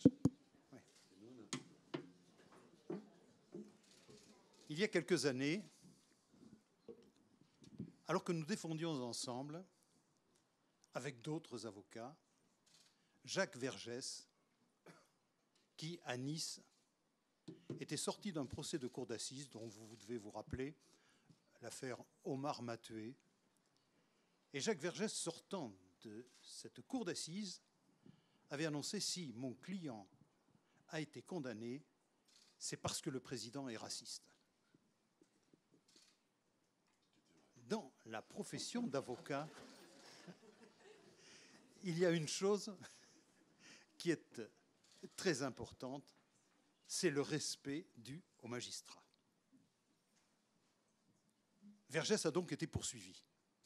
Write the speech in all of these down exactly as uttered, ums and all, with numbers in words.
Il y a quelques années, alors que nous défendions ensemble, avec d'autres avocats, Jacques Vergès, qui, à Nice, était sorti d'un procès de cour d'assises dont vous devez vous rappeler, l'affaire Omar Mateué. Et Jacques Vergès, sortant de cette cour d'assises, avait annoncé « Si mon client a été condamné, c'est parce que le président est raciste ». Dans la profession d'avocat, il y a une chose qui est très importante, c'est le respect dû aux magistrats. Vergès a donc été poursuivi.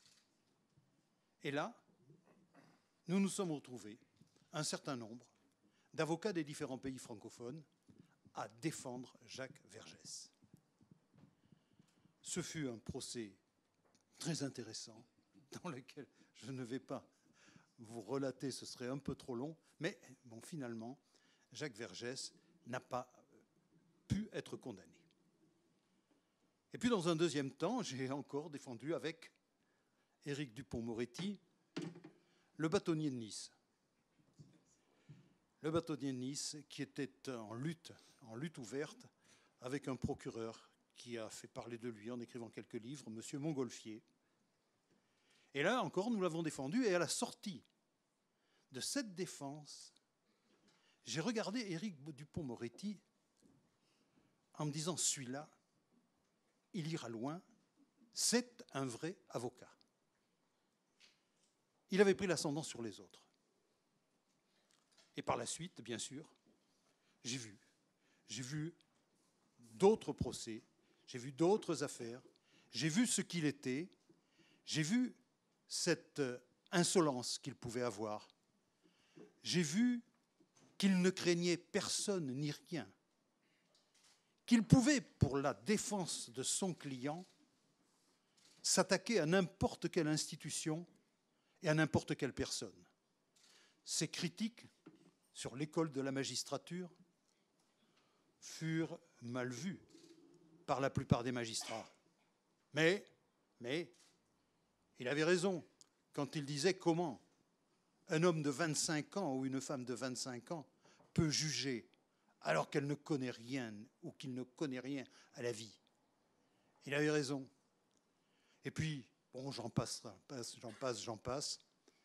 Et là, nous nous sommes retrouvés, un certain nombre d'avocats des différents pays francophones, à défendre Jacques Vergès. Ce fut un procès très intéressant, dans lequel je ne vais pas vous relater, ce serait un peu trop long, mais bon, finalement, Jacques Vergès n'a pas pu être condamné. Et puis, dans un deuxième temps, j'ai encore défendu avec Éric Dupond-Moretti le bâtonnier de Nice. Le bâtonnier de Nice qui était en lutte, en lutte ouverte avec un procureur qui a fait parler de lui en écrivant quelques livres, M. Montgolfier. Et là encore, nous l'avons défendu, et à la sortie de cette défense, j'ai regardé Éric Dupond-Moretti en me disant, celui-là, il ira loin, c'est un vrai avocat. Il avait pris l'ascendant sur les autres. Et par la suite, bien sûr, j'ai vu, j'ai vu d'autres procès, j'ai vu d'autres affaires, j'ai vu ce qu'il était, j'ai vu cette insolence qu'il pouvait avoir, j'ai vu qu'il ne craignait personne ni rien, qu'il pouvait, pour la défense de son client, s'attaquer à n'importe quelle institution et à n'importe quelle personne. Ces critiques sur l'école de la magistrature furent mal vues par la plupart des magistrats. Mais, mais, il avait raison quand il disait comment un homme de vingt-cinq ans ou une femme de vingt-cinq ans peut juger alors qu'elle ne connaît rien ou qu'il ne connaît rien à la vie. Il avait raison. Et puis, bon, j'en passe, j'en passe, j'en passe,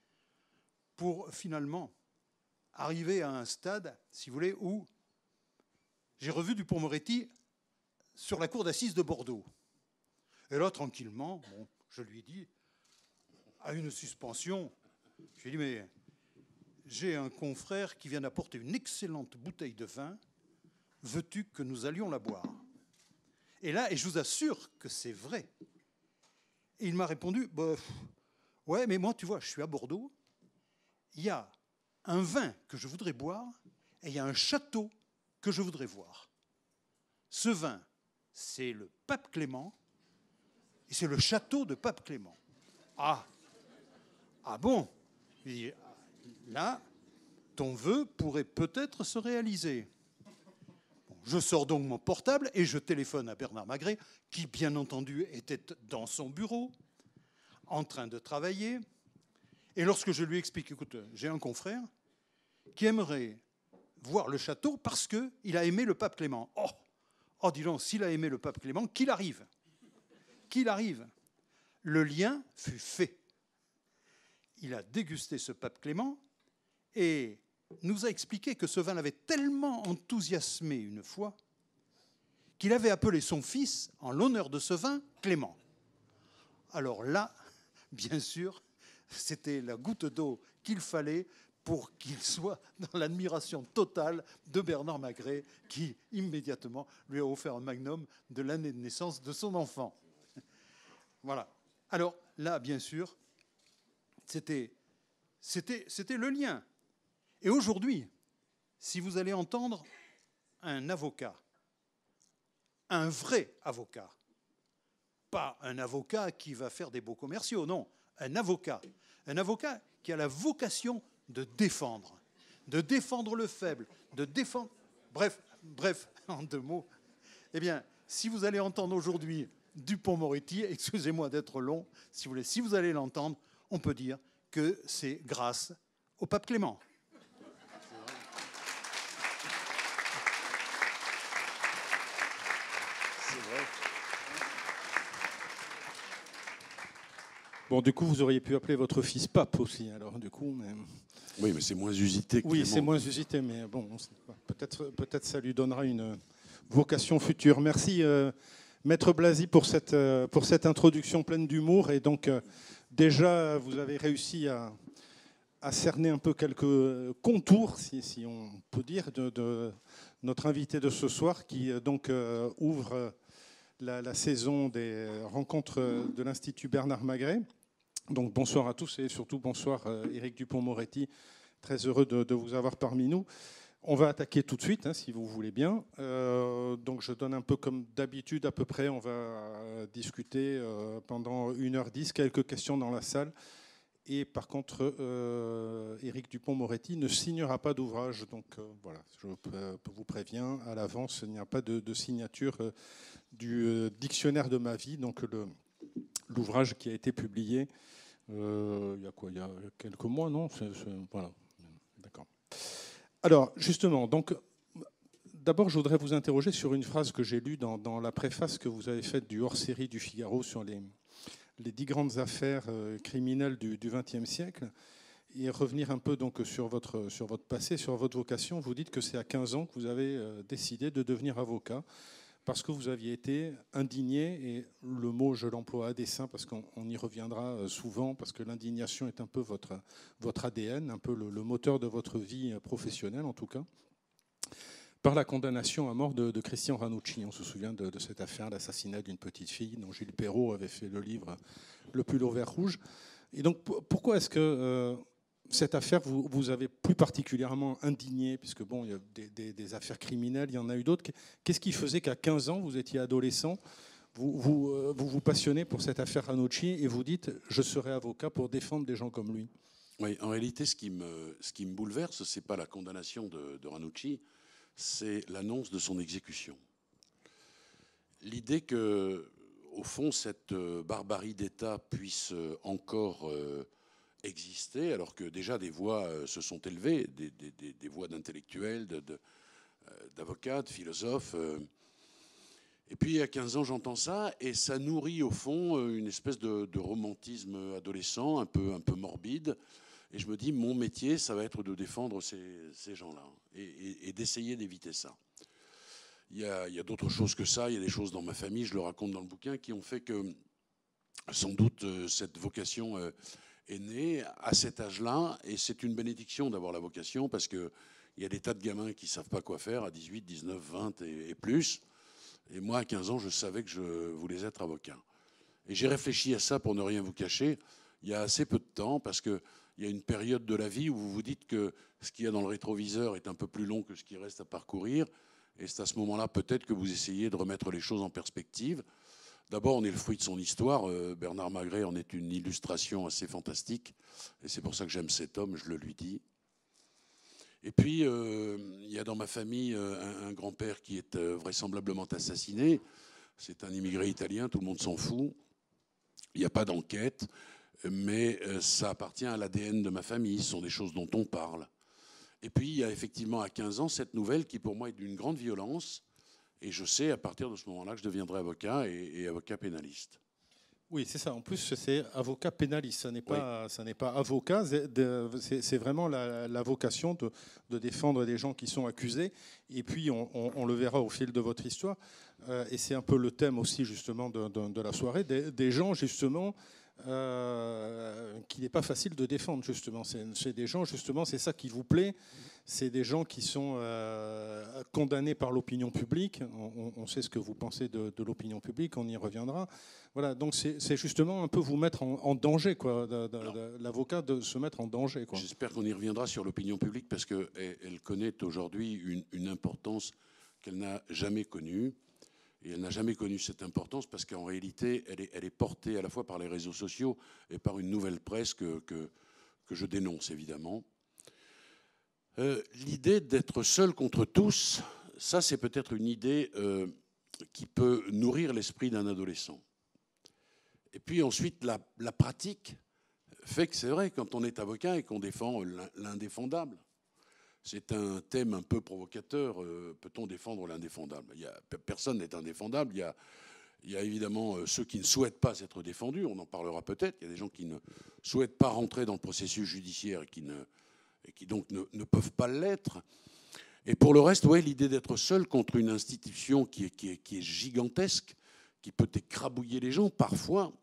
pour finalement arriver à un stade, si vous voulez, où j'ai revu Dupond-Moretti sur la cour d'assises de Bordeaux. Et là, tranquillement, bon, je lui ai dit, à une suspension, je lui ai dit, mais j'ai un confrère qui vient d'apporter une excellente bouteille de vin, veux-tu que nous allions la boire? Et là, et je vous assure que c'est vrai. Et il m'a répondu, bah, ouais, mais moi, tu vois, je suis à Bordeaux, il y a un vin que je voudrais boire et il y a un château que je voudrais voir. Ce vin, c'est le pape Clément et c'est le château de pape Clément. Ah, ah bon? Là, ton vœu pourrait peut-être se réaliser. Bon, je sors donc mon portable et je téléphone à Bernard Magré, qui, bien entendu, était dans son bureau, en train de travailler. Et lorsque je lui explique, écoute, j'ai un confrère qui aimerait voir le château parce qu'il a aimé le pape Clément. Oh, oh dis donc, s'il a aimé le pape Clément, qu'il arrive. Qu'il arrive. Le lien fut fait. Il a dégusté ce pape Clément et nous a expliqué que ce vin l'avait tellement enthousiasmé une fois qu'il avait appelé son fils, en l'honneur de ce vin, Clément. Alors là, bien sûr, c'était la goutte d'eau qu'il fallait pour qu'il soit dans l'admiration totale de Bernard Magré, qui immédiatement lui a offert un magnum de l'année de naissance de son enfant. Voilà. Alors là, bien sûr, c'était, c'était, c'était le lien. Et aujourd'hui, si vous allez entendre un avocat, un vrai avocat, pas un avocat qui va faire des beaux commerciaux, non, un avocat, un avocat qui a la vocation de défendre, de défendre le faible, de défendre... Bref, bref, en deux mots, eh bien, si vous allez entendre aujourd'hui Dupond-Moretti, excusez-moi d'être long, si vous voulez, si vous allez l'entendre, on peut dire que c'est grâce au pape Clément. C'est vrai. Bon, du coup, vous auriez pu appeler votre fils pape aussi, alors, du coup. Mais... Oui, mais c'est moins usité que Oui, Clément. c'est moins usité, mais bon, peut-être peut-être ça lui donnera une vocation future. Merci, euh, Maître Blasi, pour cette, euh, pour cette introduction pleine d'humour. Et donc, euh, déjà, vous avez réussi à, à cerner un peu quelques contours, si, si on peut dire, de, de notre invité de ce soir, qui euh, donc euh, ouvre la, la saison des rencontres de l'Institut Bernard Magret. Donc bonsoir à tous et surtout bonsoir euh, Éric Dupond-Moretti, très heureux de, de vous avoir parmi nous. On va attaquer tout de suite, hein, si vous voulez bien. Euh, donc je donne un peu comme d'habitude à peu près, on va discuter euh, pendant une heure dix, quelques questions dans la salle. Et par contre, euh, Éric Dupond-Moretti ne signera pas d'ouvrage. Donc euh, voilà, je vous préviens à l'avance, il n'y a pas de, de signature euh, du euh, dictionnaire de ma vie, donc le, l'ouvrage qui a été publié euh, il y a quoi, il y a quelques mois, non c'est, c'est, voilà, d'accord. Alors justement, donc d'abord je voudrais vous interroger sur une phrase que j'ai lue dans, dans la préface que vous avez faite du hors-série du Figaro sur les, les dix grandes affaires euh, criminelles du vingtième siècle, et revenir un peu donc sur votre, sur votre passé, sur votre vocation. Vous dites que c'est à quinze ans que vous avez euh, décidé de devenir avocat, parce que vous aviez été indigné, et le mot je l'emploie à dessein parce qu'on y reviendra souvent, parce que l'indignation est un peu votre, votre A D N, un peu le, le moteur de votre vie professionnelle en tout cas, par la condamnation à mort de, de Christian Ranucci. On se souvient de, de cette affaire, l'assassinat d'une petite fille dont Gilles Perrault avait fait le livre Le pull au vert rouge. Et donc pourquoi est-ce que... Euh, cette affaire, vous, vous avez plus particulièrement indigné, puisque bon, il y a des, des, des affaires criminelles, il y en a eu d'autres. Qu'est-ce qui faisait qu'à quinze ans, vous étiez adolescent, vous vous, euh, vous vous passionnez pour cette affaire Ranucci et vous dites « je serai avocat pour défendre des gens comme lui ». Oui, en réalité, ce qui me, ce qui me bouleverse, ce n'est pas la condamnation de, de Ranucci, c'est l'annonce de son exécution. L'idée que, au fond, cette barbarie d'État puisse encore... Euh, exister, alors que déjà des voix euh, se sont élevées, des, des, des voix d'intellectuels, de, de, euh, d'avocats, de philosophes. Euh. Et puis à quinze ans, j'entends ça, et ça nourrit au fond euh, une espèce de, de romantisme adolescent, un peu, un peu morbide. Et je me dis, mon métier, ça va être de défendre ces, ces gens-là, et, et, et d'essayer d'éviter ça. Il y a, il y a d'autres choses que ça, il y a des choses dans ma famille, je le raconte dans le bouquin, qui ont fait que, sans doute, euh, cette vocation... Euh, est né à cet âge-là, et c'est une bénédiction d'avoir la vocation, parce qu'il y a des tas de gamins qui ne savent pas quoi faire à dix-huit, dix-neuf, vingt et, et plus. Et moi, à quinze ans, je savais que je voulais être avocat. Et j'ai réfléchi à ça pour ne rien vous cacher, il y a assez peu de temps, parce qu'il y a une période de la vie où vous vous dites que ce qu'il y a dans le rétroviseur est un peu plus long que ce qui reste à parcourir, et c'est à ce moment-là peut-être que vous essayez de remettre les choses en perspective. D'abord, on est le fruit de son histoire. Bernard Magret en est une illustration assez fantastique. Et c'est pour ça que j'aime cet homme, je le lui dis. Et puis, euh, il y a dans ma famille un, un grand-père qui est euh, vraisemblablement assassiné. C'est un immigré italien, tout le monde s'en fout. Il n'y a pas d'enquête, mais euh, ça appartient à l'A D N de ma famille. Ce sont des choses dont on parle. Et puis, il y a effectivement à quinze ans cette nouvelle qui, pour moi, est d'une grande violence. Et je sais à partir de ce moment-là que je deviendrai avocat et, et avocat pénaliste. Oui, c'est ça. En plus, c'est avocat pénaliste. Ça n'est pas, oui. ça n'est pas avocat. C'est, c'est vraiment la, la vocation de, de défendre des gens qui sont accusés. Et puis, on, on, on le verra au fil de votre histoire. Euh, et c'est un peu le thème aussi, justement, de, de, de la soirée. Des, des gens, justement, euh, qu'il n'est pas facile de défendre, justement. C'est, c'est des gens, justement, c'est ça qui vous plaît. C'est des gens qui sont euh, condamnés par l'opinion publique. On, on sait ce que vous pensez de, de l'opinion publique, on y reviendra. Voilà, donc c'est, c'est justement un peu vous mettre en, en danger, quoi, de, de, de, l'avocat de se mettre en danger, quoi. J'espère qu'on y reviendra sur l'opinion publique, parce qu'elle elle connaît aujourd'hui une, une importance qu'elle n'a jamais connue. Et elle n'a jamais connu cette importance parce qu'en réalité, elle est, elle est portée à la fois par les réseaux sociaux et par une nouvelle presse que, que, que je dénonce, évidemment. euh, L'idée d'être seul contre tous, ça c'est peut-être une idée euh, qui peut nourrir l'esprit d'un adolescent. Et puis ensuite, la, la pratique fait que c'est vrai, quand on est avocat et qu'on défend l'indéfendable, c'est un thème un peu provocateur, euh, peut-on défendre l'indéfendable? Il y a, personne n'est indéfendable, il y a, il y a évidemment euh, ceux qui ne souhaitent pas être défendus, on en parlera peut-être, il y a des gens qui ne souhaitent pas rentrer dans le processus judiciaire et qui, ne, et qui donc ne, ne peuvent pas l'être. Et pour le reste, ouais, l'idée d'être seul contre une institution qui est, qui est, qui est gigantesque, qui peut écrabouiller les gens, parfois,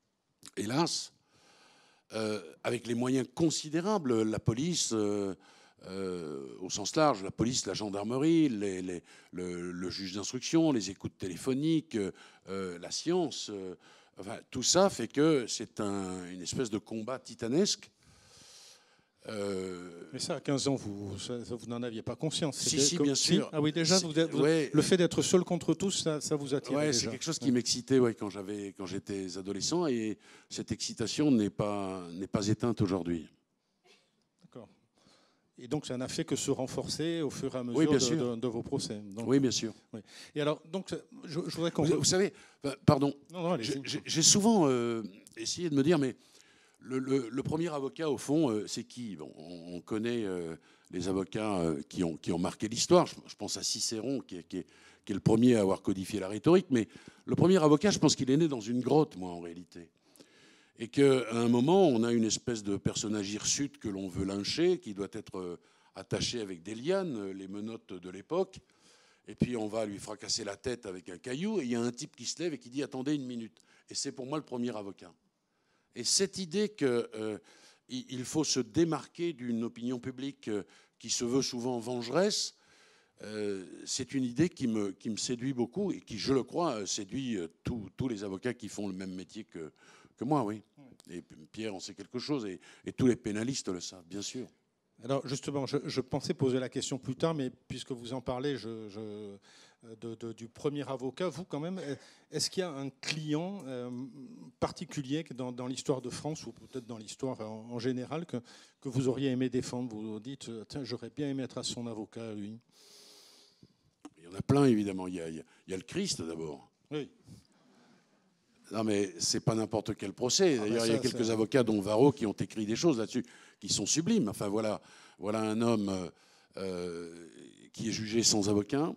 hélas, euh, avec les moyens considérables, la police, euh, euh, au sens large, la police, la gendarmerie, les, les, le, le juge d'instruction, les écoutes téléphoniques, euh, la science, euh, enfin, tout ça fait que c'est un, une espèce de combat titanesque. Euh... Mais ça, à quinze ans, vous, ça, vous n'en aviez pas conscience. Si, si, bien sûr. Si ah oui, déjà, vous êtes, vous, ouais. Le fait d'être seul contre tous, ça, ça vous attire. Oui, c'est quelque chose qui ouais. m'excitait ouais, quand, j'avais, quand j'étais adolescent, et cette excitation n'est pas, n'est pas éteinte aujourd'hui. D'accord. Et donc, ça n'a fait que se renforcer au fur et à mesure oui, de, de, de vos procès. Donc, oui, bien sûr. Oui. Et alors, donc, je, je voudrais qu'on... Vous, vous savez, pardon, non, non, j'ai, j'ai souvent euh, essayé de me dire, mais... Le, le, le premier avocat, au fond, euh, c'est qui? Bon, on, on connaît euh, les avocats euh, qui, ont, qui ont marqué l'histoire. Je, je pense à Cicéron, qui est, qui, est, qui est le premier à avoir codifié la rhétorique. Mais le premier avocat, je pense qu'il est né dans une grotte, moi, en réalité. Et qu'à un moment, on a une espèce de personnage hirsute que l'on veut lyncher, qui doit être euh, attaché avec des lianes, les menottes de l'époque. Et puis, on va lui fracasser la tête avec un caillou. Et il y a un type qui se lève et qui dit « Attendez une minute ». Et c'est pour moi le premier avocat. Et cette idée qu'il euh, faut se démarquer d'une opinion publique euh, qui se veut souvent vengeresse, euh, c'est une idée qui me, qui me séduit beaucoup et qui, je le crois, séduit euh, tous les avocats qui font le même métier que, que moi, oui. Et Pierre en sait quelque chose, et, et tous les pénalistes le savent, bien sûr. Alors justement, je, je pensais poser la question plus tard, mais puisque vous en parlez, je... je... De, de, du premier avocat, vous quand même, est-ce qu'il y a un client euh, particulier dans, dans l'histoire de France, ou peut-être dans l'histoire en, en général, que, que vous auriez aimé défendre? Vous vous dites, tiens, j'aurais bien aimé être à son avocat, lui. Il y en a plein, évidemment. Il y a, il y a le Christ, d'abord. Oui. Non, mais c'est pas n'importe quel procès. D'ailleurs, ah ben ça, il y a quelques ça... avocats, dont Varro, qui ont écrit des choses là-dessus, qui sont sublimes. Enfin, voilà, voilà un homme euh, qui est jugé sans avocat.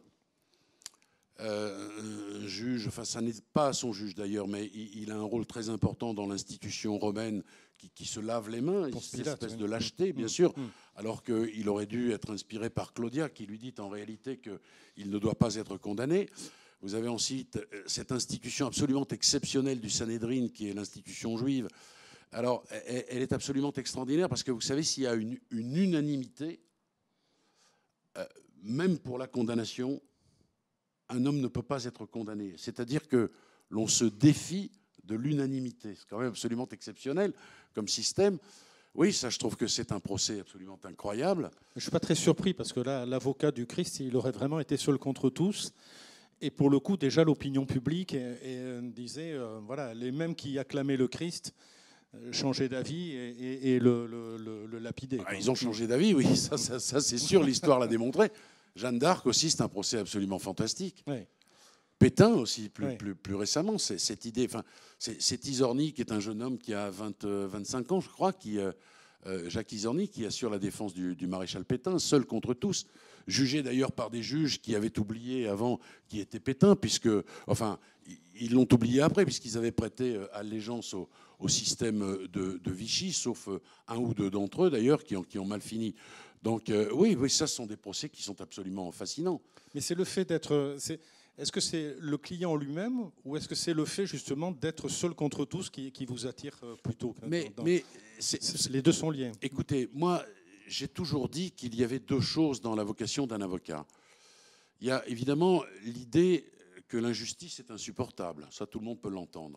Euh, un juge, enfin ça n'est pas son juge d'ailleurs, mais il, il a un rôle très important dans l'institution romaine qui, qui se lave les mains, cette espèce de lâcheté, bien mmh, sûr, mmh. alors qu'il aurait dû être inspiré par Claudia, qui lui dit en réalité qu'il ne doit pas être condamné. Vous avez ensuite cette institution absolument exceptionnelle du Sanhédrin, qui est l'institution juive. Alors, elle, elle est absolument extraordinaire, parce que vous savez, s'il y a une, une unanimité, euh, même pour la condamnation, un homme ne peut pas être condamné. C'est-à-dire que l'on se défie de l'unanimité. C'est quand même absolument exceptionnel comme système. Oui, ça, je trouve que c'est un procès absolument incroyable. Je ne suis pas très surpris, parce que là, l'avocat du Christ, il aurait vraiment été seul contre tous. Et pour le coup, déjà, l'opinion publique et, et, disait, euh, voilà, les mêmes qui acclamaient le Christ euh, changeaient d'avis et, et, et le, le, le, le lapidaient. Ah, ils ont changé d'avis, oui, ça, ça, ça c'est sûr, l'histoire l'a démontré. Jeanne d'Arc aussi, c'est un procès absolument fantastique. Oui. Pétain aussi, plus, oui. plus, plus récemment, c'est cette idée. Enfin, c'est Isorni, qui est un jeune homme qui a vingt, vingt-cinq ans, je crois, qui, euh, Jacques Isorni, qui assure la défense du, du maréchal Pétain, seul contre tous, jugé d'ailleurs par des juges qui avaient oublié avant qui était Pétain, puisque, enfin, ils l'ont oublié après, puisqu'ils avaient prêté allégeance au, au système de, de Vichy, sauf un ou deux d'entre eux d'ailleurs qui ont, qui ont mal fini. Donc euh, oui, oui, ça, ce sont des procès qui sont absolument fascinants. Mais c'est le fait d'être... Est-ce que c'est le client lui-même, ou est-ce que c'est le fait justement d'être seul contre tous qui, qui vous attire plutôt? Mais, dans... mais les deux sont liés. Écoutez, moi, j'ai toujours dit qu'il y avait deux choses dans la vocation d'un avocat. Il y a évidemment l'idée que l'injustice est insupportable. Ça, tout le monde peut l'entendre.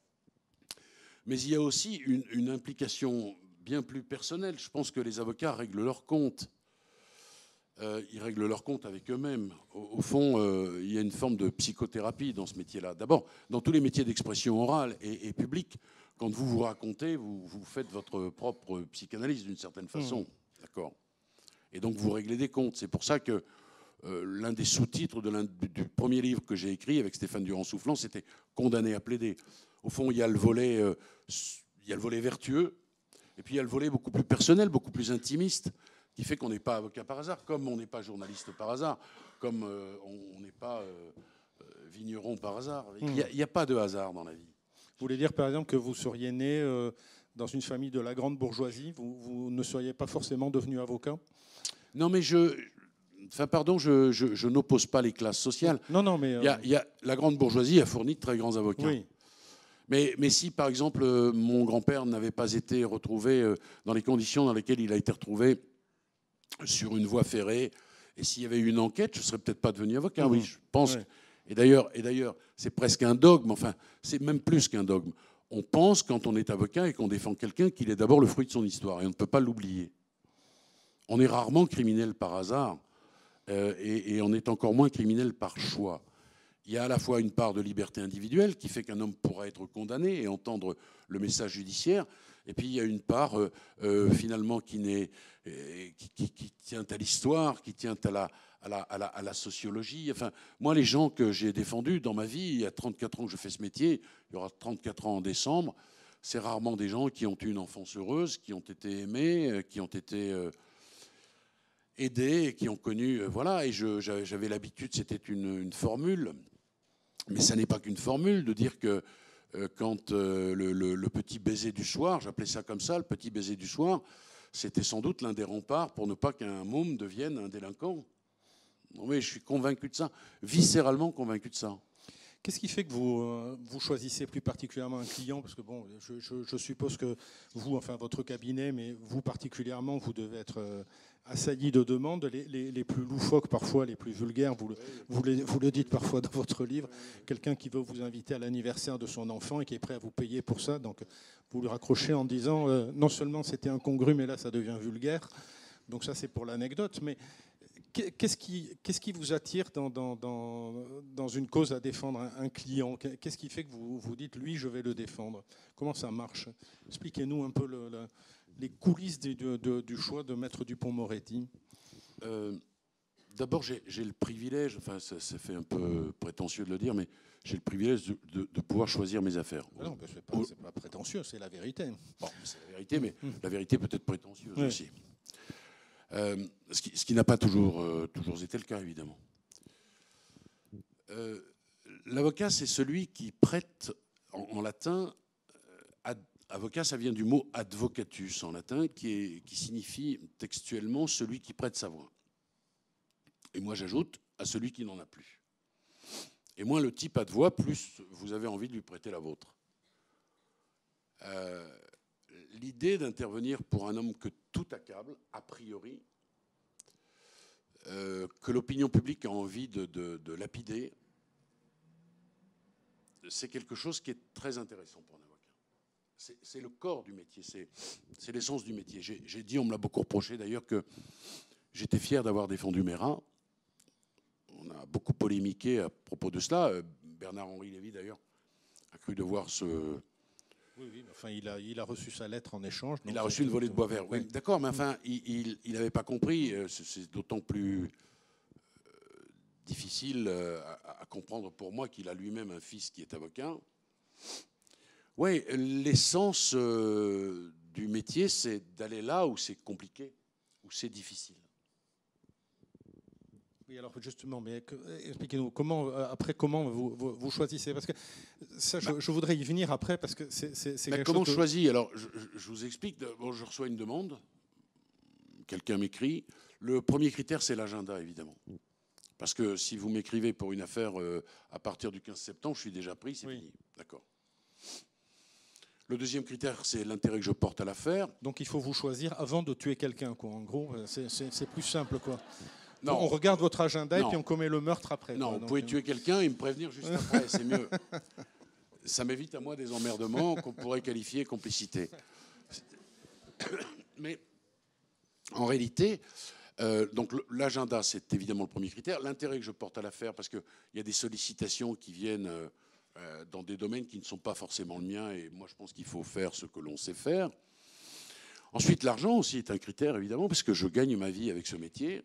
Mais il y a aussi une, une implication bien plus personnelle. Je pense que les avocats règlent leur compte. Euh, ils règlent leur compte avec eux-mêmes. Au, au fond, euh, il y a une forme de psychothérapie dans ce métier-là. D'abord, dans tous les métiers d'expression orale et, et publique, quand vous vous racontez, vous, vous faites votre propre psychanalyse d'une certaine façon. Mmh. D'accord. Et donc vous réglez des comptes. C'est pour ça que euh, l'un des sous-titres de l'un, du, du premier livre que j'ai écrit avec Stéphane Durand-Soufflant, c'était « Condamné à plaider ». Au fond, il y a le volet, euh, il y a le volet vertueux, et puis il y a le volet beaucoup plus personnel, beaucoup plus intimiste, qui fait qu'on n'est pas avocat par hasard, comme on n'est pas journaliste par hasard, comme euh, on n'est pas euh, vigneron par hasard. Il n'y a, a pas de hasard dans la vie. Vous voulez dire, par exemple, que vous seriez né euh, dans une famille de la grande bourgeoisie, vous, vous ne seriez pas forcément devenu avocat? Non, mais je... Enfin, pardon, je, je, je n'oppose pas les classes sociales. Non, non, mais... Euh... Il y a, il y a, la grande bourgeoisie a fourni de très grands avocats. Oui. Mais, mais si, par exemple, mon grand-père n'avait pas été retrouvé dans les conditions dans lesquelles il a été retrouvé sur une voie ferrée, et s'il y avait eu une enquête, je ne serais peut-être pas devenu avocat. Mmh. Oui, je pense. Ouais. Et d'ailleurs, et d'ailleurs, c'est presque un dogme, enfin, c'est même plus qu'un dogme. On pense, quand on est avocat et qu'on défend quelqu'un, qu'il est d'abord le fruit de son histoire, et on ne peut pas l'oublier. On est rarement criminel par hasard, euh, et, et on est encore moins criminel par choix. Il y a à la fois une part de liberté individuelle qui fait qu'un homme pourra être condamné et entendre le message judiciaire. Et puis il y a une part euh, euh, finalement qui, n'est, euh, qui, qui, qui tient à l'histoire, qui tient à la, à, la, à, la, à la sociologie. Enfin, moi, les gens que j'ai défendus dans ma vie, il y a trente-quatre ans que je fais ce métier, il y aura trente-quatre ans en décembre, c'est rarement des gens qui ont eu une enfance heureuse, qui ont été aimés, qui ont été... Euh, aidés, et qui ont connu... Euh, voilà, et je, j'avais l'habitude, c'était une, une formule... Mais ça n'est pas qu'une formule de dire que euh, quand euh, le, le, le petit baiser du soir, j'appelais ça comme ça, le petit baiser du soir, c'était sans doute l'un des remparts pour ne pas qu'un môme devienne un délinquant. Non, mais je suis convaincu de ça, viscéralement convaincu de ça. Qu'est-ce qui fait que vous, euh, vous choisissez plus particulièrement un client? Parce que bon, je, je, je suppose que vous, enfin votre cabinet, mais vous particulièrement, vous devez être euh, assailli de demandes, les, les, les plus loufoques parfois, les plus vulgaires, vous le, vous, le, vous le dites parfois dans votre livre, quelqu'un qui veut vous inviter à l'anniversaire de son enfant et qui est prêt à vous payer pour ça, donc vous lui raccrochez en disant euh, non seulement c'était incongru, mais là ça devient vulgaire. Donc ça c'est pour l'anecdote, mais qu'est-ce qui, qu'est-ce qui vous attire dans, dans, dans, dans une cause à défendre un, un client? Qu'est-ce qui fait que vous vous dites lui je vais le défendre? Comment ça marche? Expliquez-nous un peu le, le, les coulisses du, de, du choix de Maître Dupond-Moretti. Euh, D'abord, j'ai, j'ai le privilège, enfin ça, ça fait un peu prétentieux de le dire, mais j'ai le privilège de, de, de pouvoir choisir mes affaires. Ah non, c'est pas, c'est pas prétentieux, c'est la vérité. Bon, c'est la vérité, mais mmh. la vérité peut être prétentieuse oui. aussi. Euh, ce qui, ce qui n'a pas toujours, euh, toujours été le cas, évidemment. Euh, l'avocat, c'est celui qui prête, en, en latin, ad, avocat, ça vient du mot advocatus, en latin, qui, est, qui signifie textuellement celui qui prête sa voix. Et moi, j'ajoute à celui qui n'en a plus. Et moins le type a de voix, plus vous avez envie de lui prêter la vôtre. Euh, L'idée d'intervenir pour un homme que tout accable, a priori, euh, que l'opinion publique a envie de, de, de lapider, c'est quelque chose qui est très intéressant pour un avocat. C'est, c'est le corps du métier, c'est, c'est l'essence du métier. J'ai, j'ai dit, on me l'a beaucoup reproché d'ailleurs, que j'étais fier d'avoir défendu Marat. On a beaucoup polémiqué à propos de cela. Bernard-Henri Lévy, d'ailleurs, a cru devoir se... Oui, oui, enfin, il a, il a reçu sa lettre en échange. Il a reçu une volée de bois vert. Oui, oui. D'accord, mais enfin, il n'avait pas compris. C'est d'autant plus euh, difficile à, à comprendre pour moi qu'il a lui-même un fils qui est avocat. Oui, l'essence euh, du métier, c'est d'aller là où c'est compliqué, où c'est difficile. Oui, alors justement, mais expliquez-nous, comment, après, comment vous, vous, vous choisissez? Parce que ça, je, bah, je voudrais y venir après, parce que c'est, c'est, c'est bah, quelque comment chose... Comment je choisis? Alors, je, je vous explique. Bon, je reçois une demande, quelqu'un m'écrit. Le premier critère, c'est l'agenda, évidemment. Parce que si vous m'écrivez pour une affaire euh, à partir du quinze septembre, je suis déjà pris, c'est oui. fini. D'accord. Le deuxième critère, c'est l'intérêt que je porte à l'affaire. Donc, il faut vous choisir avant de tuer quelqu'un, quoi. En gros, c'est, c'est, c'est plus simple, quoi. Non. On regarde votre agenda non. et puis on commet le meurtre après. Non, quoi. vous pouvez Donc, tuer quelqu'un et me prévenir juste après, c'est mieux. Ça m'évite à moi des emmerdements qu'on pourrait qualifier complicité. Mais en réalité, euh, donc l'agenda, c'est évidemment le premier critère. L'intérêt que je porte à l'affaire, parce qu'il y a des sollicitations qui viennent euh, dans des domaines qui ne sont pas forcément le mien, et moi je pense qu'il faut faire ce que l'on sait faire. Ensuite, l'argent aussi est un critère, évidemment, parce que je gagne ma vie avec ce métier.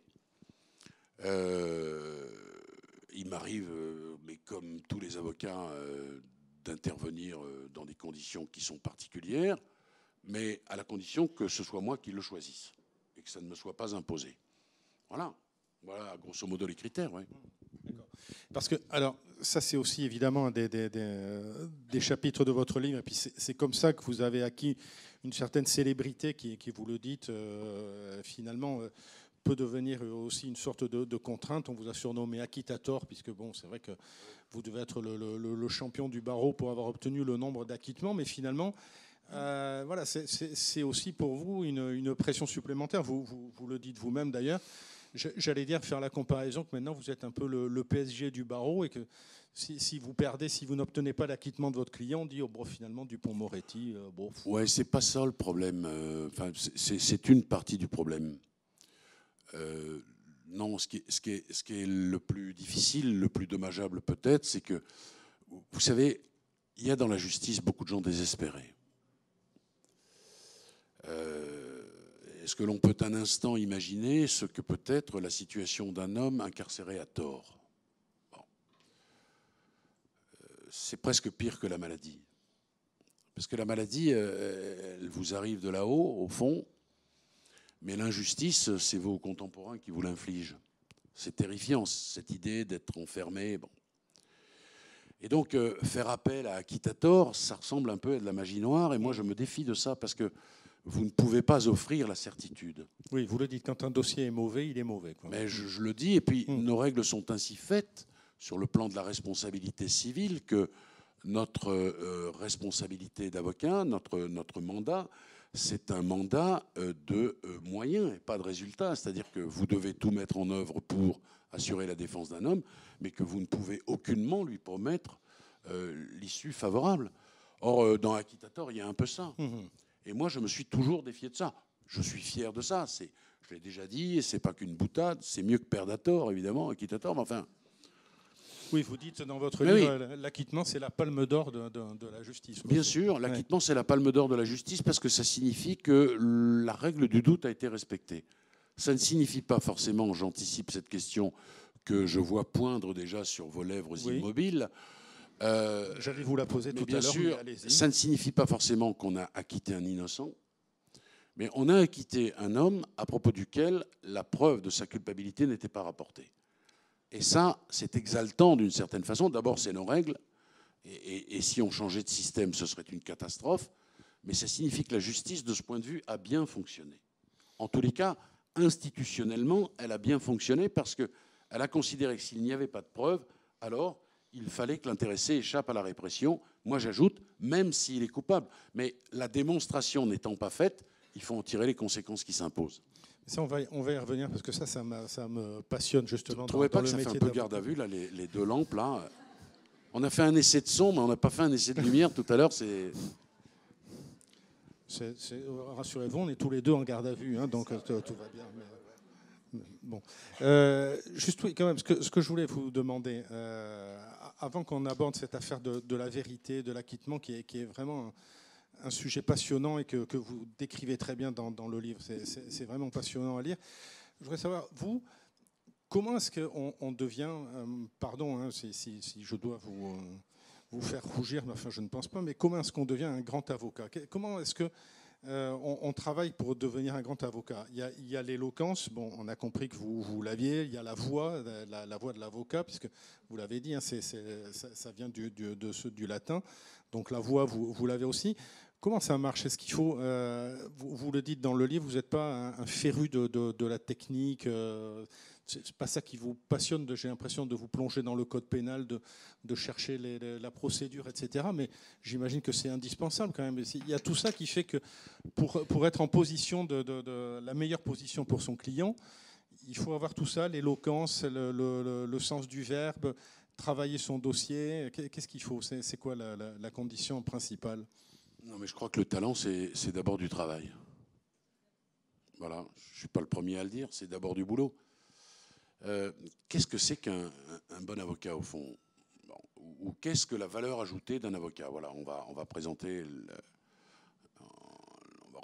Euh, il m'arrive, euh, mais comme tous les avocats, euh, d'intervenir dans des conditions qui sont particulières, mais à la condition que ce soit moi qui le choisisse et que ça ne me soit pas imposé. Voilà, voilà grosso modo les critères. Ouais. Parce que, alors, ça c'est aussi évidemment un des, des, des, des chapitres de votre livre, et puis c'est comme ça que vous avez acquis une certaine célébrité qui, qui vous le dites, euh, finalement, euh, peut devenir aussi une sorte de, de contrainte. On vous a surnommé acquittator, puisque bon, c'est vrai que vous devez être le, le, le champion du barreau pour avoir obtenu le nombre d'acquittements, mais finalement, euh, voilà, c'est aussi pour vous une, une pression supplémentaire. Vous, vous, vous le dites vous-même d'ailleurs. J'allais dire faire la comparaison que maintenant vous êtes un peu le, le P S G du barreau et que si, si vous perdez, si vous n'obtenez pas l'acquittement de votre client, on dit oh, bon, finalement Dupond-Moretti. Euh, bon. Ouais, c'est pas ça le problème. Enfin, c'est une partie du problème. Euh, non, ce qui, est, ce, qui est, ce qui est le plus difficile, le plus dommageable peut-être, c'est que, vous savez, il y a dans la justice beaucoup de gens désespérés. Euh, Est-ce que l'on peut un instant imaginer ce que peut être la situation d'un homme incarcéré à tort? Bon. euh, C'est presque pire que la maladie. Parce que la maladie, euh, elle vous arrive de là-haut, au fond, mais l'injustice, c'est vos contemporains qui vous l'infligent. C'est terrifiant, cette idée d'être enfermé. Bon. Et donc, euh, faire appel à acquittator, ça ressemble un peu à de la magie noire, et moi, je me défie de ça, parce que vous ne pouvez pas offrir la certitude. Oui, vous le dites, quand un dossier est mauvais, il est mauvais. Quoi. Mais je, je le dis, et puis mmh. nos règles sont ainsi faites, sur le plan de la responsabilité civile, que notre euh, responsabilité d'avocat, notre, notre mandat, c'est un mandat de moyens et pas de résultats. C'est-à-dire que vous devez tout mettre en œuvre pour assurer la défense d'un homme, mais que vous ne pouvez aucunement lui promettre euh, l'issue favorable. Or, dans acquittator, il y a un peu ça. Mmh. Et moi, je me suis toujours défié de ça. Je suis fier de ça. Je l'ai déjà dit, et c'est pas qu'une boutade. C'est mieux que perdator, évidemment, acquittator, mais enfin... Oui, vous dites dans votre mais livre, oui. l'acquittement, c'est la palme d'or de, de, de la justice. Bien sûr, l'acquittement, ouais. c'est la palme d'or de la justice parce que ça signifie que la règle du doute a été respectée. Ça ne signifie pas forcément, j'anticipe cette question, que je vois poindre déjà sur vos lèvres oui. immobiles. Euh, J'allais vous la poser tout à l'heure. Bien sûr, ça ne signifie pas forcément qu'on a acquitté un innocent, mais on a acquitté un homme à propos duquel la preuve de sa culpabilité n'était pas rapportée. Et ça, c'est exaltant d'une certaine façon. D'abord, c'est nos règles. Et, et, et si on changeait de système, ce serait une catastrophe. Mais ça signifie que la justice, de ce point de vue, a bien fonctionné. En tous les cas, institutionnellement, elle a bien fonctionné parce qu'elle a considéré que s'il n'y avait pas de preuves, alors il fallait que l'intéressé échappe à la répression. Moi, j'ajoute, même s'il est coupable. Mais la démonstration n'étant pas faite, il faut en tirer les conséquences qui s'imposent. Ça, on va, on va y revenir parce que ça, ça, ça me passionne justement. Vous ne trouvez pas que ça fait un peu garde à vue, là, les, les deux lampes, là? On a fait un essai de son, mais on n'a pas fait un essai de lumière tout à l'heure. C'est... Rassurez-vous, on est tous les deux en garde à vue, hein, donc tout, tout va bien. Mais, bon. Euh, juste, oui, quand même, ce que, ce que je voulais vous demander, euh, avant qu'on aborde cette affaire de, de la vérité, de l'acquittement, qui est, qui est vraiment... Un, un sujet passionnant et que, que vous décrivez très bien dans, dans le livre. C'est vraiment passionnant à lire. Je voudrais savoir, vous, comment est-ce qu'on on devient, euh, pardon hein, si, si, si je dois vous, euh, vous faire rougir, mais enfin je ne pense pas, mais comment est-ce qu'on devient un grand avocat? Comment est-ce que euh, on, on travaille pour devenir un grand avocat? Il y a, il y a l'éloquence, bon, on a compris que vous, vous l'aviez, il y a la voix, la, la voix de l'avocat, puisque vous l'avez dit, hein, c'est, c'est, ça, ça vient du, du, de ce, du latin, donc la voix, vous, vous l'avez aussi. Comment ça marche? Est-ce qu'il faut, euh, vous, vous le dites dans le livre, vous n'êtes pas un, un féru de, de, de la technique, euh, c'est pas ça qui vous passionne, j'ai l'impression de vous plonger dans le code pénal, de, de chercher les, les, la procédure, et cetera. Mais j'imagine que c'est indispensable quand même. Il y a tout ça qui fait que pour, pour être en position, de, de, de la meilleure position pour son client, il faut avoir tout ça, l'éloquence, le, le, le sens du verbe, travailler son dossier. Qu'est-ce qu'il faut? C'est quoi la, la, la condition principale? Non, mais je crois que le talent, c'est d'abord du travail. Voilà, je ne suis pas le premier à le dire, c'est d'abord du boulot. Euh, qu'est-ce que c'est qu'un un, un bon avocat, au fond? Bon, ou qu'est-ce que la valeur ajoutée d'un avocat? Voilà, on va, on va présenter, le, on va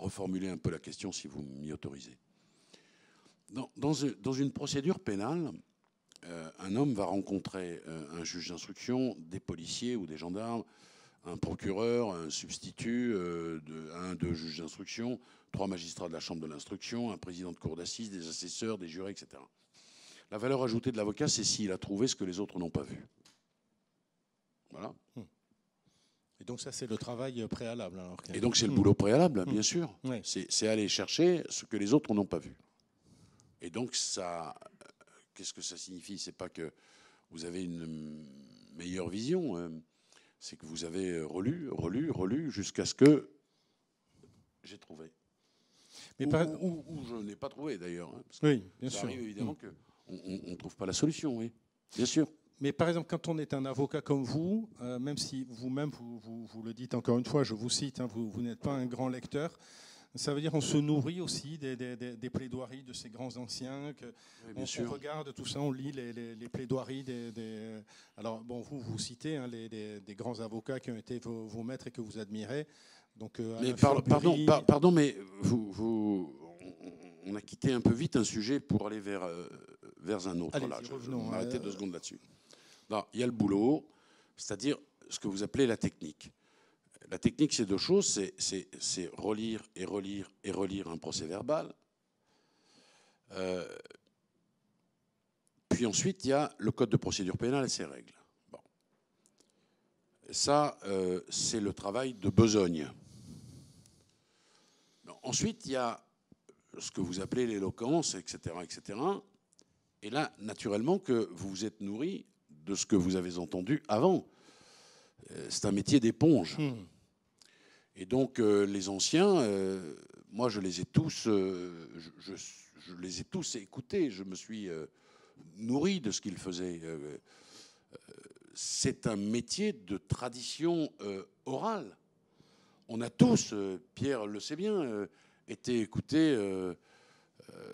reformuler un peu la question si vous m'y autorisez. Dans, dans, dans une procédure pénale, euh, un homme va rencontrer euh, un juge d'instruction, des policiers ou des gendarmes, un procureur, un substitut, euh, de, un, deux juges d'instruction, trois magistrats de la chambre de l'instruction, un président de cour d'assises, des assesseurs, des jurés, et cetera. La valeur ajoutée de l'avocat, c'est s'il a trouvé ce que les autres n'ont pas vu. Voilà. Et donc ça, c'est le travail préalable. Alors que... Et donc c'est le boulot préalable, mmh. bien sûr. Oui. C'est aller chercher ce que les autres n'ont pas vu. Et donc ça, qu'est-ce que ça signifie? C'est pas que vous avez une meilleure vision, c'est que vous avez relu, relu, relu, jusqu'à ce que j'ai trouvé. Mais ou, par... ou, ou, ou je n'ai pas trouvé d'ailleurs. Hein, oui, bien ça sûr. arrive évidemment mmh. qu'on ne trouve pas la solution, oui, bien sûr. Mais par exemple, quand on est un avocat comme vous, euh, même si vous-même, vous, vous, vous le dites encore une fois, je vous cite, hein, vous, vous n'êtes pas un grand lecteur, ça veut dire qu'on se nourrit aussi des, des, des, des plaidoiries de ces grands anciens, que oui, on, on regarde tout ça, on lit les, les, les plaidoiries des, des... Alors, bon, vous, vous citez hein, les, des, des grands avocats qui ont été vos, vos maîtres et que vous admirez. Donc, euh, mais par, pardon, par, pardon, mais vous, vous, on a quitté un peu vite un sujet pour aller vers, euh, vers un autre. Allez, là. Je, revenons, je vais m'arrêter euh... deux secondes là-dessus. Non, il y a le boulot, c'est-à-dire ce que vous appelez la technique. La technique, c'est deux choses, c'est relire et relire et relire un procès verbal. Euh, puis ensuite, il y a le code de procédure pénale et ses règles. Bon. Ça, euh, c'est le travail de besogne. Bon, ensuite, il y a ce que vous appelez l'éloquence, et cetera, et cetera. Et là, naturellement, que vous vous êtes nourri de ce que vous avez entendu avant. C'est un métier d'éponge. Mmh. Et donc, euh, les anciens, euh, moi, je les ai tous, euh, je, je, je les ai tous écoutés. Je me suis euh, nourri de ce qu'ils faisaient. Euh, euh, c'est un métier de tradition euh, orale. On a tous, euh, Pierre le sait bien, euh, été écoutés euh, euh,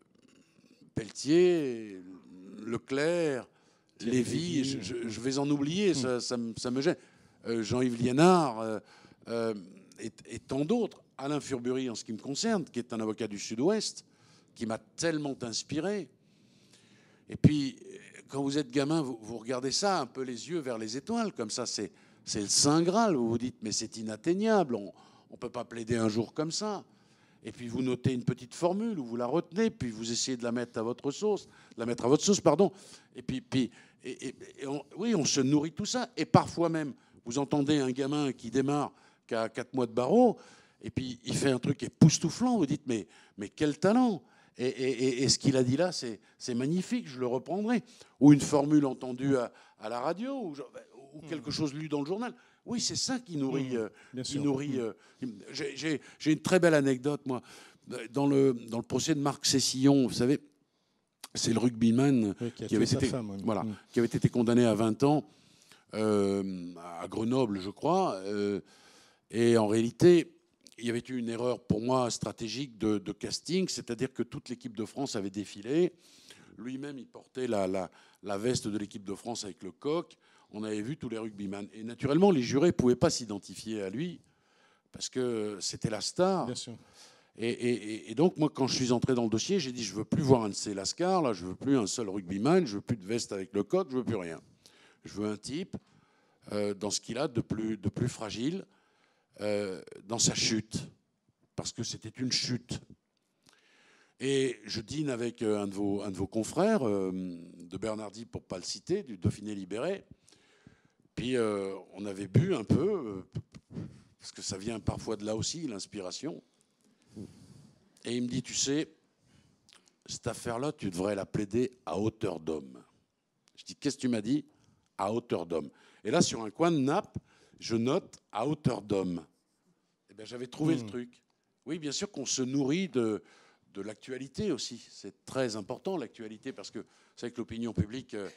Pelletier, Leclerc, Lévy, je, je, je vais en oublier, ça, ça, ça me gêne. Euh, Jean-Yves Liénard euh, euh, et, et tant d'autres. Alain Furbury, en ce qui me concerne, qui est un avocat du Sud-Ouest, qui m'a tellement inspiré. Et puis, quand vous êtes gamin, vous, vous regardez ça, un peu les yeux vers les étoiles, comme ça, c'est le Saint Graal. Vous vous dites, mais c'est inatteignable, on ne peut pas plaider un jour comme ça. Et puis vous notez une petite formule, ou vous la retenez, puis vous essayez de la mettre à votre sauce, la mettre à votre sauce, pardon. Et puis, puis et, et, et on, oui, on se nourrit de tout ça. Et parfois même, vous entendez un gamin qui démarre, qui a quatre mois de barreau, et puis il fait un truc époustouflant. Vous dites, mais, mais quel talent! Et, et, et ce qu'il a dit là, c'est magnifique, je le reprendrai. Ou une formule entendue à, à la radio, ou, ou quelque chose lu dans le journal. Oui, c'est ça qui nourrit. Euh, qui nourrit euh, J'ai une très belle anecdote, moi. Dans le, dans le procès de Marc Cessillon, vous savez, c'est le rugbyman oui, qui, qui, avait été, femme, oui. voilà, mmh. qui avait été condamné à vingt ans euh, à Grenoble, je crois. Euh, et en réalité, il y avait eu une erreur, pour moi, stratégique de, de casting, c'est-à-dire que toute l'équipe de France avait défilé. Lui-même, il portait la, la, la veste de l'équipe de France avec le coq. On avait vu tous les rugbyman. Et naturellement, les jurés ne pouvaient pas s'identifier à lui parce que c'était la star. Bien sûr. Et, et, et donc, moi, quand je suis entré dans le dossier, j'ai dit, je ne veux plus voir un de ces lascars, là, je ne veux plus un seul rugbyman, je ne veux plus de veste avec le coq, je ne veux plus rien. Je veux un type euh, dans ce qu'il a de plus, de plus fragile, euh, dans sa chute, parce que c'était une chute. Et je dîne avec un de vos, un de vos confrères, euh, de Bernardi, pour ne pas le citer, du Dauphiné libéré. Puis euh, on avait bu un peu, euh, parce que ça vient parfois de là aussi, l'inspiration. Et il me dit, tu sais, cette affaire-là, tu devrais la plaider à hauteur d'homme. Je dis, qu'est-ce que tu m'as dit? À hauteur d'homme. Et là, sur un coin de nappe, je note à hauteur d'homme. Eh bien, j'avais trouvé mmh. le truc. Oui, bien sûr qu'on se nourrit de, de l'actualité aussi. C'est très important, l'actualité, parce que vous savez que l'opinion publique... Euh,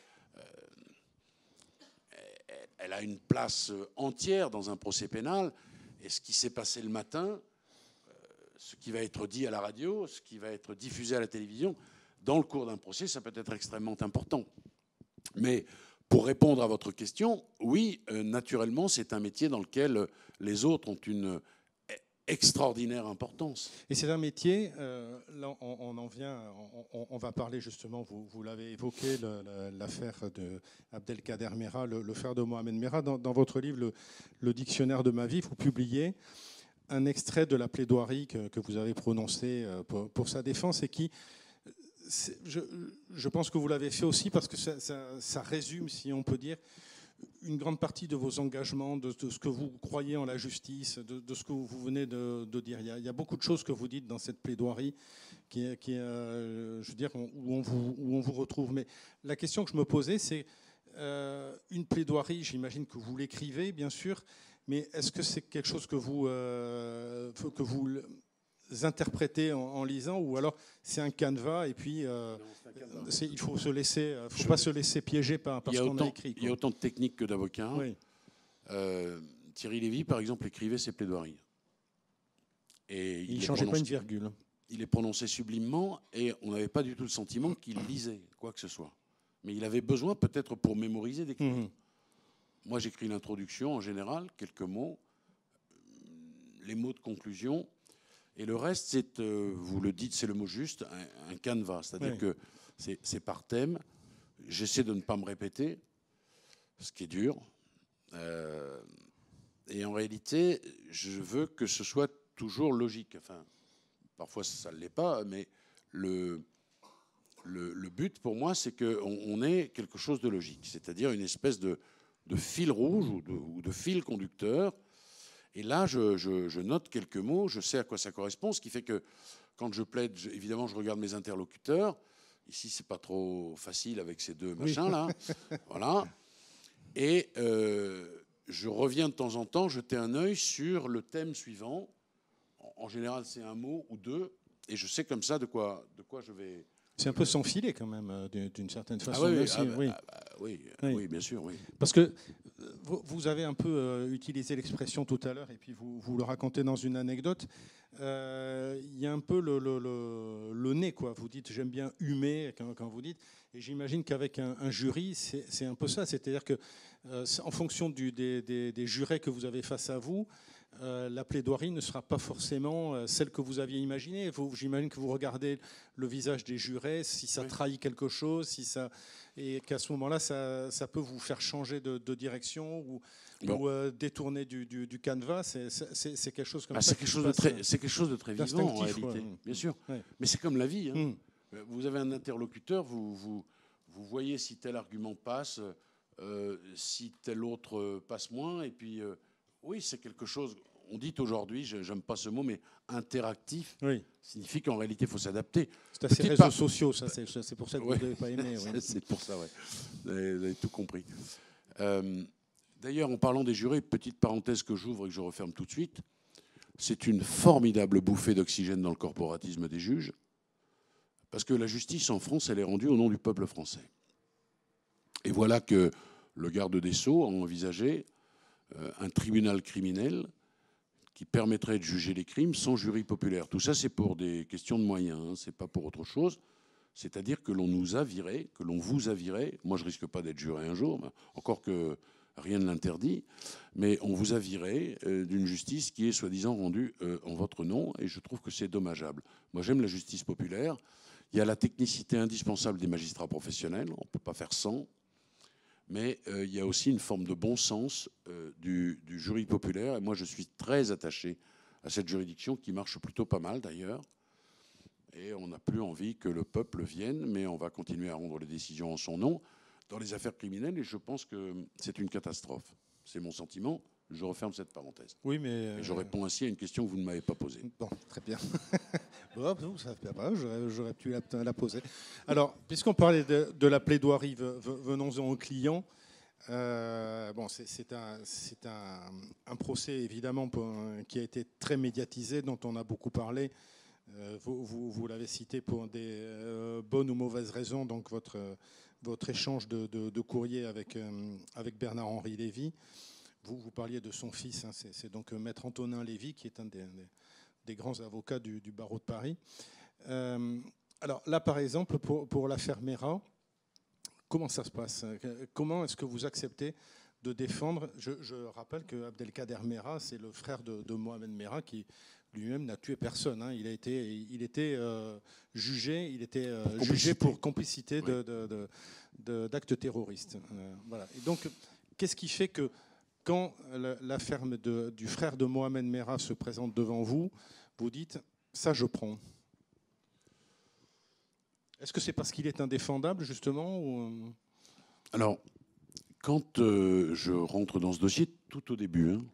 elle a une place entière dans un procès pénal. Et ce qui s'est passé le matin, ce qui va être dit à la radio, ce qui va être diffusé à la télévision, dans le cours d'un procès, ça peut être extrêmement important. Mais pour répondre à votre question, oui, euh, naturellement, c'est un métier dans lequel les autres ont une extraordinaire importance. Et c'est un métier, euh, là on, on en vient, on, on va parler justement, vous, vous l'avez évoqué, l'affaire de Abdelkader Merah, le, le frère de Mohamed Merah. Dans, dans votre livre, le, le Dictionnaire de ma vie, vous publiez un extrait de la plaidoirie que, que vous avez prononcée pour, pour sa défense et qui, je, je pense que vous l'avez fait aussi parce que ça, ça, ça résume, si on peut dire, une grande partie de vos engagements, de, de ce que vous croyez en la justice, de, de ce que vous venez de, de dire. Il y, a, il y a beaucoup de choses que vous dites dans cette plaidoirie qui est, qui est euh, je veux dire, où on, vous, où on vous retrouve. Mais la question que je me posais, c'est euh, une plaidoirie, j'imagine que vous l'écrivez, bien sûr, mais est-ce que c'est quelque chose que vous, euh, que vous interprétez en, en lisant, ou alors c'est un canevas et puis euh, non, c'est, il faut se laisser, faut je, pas se laisser piéger par, par ce qu'on a écrit. Quoi. Il y a autant de techniques que d'avocats. Oui. Euh, Thierry Lévy, par exemple, écrivait ses plaidoiries. Et il ne changeait pas une virgule. Il les prononçait sublimement et on n'avait pas du tout le sentiment qu'il lisait quoi que ce soit. Mais il avait besoin, peut-être pour mémoriser, d'écrire. Mmh. Moi, j'écris l'introduction en général, quelques mots, les mots de conclusion. Et le reste, c'est, euh, vous le dites, c'est le mot juste, un, un canevas. C'est-à-dire oui. que c'est, c'est par thème. J'essaie de ne pas me répéter, ce qui est dur. Euh, et en réalité, je veux que ce soit toujours logique. Enfin, parfois, ça ne l'est pas, mais le, le, le but, pour moi, c'est qu'on on ait quelque chose de logique. C'est-à-dire une espèce de, de fil rouge ou de, ou de fil conducteur. Et là, je, je, je note quelques mots, je sais à quoi ça correspond, ce qui fait que quand je plaide, je, évidemment, je regarde mes interlocuteurs. Ici, c'est pas trop facile avec ces deux machins-là. Oui. Voilà. Et euh, je reviens de temps en temps jeter un œil sur le thème suivant. En général, c'est un mot ou deux. Et je sais comme ça de quoi, de quoi je vais... C'est un peu sans filet quand même, d'une certaine façon. Ah oui, aussi, ah bah, oui. Ah bah, oui, oui. oui, bien sûr. Oui. Parce que vous avez un peu utilisé l'expression tout à l'heure, et puis vous, vous le racontez dans une anecdote. Euh, il y a un peu le, le, le, le nez, quoi. Vous dites, j'aime bien humer quand, quand vous dites. Et j'imagine qu'avec un, un jury, c'est, c'est un peu ça. C'est-à-dire que, euh, en fonction du, des, des, des jurés que vous avez face à vous, Euh, la plaidoirie ne sera pas forcément euh, celle que vous aviez imaginée. Vous, j'imagine que vous regardez le visage des jurés, si ça oui. trahit quelque chose, si ça, et qu'à ce moment-là, ça, ça peut vous faire changer de, de direction ou, bon. ou euh, détourner du, du, du canevas. C'est, c'est, c'est quelque chose comme ah, ça. C'est quelque, chose de très, c'est quelque chose de très vivant en réalité, ouais. bien sûr. Ouais. Mais c'est comme la vie. Hein. Mm. Vous avez un interlocuteur, vous, vous, vous voyez si tel argument passe, euh, si tel autre passe moins, et puis... Euh, oui, c'est quelque chose, on dit aujourd'hui, j'aime pas ce mot, mais interactif, oui. signifie qu'en réalité, il faut s'adapter. C'est à ces réseaux part... sociaux, ça, c'est, c'est pour ça que ouais. vous n'avez pas aimé. Oui. C'est pour ça, oui. Vous avez, vous avez tout compris. Euh, d'ailleurs, en parlant des jurés, petite parenthèse que j'ouvre et que je referme tout de suite, c'est une formidable bouffée d'oxygène dans le corporatisme des juges, parce que la justice en France, elle est rendue au nom du peuple français. Et voilà que le garde des Sceaux a envisagé un tribunal criminel qui permettrait de juger les crimes sans jury populaire. Tout ça, c'est pour des questions de moyens, hein, c'est pas pour autre chose. C'est-à-dire que l'on nous a virés, que l'on vous a virés. Moi, je risque pas d'être juré un jour, encore que rien ne l'interdit, mais on vous a viré euh, d'une justice qui est soi-disant rendue euh, en votre nom, et je trouve que c'est dommageable. Moi, j'aime la justice populaire. Il y a la technicité indispensable des magistrats professionnels, on ne peut pas faire sans. Mais euh, il y a aussi une forme de bon sens euh, du, du jury populaire. Et moi, je suis très attaché à cette juridiction qui marche plutôt pas mal d'ailleurs. Et on n'a plus envie que le peuple vienne, mais on va continuer à rendre les décisions en son nom dans les affaires criminelles. Et je pense que c'est une catastrophe. C'est mon sentiment. Je referme cette parenthèse. Oui, mais euh... et je réponds ainsi à une question que vous ne m'avez pas posée. Bon, très bien. Bon, non, ça fait pas. J'aurais, j'aurais pu la, la poser. Alors, puisqu'on parlait de, de la plaidoirie, venons-en au client. Euh, bon, c'est, c'est, un, c'est un, un procès évidemment pour, qui a été très médiatisé, dont on a beaucoup parlé. Euh, vous, vous, vous l'avez cité pour des euh, bonnes ou mauvaises raisons. Donc votre, votre échange de, de, de courrier avec, euh, avec Bernard-Henri Lévy. Vous, vous parliez de son fils, hein, c'est, c'est donc Maître Antonin Lévy, qui est un des, des, des grands avocats du, du barreau de Paris. Euh, alors là, par exemple, pour, pour l'affaire Merah, comment ça se passe ? Comment est-ce que vous acceptez de défendre ? Je, je rappelle que Abdelkader Merah, c'est le frère de, de Mohamed Merah, qui, lui-même n'a tué personne. Hein. Il a été, il était euh, jugé, il était euh, pour jugé pour complicité oui. de, de, de, de, d'actes terroristes. Euh, voilà. Et donc, qu'est-ce qui fait que quand l'affaire du frère de Mohamed Merah se présente devant vous, vous dites ça, je prends. Est-ce que c'est parce qu'il est indéfendable justement ou... Alors, quand euh, je rentre dans ce dossier, tout au début, hein,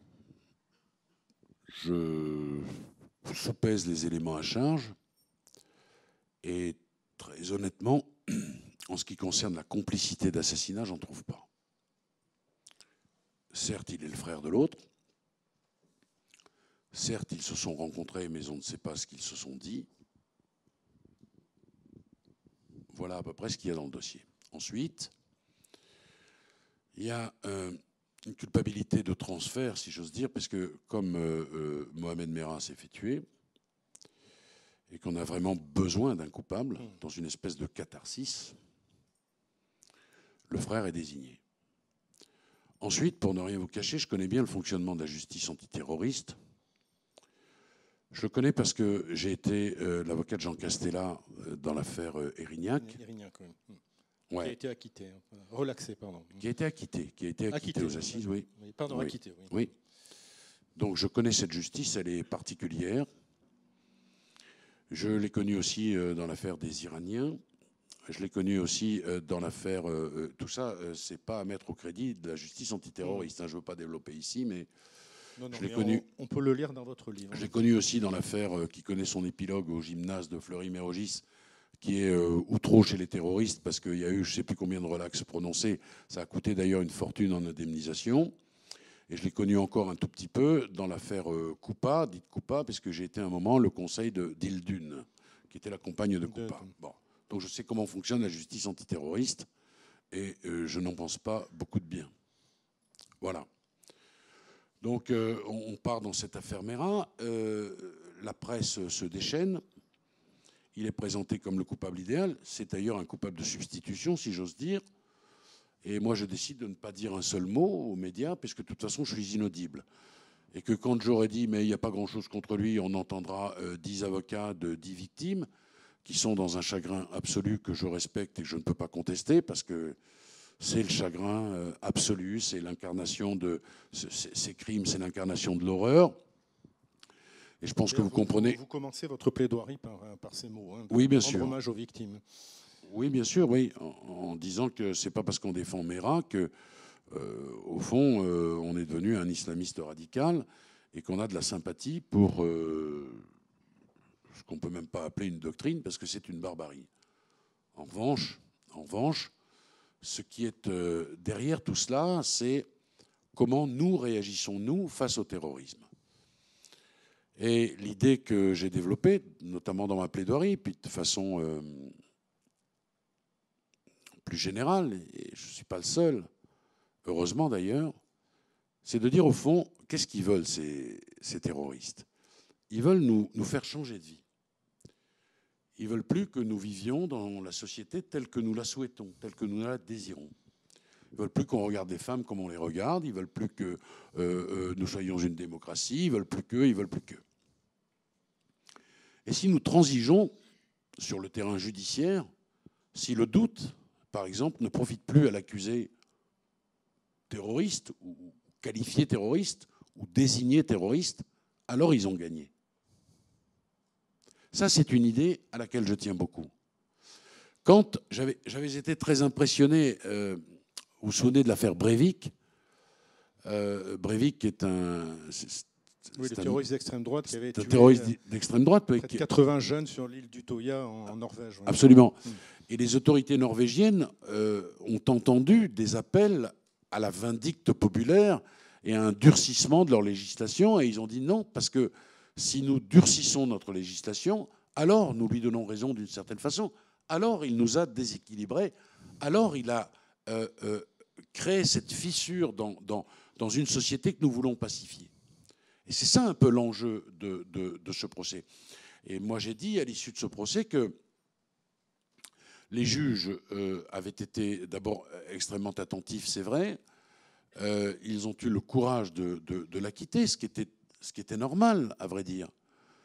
je soupèse les éléments à charge et très honnêtement, en ce qui concerne la complicité d'assassinat, j'en trouve pas. Certes, il est le frère de l'autre. Certes, ils se sont rencontrés, mais on ne sait pas ce qu'ils se sont dit. Voilà à peu près ce qu'il y a dans le dossier. Ensuite, il y a euh, une culpabilité de transfert, si j'ose dire, parce que comme euh, euh, Mohamed Merah s'est fait tuer, et qu'on a vraiment besoin d'un coupable, dans une espèce de catharsis, le frère est désigné. Ensuite, pour ne rien vous cacher, je connais bien le fonctionnement de la justice antiterroriste. Je le connais parce que j'ai été euh, l'avocat de Jean Castella euh, dans l'affaire euh, Erignac. Erignac, oui. Ouais. Qui a été acquitté, relaxé, pardon. Qui a été acquitté, qui a été acquitté, acquitté aux assises, oui. oui. Pardon, oui. acquitté, oui. Oui. Donc je connais cette justice, elle est particulière. Je l'ai connue aussi euh, dans l'affaire des Iraniens. Je l'ai connu aussi euh, dans l'affaire... Euh, tout ça, euh, c'est pas à mettre au crédit de la justice antiterroriste. Hein, je ne veux pas développer ici, mais... Non, non, je l'ai connu. On, on peut le lire dans votre livre. Je l'ai connu aussi dans l'affaire euh, qui connaît son épilogue au gymnase de Fleury-Mérogis, qui est euh, outreau chez les terroristes, parce qu'il y a eu je ne sais plus combien de relax prononcés. Ça a coûté d'ailleurs une fortune en indemnisation. Et je l'ai connu encore un tout petit peu dans l'affaire euh, Coupa, dite Coupa, parce que j'ai été un moment le conseil d'Ildune, qui était la compagne de Coupa. Bon. Donc je sais comment fonctionne la justice antiterroriste, et euh, je n'en pense pas beaucoup de bien. Voilà. Donc euh, on part dans cette affaire Merah, euh, la presse se déchaîne, il est présenté comme le coupable idéal, c'est d'ailleurs un coupable de substitution si j'ose dire, et moi je décide de ne pas dire un seul mot aux médias puisque de toute façon je suis inaudible. Et que quand j'aurais dit mais il n'y a pas grand chose contre lui, on entendra euh, dix avocats de dix victimes qui sont dans un chagrin absolu que je respecte et que je ne peux pas contester parce que c'est le chagrin absolu, c'est l'incarnation de ces crimes, c'est l'incarnation de l'horreur. Et je pense que vous, vous comprenez. Vous commencez votre plaidoirie par, par ces mots. Hein, oui, bien rendre sûr. Hommage aux victimes. Oui, bien sûr, oui, en, en disant que c'est pas parce qu'on défend Merah que, euh, au fond, euh, on est devenu un islamiste radical et qu'on a de la sympathie pour euh, ce qu'on peut même pas appeler une doctrine parce que c'est une barbarie. En revanche, en revanche. Ce qui est euh, derrière tout cela, c'est comment nous réagissons, nous, face au terrorisme. Et l'idée que j'ai développée, notamment dans ma plaidoirie, puis de façon euh, plus générale, et je ne suis pas le seul, heureusement d'ailleurs, c'est de dire au fond, qu'est-ce qu'ils veulent ces, ces terroristes? Ils veulent nous, nous faire changer de vie. Ils ne veulent plus que nous vivions dans la société telle que nous la souhaitons, telle que nous la désirons. Ils ne veulent plus qu'on regarde les femmes comme on les regarde. Ils ne veulent plus que euh, euh, nous soyons une démocratie. Ils ne veulent plus que, ils ne veulent plus que. Et si nous transigeons sur le terrain judiciaire, si le doute, par exemple, ne profite plus à l'accusé terroriste, ou qualifié terroriste, ou désigné terroriste, alors ils ont gagné. Ça, c'est une idée à laquelle je tiens beaucoup. Quand j'avais, j'avais été très impressionné, euh, vous vous souvenez de l'affaire Breivik, euh, Breivik est un... C'est, oui, le terroriste d'extrême droite qui avait tué... Le terroriste d'extrême droite. Près de quatre-vingts jeunes sur l'île d'Utoya en, en Norvège. Oui. Absolument. Et les autorités norvégiennes euh, ont entendu des appels à la vindicte populaire et à un durcissement de leur législation, et ils ont dit non, parce que si nous durcissons notre législation, alors nous lui donnons raison d'une certaine façon. Alors il nous a déséquilibrés. Alors il a euh, euh, créé cette fissure dans, dans, dans une société que nous voulons pacifier. Et c'est ça un peu l'enjeu de, de, de ce procès. Et moi j'ai dit à l'issue de ce procès que les juges euh, avaient été d'abord extrêmement attentifs, c'est vrai. Euh, ils ont eu le courage de, de, de l'acquitter, ce qui était ce qui était normal, à vrai dire.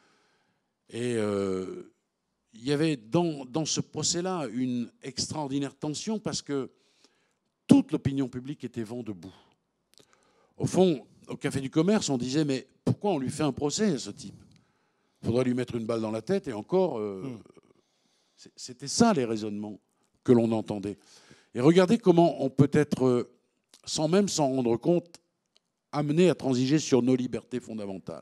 Et euh, il y avait dans, dans ce procès-là une extraordinaire tension parce que toute l'opinion publique était vent debout. Au fond, au Café du Commerce, on disait, mais pourquoi on lui fait un procès à ce type? Il faudrait lui mettre une balle dans la tête et encore, euh, mmh. c'était ça les raisonnements que l'on entendait. Et regardez comment on peut être, sans même s'en rendre compte, amené à transiger sur nos libertés fondamentales.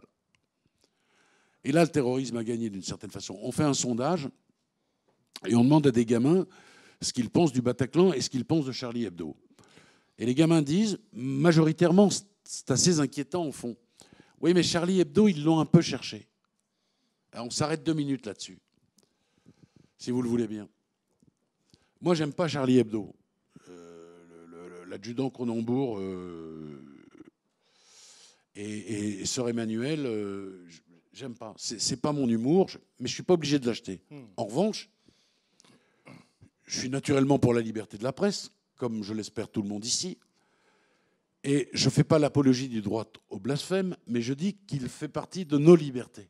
Et là, le terrorisme a gagné d'une certaine façon. On fait un sondage et on demande à des gamins ce qu'ils pensent du Bataclan et ce qu'ils pensent de Charlie Hebdo. Et les gamins disent, majoritairement, c'est assez inquiétant au fond. Oui, mais Charlie Hebdo, ils l'ont un peu cherché. Alors on s'arrête deux minutes là-dessus, si vous le voulez bien. Moi, j'aime pas Charlie Hebdo. Euh, L'adjudant Cronenbourg euh, et, et, et Sœur Emmanuel, euh, j'aime pas. C'est pas mon humour, mais je suis pas obligé de l'acheter. En revanche, je suis naturellement pour la liberté de la presse, comme je l'espère tout le monde ici. Et je ne fais pas l'apologie du droit au blasphème, mais je dis qu'il fait partie de nos libertés.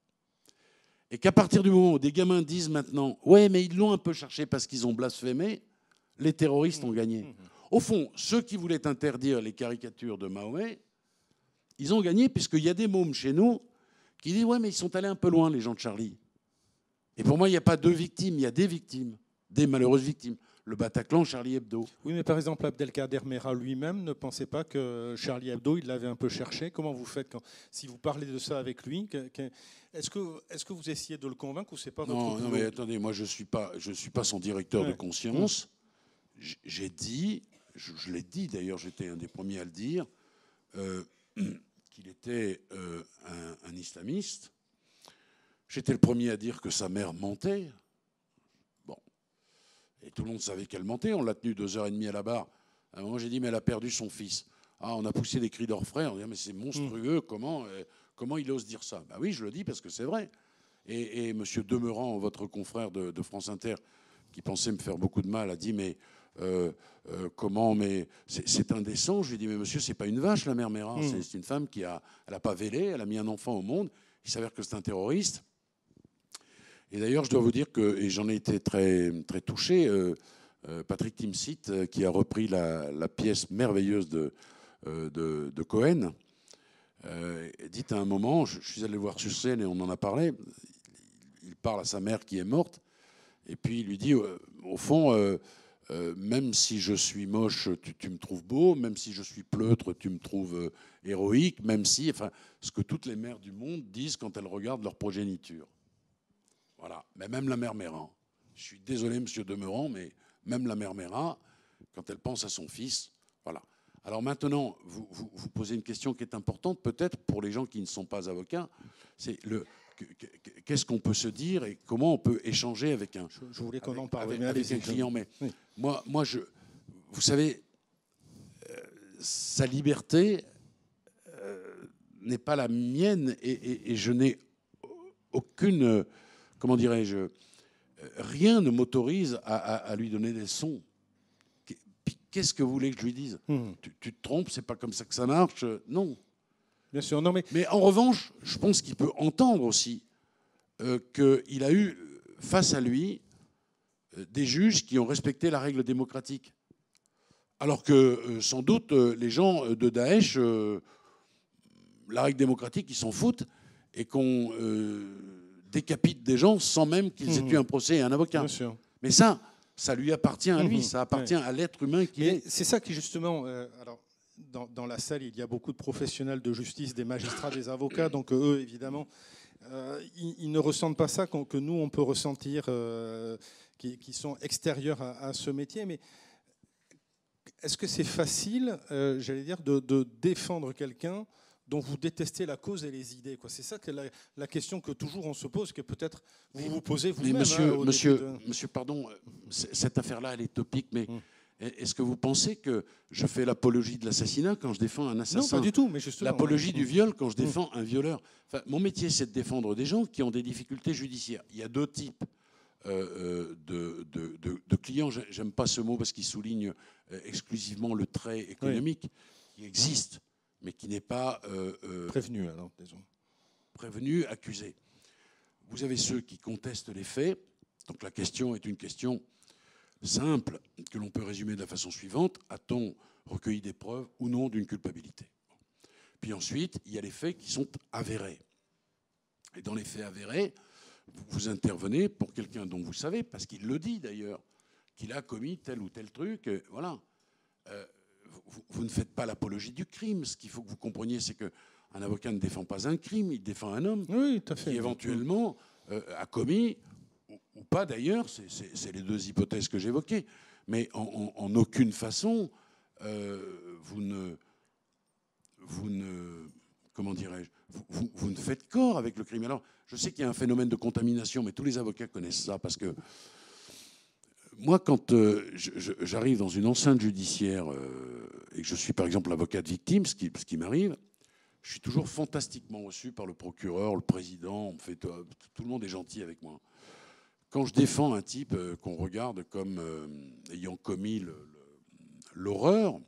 Et qu'à partir du moment où des gamins disent maintenant « Ouais, mais ils l'ont un peu cherché parce qu'ils ont blasphémé », les terroristes ont gagné. Au fond, ceux qui voulaient interdire les caricatures de Mahomet, ils ont gagné puisqu'il y a des mômes chez nous qui disent « Ouais, mais ils sont allés un peu loin, les gens de Charlie ». Et pour moi, il n'y a pas deux victimes, il y a des victimes, des malheureuses victimes. Le Bataclan, Charlie Hebdo. Oui, mais par exemple, Abdelkader Mera lui-même ne pensait pas que Charlie Hebdo, il l'avait un peu cherché. Comment vous faites quand, si vous parlez de ça avec lui? Est-ce que, est-ce que vous essayez de le convaincre ou c'est pas votre boulot? Non, mais attendez, moi je ne suis pas, je suis pas son directeur ouais. de conscience. Mmh. J'ai dit, je, je l'ai dit d'ailleurs, j'étais un des premiers à le dire, euh, qu'il était euh, un, un islamiste. J'étais le premier à dire que sa mère mentait. Et tout le monde savait qu'elle mentait. On l'a tenue deux heures et demie à la barre. À un moment, j'ai dit, mais elle a perdu son fils. Ah, on a poussé des cris d'orfraie. On dit, mais c'est monstrueux. Mmh. Comment, euh, comment il ose dire ça? Ben oui, je le dis parce que c'est vrai. Et, et M. Demeurant, votre confrère de, de France Inter, qui pensait me faire beaucoup de mal, a dit, mais euh, euh, comment, mais c'est indécent. Je lui ai dit, mais monsieur, c'est pas une vache, la mère Mera. Mmh. C'est une femme qui a, elle n'a pas vélé, elle a mis un enfant au monde. Il s'avère que c'est un terroriste. Et d'ailleurs, je dois vous dire que, et j'en ai été très, très touché, euh, euh, Patrick Timsit, euh, qui a repris la, la pièce merveilleuse de, euh, de, de Cohen, euh, dit à un moment, je, je suis allé le voir sur scène et on en a parlé, il parle à sa mère qui est morte, et puis il lui dit, euh, au fond, euh, euh, même si je suis moche, tu, tu me trouves beau, même si je suis pleutre, tu me trouves euh, héroïque, même si, enfin, ce que toutes les mères du monde disent quand elles regardent leur progéniture. Voilà, mais même la mère Mera, je suis désolé, monsieur Demeurant, mais même la mère Mera, quand elle pense à son fils, voilà. Alors maintenant, vous, vous, vous posez une question qui est importante, peut-être pour les gens qui ne sont pas avocats, c'est le qu'est-ce qu'on peut se dire et comment on peut échanger avec un, je, je voulais qu'on en parle, avec, avec un client. Mais oui. moi, moi, je, vous savez, euh, sa liberté euh, n'est pas la mienne et, et, et je n'ai aucune comment dirais-je, rien ne m'autorise à, à, à lui donner des leçons. Qu'est-ce que vous voulez que je lui dise? mmh. tu, tu te trompes, c'est pas comme ça que ça marche. Non. Bien sûr, non, mais... mais en revanche, je pense qu'il peut entendre aussi euh, qu'il a eu face à lui euh, des juges qui ont respecté la règle démocratique. Alors que, euh, sans doute, euh, les gens de Daesh, euh, la règle démocratique, ils s'en foutent et qu'on... Euh, décapite des gens sans même qu'ils aient mmh. eu un procès et un avocat. Bien sûr. Mais ça, ça lui appartient à lui, mmh. ça appartient ouais. à l'être humain qui est. C'est ça qui, justement, euh, alors, dans, dans la salle, il y a beaucoup de professionnels de justice, des magistrats, des avocats, donc eux, évidemment, euh, ils, ils ne ressentent pas ça que nous, on peut ressentir, euh, qui, qui sont extérieurs à, à ce métier. Mais est-ce que c'est facile, euh, j'allais dire, de, de défendre quelqu'un dont vous détestez la cause et les idées, quoi? C'est ça que la, la question que toujours on se pose, que peut-être vous vous posez vous-même. Mais monsieur, hein, monsieur, de... monsieur, pardon, cette affaire-là, elle est topique, mais hum. est-ce que vous pensez que je fais l'apologie de l'assassinat quand je défends un assassin? Non, pas du tout, mais justement. L'apologie du viol quand je défends hum. un violeur. Enfin, mon métier, c'est de défendre des gens qui ont des difficultés judiciaires. Il y a deux types euh, de, de, de, de clients. J'aime pas ce mot parce qu'il souligne exclusivement le trait économique oui. qui existe, mais qui n'est pas... Euh, euh, prévenu, alors, disons. Prévenu, accusé. vous avez ceux qui contestent les faits. Donc la question est une question simple que l'on peut résumer de la façon suivante. A-t-on recueilli des preuves ou non d'une culpabilité? Puis ensuite, il y a les faits qui sont avérés. Et dans les faits avérés, vous intervenez pour quelqu'un dont vous savez, parce qu'il le dit d'ailleurs, qu'il a commis tel ou tel truc. Voilà. Euh, vous, vous ne faites pas l'apologie du crime. Ce qu'il faut que vous compreniez, c'est qu'un avocat ne défend pas un crime, il défend un homme oui, tout à fait. qui éventuellement euh, a commis, ou, ou pas d'ailleurs, c'est les deux hypothèses que j'évoquais, mais en, en, en aucune façon, euh, vous ne... Vous ne comment dirais-je, vous, vous, vous ne faites corps avec le crime. Alors, je sais qu'il y a un phénomène de contamination, mais tous les avocats connaissent ça, parce que moi, quand euh, j'arrive dans une enceinte judiciaire euh, et que je suis, par exemple, l'avocat de victime, ce qui, ce qui m'arrive, je suis toujours fantastiquement reçu par le procureur, le président, on me fait, euh, tout le monde est gentil avec moi. Quand je défends un type euh, qu'on regarde comme euh, ayant commis l'horreur,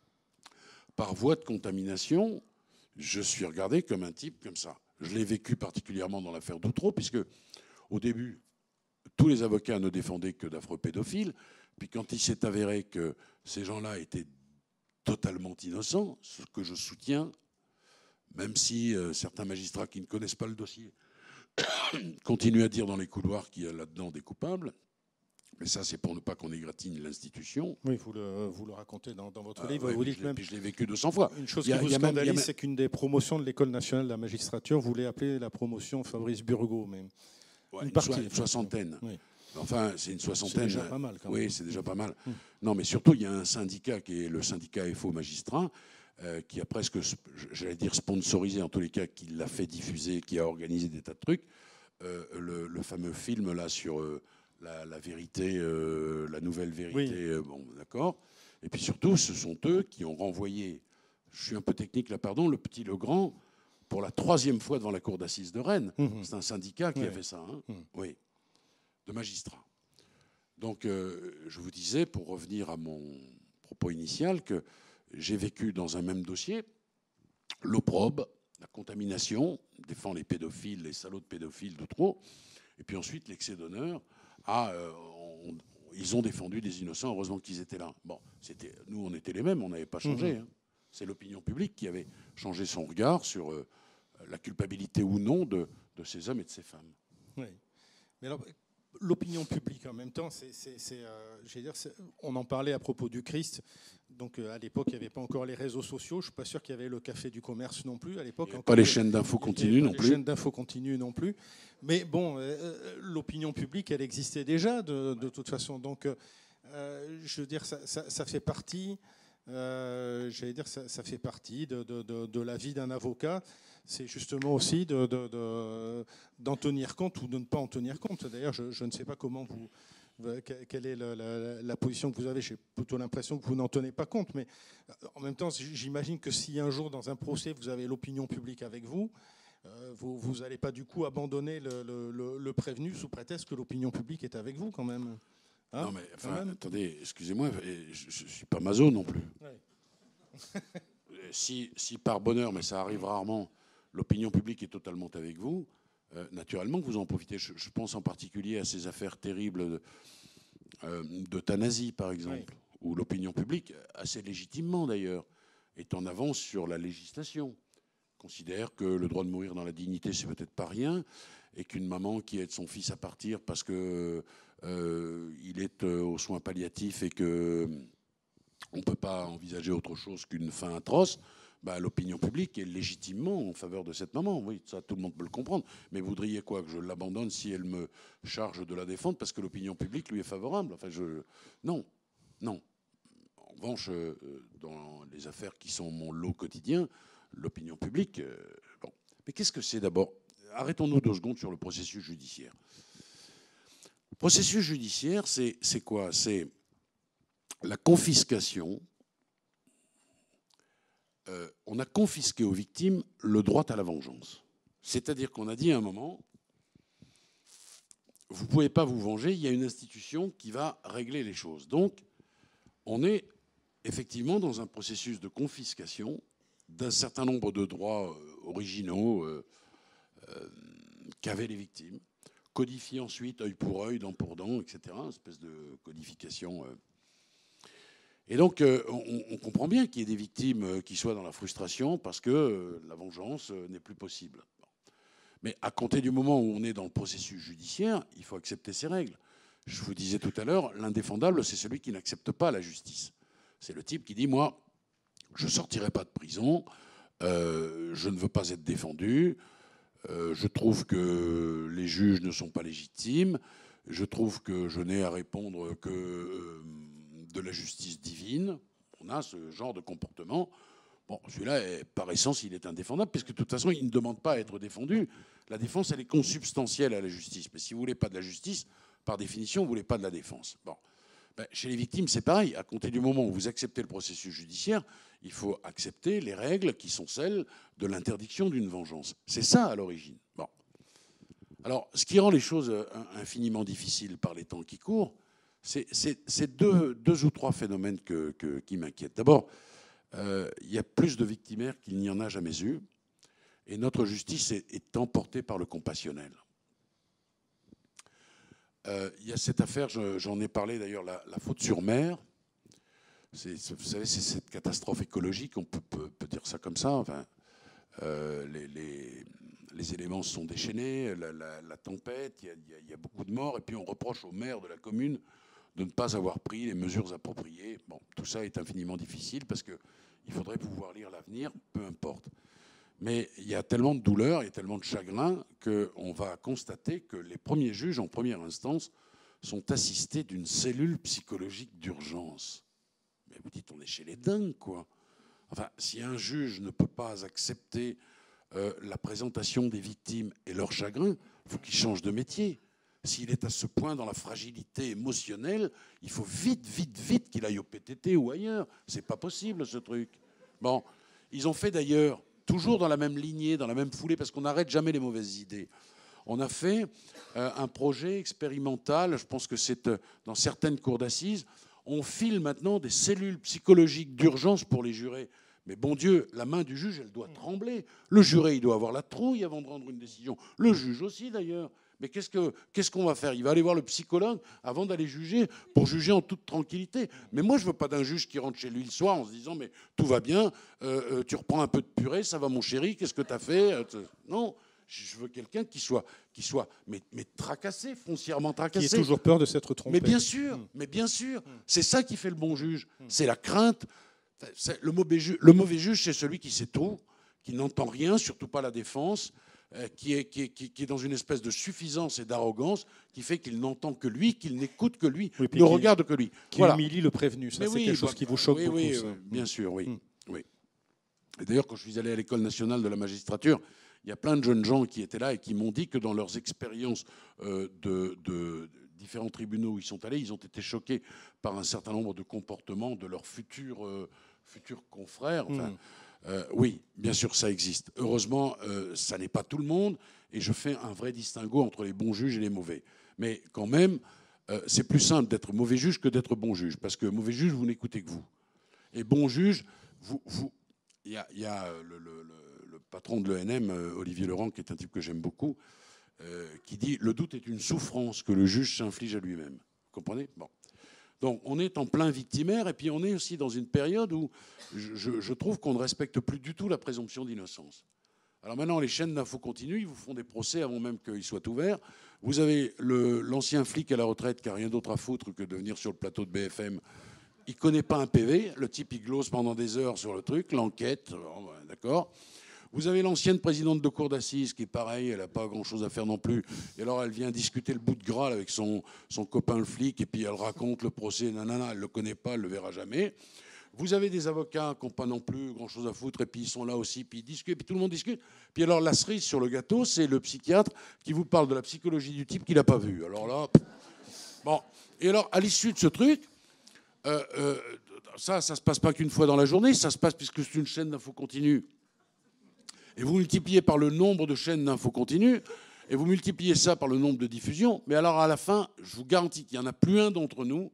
par voie de contamination, je suis regardé comme un type comme ça. Je l'ai vécu particulièrement dans l'affaire Doutreau, puisque au début, tous les avocats ne défendaient que d'affreux pédophiles. Puis quand il s'est avéré que ces gens-là étaient totalement innocents, ce que je soutiens, même si euh, certains magistrats qui ne connaissent pas le dossier continuent à dire dans les couloirs qu'il y a là-dedans des coupables, mais ça, c'est pour ne pas qu'on égratigne l'institution. Oui, vous le, vous le racontez dans, dans votre Ah, livre. ouais, vous dites je même, puis je l'ai vécu deux cents fois. Une chose Il y a- qui vous il y a même- scandalise, il y a- c'est qu'une des promotions de l'École nationale de la magistrature voulait appeler la promotion Fabrice Burgot. Mais Ouais, une une, partie, soi- une enfin, soixantaine. oui. Enfin, c'est une C'est soixantaine. déjà pas mal, quand même. Oui, c'est déjà pas mal. Hum. Non, mais surtout, il y a un syndicat qui est le syndicat F O Magistrats, euh, qui a presque, j'allais dire sponsorisé, en tous les cas, qui l'a fait diffuser, qui a organisé des tas de trucs. Euh, le, le fameux film là sur euh, la, la vérité, euh, la nouvelle vérité. Oui. euh, bon, d'accord. Et puis surtout, ce sont eux qui ont renvoyé. Je suis un peu technique là, pardon. Le petit Legrand pour la troisième fois devant la cour d'assises de Rennes. Hum, C'est un syndicat qui oui. a fait ça. Hein. Hum. Oui, de magistrats. Donc, euh, je vous disais, pour revenir à mon propos initial, que j'ai vécu dans un même dossier l'opprobre, la contamination, défend les pédophiles, les salauds de pédophiles de trop, et puis ensuite l'excès d'honneur. Ah, euh, on- ils ont défendu des innocents, heureusement qu'ils étaient là. Bon, c'était, nous, on était les mêmes, on n'avait pas changé. Mmh. Hein. C'est l'opinion publique qui avait changé son regard sur euh, la culpabilité ou non de, de ces hommes et de ces femmes. Oui. Mais alors, l'opinion publique en même temps, c'est, c'est, c'est, euh, j'allais dire, c'est- on en parlait à propos du Christ. Donc euh, à l'époque, il n'y avait pas encore les réseaux sociaux. Je ne suis pas sûr qu'il y avait le café du commerce non plus à l'époque. Il y avait Encore, pas les il y- chaînes d'infos il y avait continues pas non les plus. chaînes d'infos continues non plus. Mais bon, euh, l'opinion publique, elle existait déjà de, de toute façon. Donc, euh, je veux dire, ça, ça, ça fait partie. Euh, j'allais dire, ça, ça fait partie de, de, de, de la vie d'un avocat. C'est justement aussi de, de, de, d'en tenir compte ou de ne pas en tenir compte. D'ailleurs, je, je ne sais pas comment vous, quelle est la, la, la position que vous avez. J'ai plutôt l'impression que vous n'en tenez pas compte. Mais en même temps, j'imagine que si un jour, dans un procès, vous avez l'opinion publique avec vous, euh, vous n'allez pas du coup abandonner le, le, le prévenu sous prétexte que l'opinion publique est avec vous quand même. Hein, non, mais enfin, attendez, excusez-moi, je ne suis pas maso non plus. Ouais. si, si par bonheur, mais ça arrive rarement, l'opinion publique est totalement avec vous, euh, naturellement que vous en profitez. Je, je pense en particulier à ces affaires terribles de, euh, d'euthanasie, par exemple, oui. Où l'opinion publique, assez légitimement d'ailleurs, est en avance sur la législation. Considère que le droit de mourir dans la dignité, c'est peut-être pas rien, et qu'une maman qui aide son fils à partir parce que euh, il est euh, aux soins palliatifs et que on ne peut pas envisager autre chose qu'une fin atroce, bah, l'opinion publique est légitimement en faveur de cette maman. Oui, ça, tout le monde peut le comprendre. Mais vous voudriez quoi? Que je l'abandonne si elle me charge de la défendre parce que l'opinion publique lui est favorable? Enfin, je... Non, non. En revanche, euh, dans les affaires qui sont mon lot quotidien, l'opinion publique... Euh, bon. Mais qu'est-ce que c'est d'abord? Arrêtons-nous deux secondes sur le processus judiciaire. Le processus judiciaire, c'est, c'est quoi? C'est la confiscation. Euh, on a confisqué aux victimes le droit à la vengeance. C'est-à-dire qu'on a dit à un moment, vous ne pouvez pas vous venger, il y a une institution qui va régler les choses. Donc, on est effectivement dans un processus de confiscation d'un certain nombre de droits euh, originaux, euh, euh, qu'avaient les victimes, codifié ensuite œil pour œil, dent pour dent, et cetera. Une espèce de codification. Euh. Et donc, euh, on, on comprend bien qu'il y ait des victimes euh, qui soient dans la frustration parce que euh, la vengeance euh, n'est plus possible. Mais à compter du moment où on est dans le processus judiciaire, il faut accepter ces règles. Je vous disais tout à l'heure, l'indéfendable, c'est celui qui n'accepte pas la justice. C'est le type qui dit, moi, je ne sortirai pas de prison, euh, je ne veux pas être défendu, euh, je trouve que les juges ne sont pas légitimes, je trouve que je n'ai à répondre que euh, de la justice divine. On a ce genre de comportement. Bon, celui-là, par essence, il est indéfendable, puisque de toute façon, il ne demande pas à être défendu. La défense, elle est consubstantielle à la justice. Mais si vous ne voulez pas de la justice, par définition, vous ne voulez pas de la défense. Bon. Ben, chez les victimes, c'est pareil. À compter du moment où vous acceptez le processus judiciaire, il faut accepter les règles qui sont celles de l'interdiction d'une vengeance. C'est ça, à l'origine. Bon. Alors, ce qui rend les choses infiniment difficiles par les temps qui courent, c'est deux, deux ou trois phénomènes que, que, qui m'inquiètent. D'abord, Euh, il y a plus de victimaires qu'il n'y en a jamais eu, et notre justice est, est emportée par le compassionnel. Euh, il y a cette affaire, j'en ai parlé d'ailleurs, la, la faute sur mer. Vous savez, c'est cette catastrophe écologique, on peut, peut, peut dire ça comme ça. Enfin, euh, les, les, les éléments se sont déchaînés, la, la, la tempête, il y, a, il y a beaucoup de morts, et puis on reproche au maire de la commune de ne pas avoir pris les mesures appropriées. Bon, tout ça est infiniment difficile parce qu'il faudrait pouvoir lire l'avenir, peu importe. Mais il y a tellement de douleur et tellement de chagrin qu'on va constater que les premiers juges, en première instance, sont assistés d'une cellule psychologique d'urgence. Mais vous dites, on est chez les dingues, quoi. Enfin, si un juge ne peut pas accepter euh, la présentation des victimes et leur chagrin, il faut qu'il change de métier. S'il est à ce point dans la fragilité émotionnelle, il faut vite, vite, vite qu'il aille au P T T ou ailleurs. C'est pas possible, ce truc. Bon, ils ont fait d'ailleurs, toujours dans la même lignée, dans la même foulée, parce qu'on n'arrête jamais les mauvaises idées. On a fait euh, un projet expérimental, je pense que c'est euh, dans certaines cours d'assises, on file maintenant des cellules psychologiques d'urgence pour les jurés. Mais bon Dieu, la main du juge, elle doit trembler. Le juré, il doit avoir la trouille avant de rendre une décision. Le juge aussi, d'ailleurs. Mais qu'est-ce que, qu'est-ce qu'on va faire? Il va aller voir le psychologue avant d'aller juger, pour juger en toute tranquillité. Mais moi, je ne veux pas d'un juge qui rentre chez lui le soir en se disant « mais tout va bien, euh, euh, tu reprends un peu de purée, ça va mon chéri, qu'est-ce que tu as fait ?» Non, je veux quelqu'un qui soit, qui soit mais, mais tracassé, foncièrement tracassé. Qui ait toujours peur de s'être trompé. Mais bien sûr, mmh. mais bien sûr. Mmh. C'est ça qui fait le bon juge. Mmh. C'est la crainte. C'est le, mauvais juge, le mauvais juge, c'est celui qui sait tout, qui n'entend rien, surtout pas la défense, Qui est, qui, est, qui est dans une espèce de suffisance et d'arrogance qui fait qu'il n'entend que lui, qu'il n'écoute que lui, oui, ne regarde que lui. Qui voilà. Humilie le prévenu. Ça, c'est oui, quelque chose bah, qui vous choque oui, beaucoup. Oui, ça. Euh, bien sûr, oui. Mm. oui. Et d'ailleurs, quand je suis allé à l'École nationale de la magistrature, il y a plein de jeunes gens qui étaient là et qui m'ont dit que dans leurs expériences euh, de, de différents tribunaux où ils sont allés, ils ont été choqués par un certain nombre de comportements de leurs futurs, euh, futurs confrères. Enfin, mm. Euh, oui, bien sûr, ça existe. Heureusement, euh, ça n'est pas tout le monde, et je fais un vrai distinguo entre les bons juges et les mauvais. Mais quand même, euh, c'est plus simple d'être mauvais juge que d'être bon juge, parce que mauvais juge, vous n'écoutez que vous. Et bon juge, vous, vous, il y a, y a le, le, le, le patron de l'E N M, Olivier Laurent, qui est un type que j'aime beaucoup, euh, qui dit « Le doute est une souffrance que le juge s'inflige à lui-même ». Vous comprenez? Bon. Donc on est en plein victimaire, et puis on est aussi dans une période où je, je, je trouve qu'on ne respecte plus du tout la présomption d'innocence. Alors maintenant, les chaînes d'infos continuent, ils vous font des procès avant même qu'ils soient ouverts. Vous avez l'ancien flic à la retraite qui n'a rien d'autre à foutre que de venir sur le plateau de B F M. Il ne connaît pas un P V, le type il glose pendant des heures sur le truc, l'enquête, d'accord. Vous avez l'ancienne présidente de cour d'assises qui est pareil, elle n'a pas grand-chose à faire non plus. Et alors elle vient discuter le bout de gras avec son, son copain le flic, et puis elle raconte le procès, nanana, elle ne le connaît pas, elle ne le verra jamais. Vous avez des avocats qui n'ont pas non plus grand-chose à foutre, et puis ils sont là aussi, puis ils discutent, et puis tout le monde discute. Puis alors la cerise sur le gâteau, c'est le psychiatre qui vous parle de la psychologie du type qu'il n'a pas vu. Alors là, bon. Et alors à l'issue de ce truc, euh, euh, ça, ça ne se passe pas qu'une fois dans la journée, ça se passe puisque c'est une chaîne d'infos continue. Et vous multipliez par le nombre de chaînes d'infos continues, et vous multipliez ça par le nombre de diffusions. Mais alors, à la fin, je vous garantis qu'il n'y en a plus un d'entre nous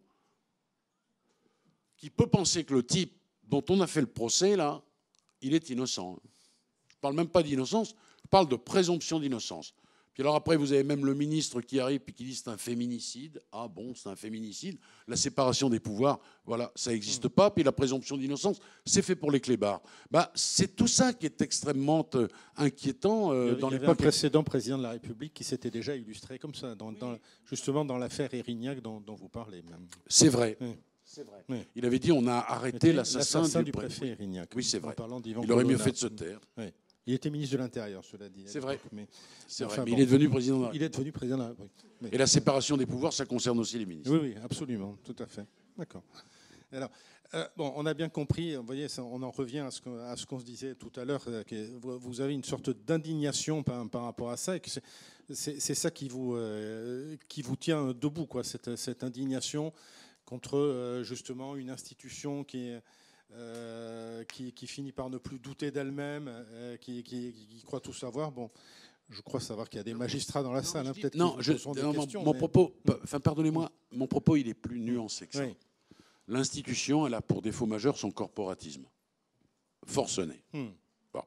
qui peut penser que le type dont on a fait le procès, là, il est innocent. Je ne parle même pas d'innocence, je parle de présomption d'innocence. Puis alors après, vous avez même le ministre qui arrive et qui dit c'est un féminicide. Ah bon, c'est un féminicide. La séparation des pouvoirs, voilà, ça n'existe pas. Puis la présomption d'innocence, c'est fait pour les clébards. Bah, c'est tout ça qui est extrêmement euh, inquiétant euh, dans l'époque. Il y avait un précédent président de la République qui s'était déjà illustré comme ça, dans, oui. dans, justement dans l'affaire Erignac dont, dont vous parlez même. C'est vrai. Oui. C'est vrai. Oui. Il avait dit on a arrêté l'assassin du, du préfet Erignac. Oui, c'est vrai. Il Colonna. aurait mieux fait de se taire. Oui. Il était ministre de l'Intérieur, cela dit. C'est vrai. Mais, c'est enfin, vrai. Mais bon, il est devenu président de la République. Il est devenu président de la République. Mais... Et la séparation des pouvoirs, ça concerne aussi les ministres. Oui, oui, absolument, tout à fait. D'accord. Alors, euh, bon, on a bien compris, vous voyez, ça, on en revient à ce qu'on, à ce qu'on se disait tout à l'heure, euh, que vous avez une sorte d'indignation par, par rapport à ça, et que c'est, c'est, c'est ça qui vous, euh, qui vous tient debout, quoi, cette, cette indignation contre, euh, justement, une institution qui est... Euh, qui, qui finit par ne plus douter d'elle-même, euh, qui, qui, qui croit tout savoir. Bon, je crois savoir qu'il y a des magistrats dans la non, salle. Hein, peut-être non, je, sont des non questions, mon mais... propos, enfin, pardonnez-moi, mon propos, il est plus nuancé que ça. Oui. L'institution, elle a pour défaut majeur son corporatisme forcené. Hmm. Bon.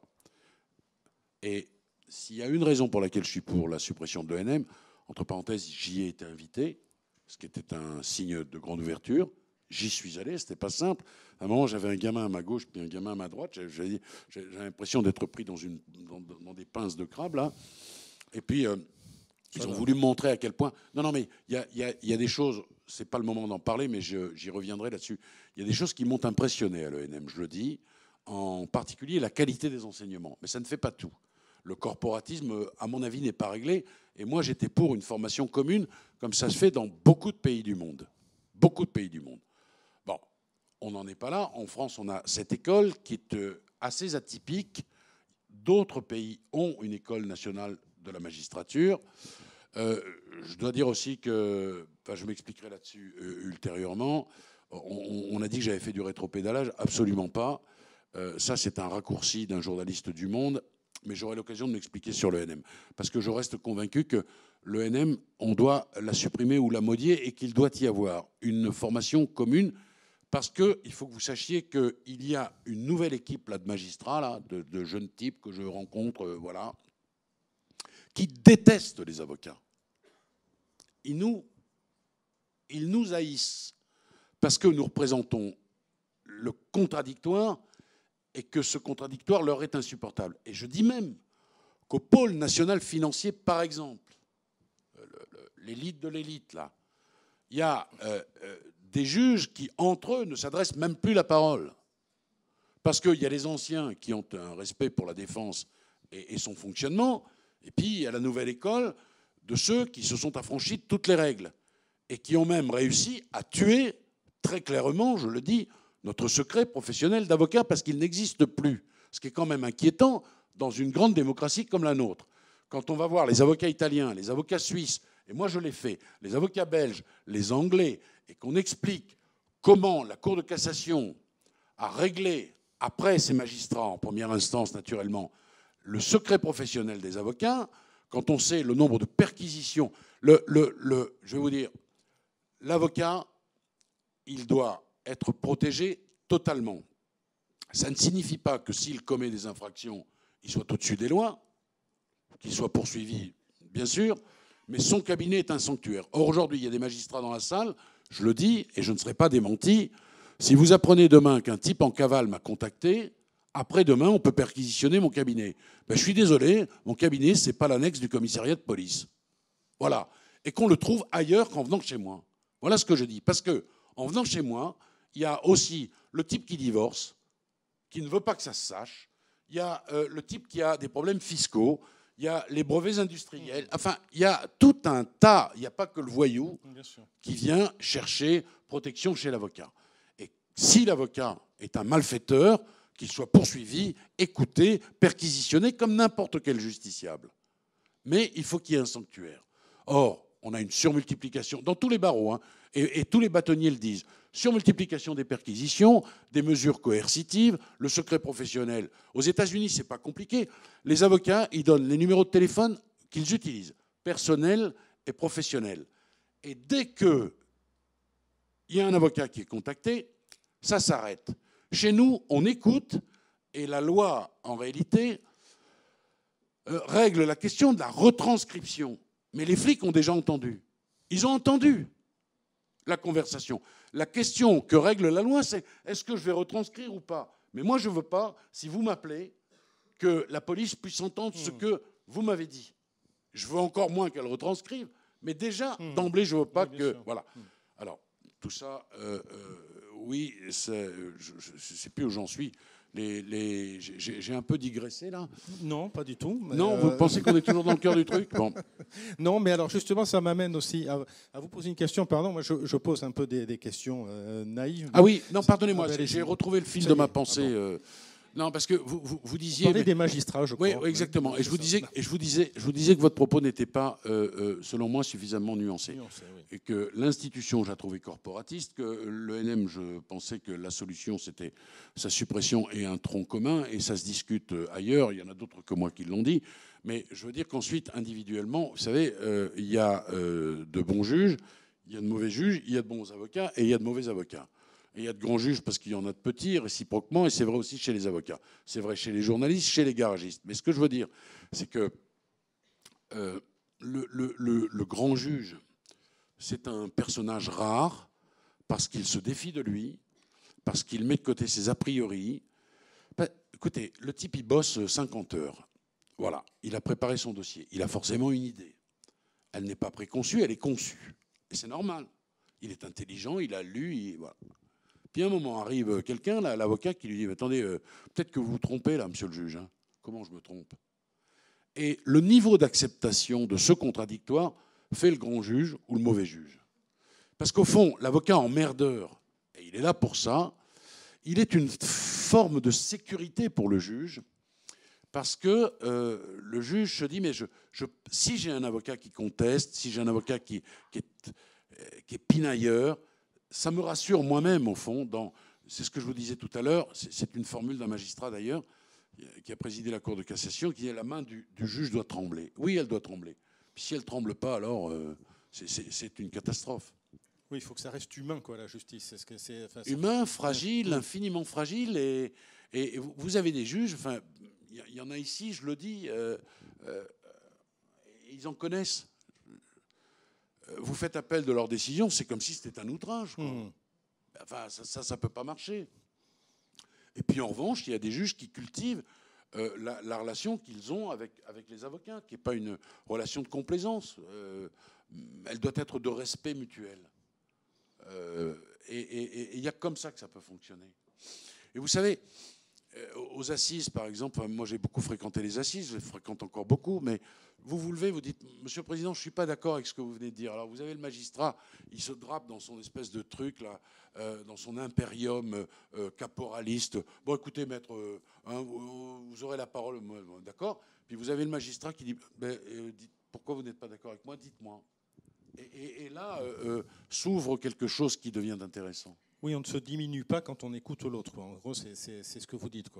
Et s'il y a une raison pour laquelle je suis pour la suppression de l'E N M, entre parenthèses, j'y ai été invité, ce qui était un signe de grande ouverture. J'y suis allé, c'était pas simple. À un moment, j'avais un gamin à ma gauche puis un gamin à ma droite. J'avais, j'avais l'impression d'être pris dans, une, dans, dans des pinces de crabe, là. Et puis, euh, ils ont voulu me montrer à quel point... Non, non, mais il y a, y, a, y a des choses... C'est pas le moment d'en parler, mais je, j'y reviendrai là-dessus. Il y a des choses qui m'ont impressionné à l'E N M, je le dis. En particulier, la qualité des enseignements. Mais ça ne fait pas tout. Le corporatisme, à mon avis, n'est pas réglé. Et moi, j'étais pour une formation commune, comme ça se fait dans beaucoup de pays du monde. Beaucoup de pays du monde. Bon, on n'en est pas là. En France, on a cette école qui est assez atypique. D'autres pays ont une école nationale de la magistrature. Euh, je dois dire aussi que, enfin, je m'expliquerai là-dessus euh, ultérieurement. On, on a dit que j'avais fait du rétropédalage. Absolument pas. Euh, ça, c'est un raccourci d'un journaliste du Monde. Mais j'aurai l'occasion de m'expliquer sur l'E N M. Parce que je reste convaincu que l'E N M, on doit la supprimer ou la modifier et qu'il doit y avoir une formation commune. Parce qu'il faut que vous sachiez qu'il y a une nouvelle équipe là, de magistrats, là, de, de jeunes types que je rencontre, euh, voilà, qui détestent les avocats. Ils nous, ils nous haïssent parce que nous représentons le contradictoire et que ce contradictoire leur est insupportable. Et je dis même qu'au pôle national financier, par exemple, l'élite de l'élite, là, il y a euh, euh, des juges qui, entre eux, ne s'adressent même plus la parole. Parce qu'il y a les anciens qui ont un respect pour la défense et, et son fonctionnement, et puis il y a la nouvelle école de ceux qui se sont affranchis de toutes les règles et qui ont même réussi à tuer, très clairement, je le dis, notre secret professionnel d'avocat parce qu'il n'existe plus. Ce qui est quand même inquiétant dans une grande démocratie comme la nôtre. Quand on va voir les avocats italiens, les avocats suisses, et moi je l'ai fait, les avocats belges, les anglais, et qu'on explique comment la Cour de cassation a réglé, après ces magistrats, en première instance naturellement, le secret professionnel des avocats, quand on sait le nombre de perquisitions, le, le, le, je vais vous dire, l'avocat, il doit être protégé totalement. Ça ne signifie pas que s'il commet des infractions, il soit au-dessus des lois, qu'il soit poursuivi, bien sûr, mais son cabinet est un sanctuaire. Or, aujourd'hui, il y a des magistrats dans la salle, je le dis, et je ne serai pas démenti, si vous apprenez demain qu'un type en cavale m'a contacté, après-demain, on peut perquisitionner mon cabinet. Ben, je suis désolé, mon cabinet, ce n'est pas l'annexe du commissariat de police. Voilà. Et qu'on le trouve ailleurs qu'en venant chez moi. Voilà ce que je dis. Parce que, en venant chez moi, il y a aussi le type qui divorce, qui ne veut pas que ça se sache. Il y a euh, le type qui a des problèmes fiscaux. Il y a les brevets industriels. Enfin, il y a tout un tas. Il n'y a pas que le voyou qui vient chercher protection chez l'avocat. Et si l'avocat est un malfaiteur, qu'il soit poursuivi, écouté, perquisitionné comme n'importe quel justiciable. Mais il faut qu'il y ait un sanctuaire. Or, on a une surmultiplication dans tous les barreaux, hein, et, et tous les bâtonniers le disent. Surmultiplication des perquisitions, des mesures coercitives, le secret professionnel. Aux États-Unis, c'est pas compliqué. Les avocats, ils donnent les numéros de téléphone qu'ils utilisent, personnels et professionnels. Et dès qu'il y a un avocat qui est contacté, ça s'arrête. Chez nous, on écoute, et la loi, en réalité, euh, règle la question de la retranscription. Mais les flics ont déjà entendu. Ils ont entendu la conversation. La question que règle la loi, c'est est-ce que je vais retranscrire ou pas? Mais moi, je ne veux pas, si vous m'appelez, que la police puisse entendre mmh. ce que vous m'avez dit. Je veux encore moins qu'elle retranscrive, mais déjà, mmh. d'emblée, je ne veux pas oui, que... Sûr. Voilà. Mmh. Alors, tout ça, euh, euh, oui, je ne sais plus où j'en suis. Les, les, j'ai un peu digressé, là. Non, pas du tout. Non, euh... vous pensez qu'on est toujours dans le cœur du truc? Bon. Non, mais alors, justement, ça m'amène aussi à, à vous poser une question. Pardon, moi, je, je pose un peu des, des questions euh, naïves. Ah oui, non, pardonnez-moi, j'ai retrouvé le fil de ma pensée. Ah bon. euh, Non, parce que vous, vous, vous disiez... Vous parlez mais... des magistrats, je crois. Oui, exactement. Et je, vous disais, et, je vous disais, je vous disais que votre propos n'était pas, euh, euh, selon moi, suffisamment nuancé. nuancé oui. Et que l'institution, je la trouvais corporatiste, que l'E N M, je pensais que la solution, c'était sa suppression et un tronc commun, et ça se discute ailleurs. Il y en a d'autres que moi qui l'ont dit. Mais je veux dire qu'ensuite, individuellement, vous savez, euh, il y a euh, de bons juges, il y a de mauvais juges, il y a de bons avocats et il y a de mauvais avocats. Et il y a de grands juges parce qu'il y en a de petits, réciproquement, et c'est vrai aussi chez les avocats. C'est vrai chez les journalistes, chez les garagistes. Mais ce que je veux dire, c'est que euh, le, le, le, le grand juge, c'est un personnage rare parce qu'il se défie de lui, parce qu'il met de côté ses a priori. Ben, écoutez, le type, il bosse cinquante heures. Voilà, il a préparé son dossier. Il a forcément une idée. Elle n'est pas préconçue, elle est conçue. Et c'est normal. Il est intelligent, il a lu, il, voilà. Puis à un moment arrive quelqu'un, l'avocat, qui lui dit « Attendez, euh, peut-être que vous vous trompez là, monsieur le juge. Hein. Comment je me trompe ?» Et le niveau d'acceptation de ce contradictoire fait le grand juge ou le mauvais juge. Parce qu'au fond, l'avocat emmerdeur, et il est là pour ça, il est une forme de sécurité pour le juge, parce que euh, le juge se dit « Mais je, je, si j'ai un avocat qui conteste, si j'ai un avocat qui, qui, est, qui est pinailleur, ça me rassure moi-même, au fond. Dans, c'est ce que je vous disais tout à l'heure. C'est une formule d'un magistrat, d'ailleurs, qui a présidé la Cour de cassation, qui dit « La main du, du juge doit trembler. » Oui, elle doit trembler. Puis si elle ne tremble pas, alors euh, c'est une catastrophe. Oui, il faut que ça reste humain, quoi, la justice. Est-ce que c'est, enfin, humain, fragile, infiniment fragile. Et, et vous avez des juges, enfin, il y en a ici, je le dis, euh, euh, ils en connaissent. Vous faites appel de leur décision, c'est comme si c'était un outrage. Quoi. Mmh. Enfin, ça, ça ne peut pas marcher. Et puis, en revanche, il y a des juges qui cultivent euh, la, la relation qu'ils ont avec, avec les avocats, qui n'est pas une relation de complaisance. Euh, elle doit être de respect mutuel. Euh, et il y a comme ça que ça peut fonctionner. Et vous savez, aux assises, par exemple, moi j'ai beaucoup fréquenté les assises, je les fréquente encore beaucoup, mais vous vous levez, vous dites « Monsieur le Président, je ne suis pas d'accord avec ce que vous venez de dire ». Alors vous avez le magistrat, il se drape dans son espèce de truc, là, euh, dans son impérium euh, caporaliste. « Bon, écoutez, maître, euh, hein, vous, vous aurez la parole, d'accord ?» Puis vous avez le magistrat qui dit ben, euh, dites, « Pourquoi vous n'êtes pas d'accord avec moi? Dites-moi. » Et, et, et là, euh, euh, s'ouvre quelque chose qui devient intéressant. Oui, on ne se diminue pas quand on écoute l'autre. En gros, c'est ce que vous dites. Quoi.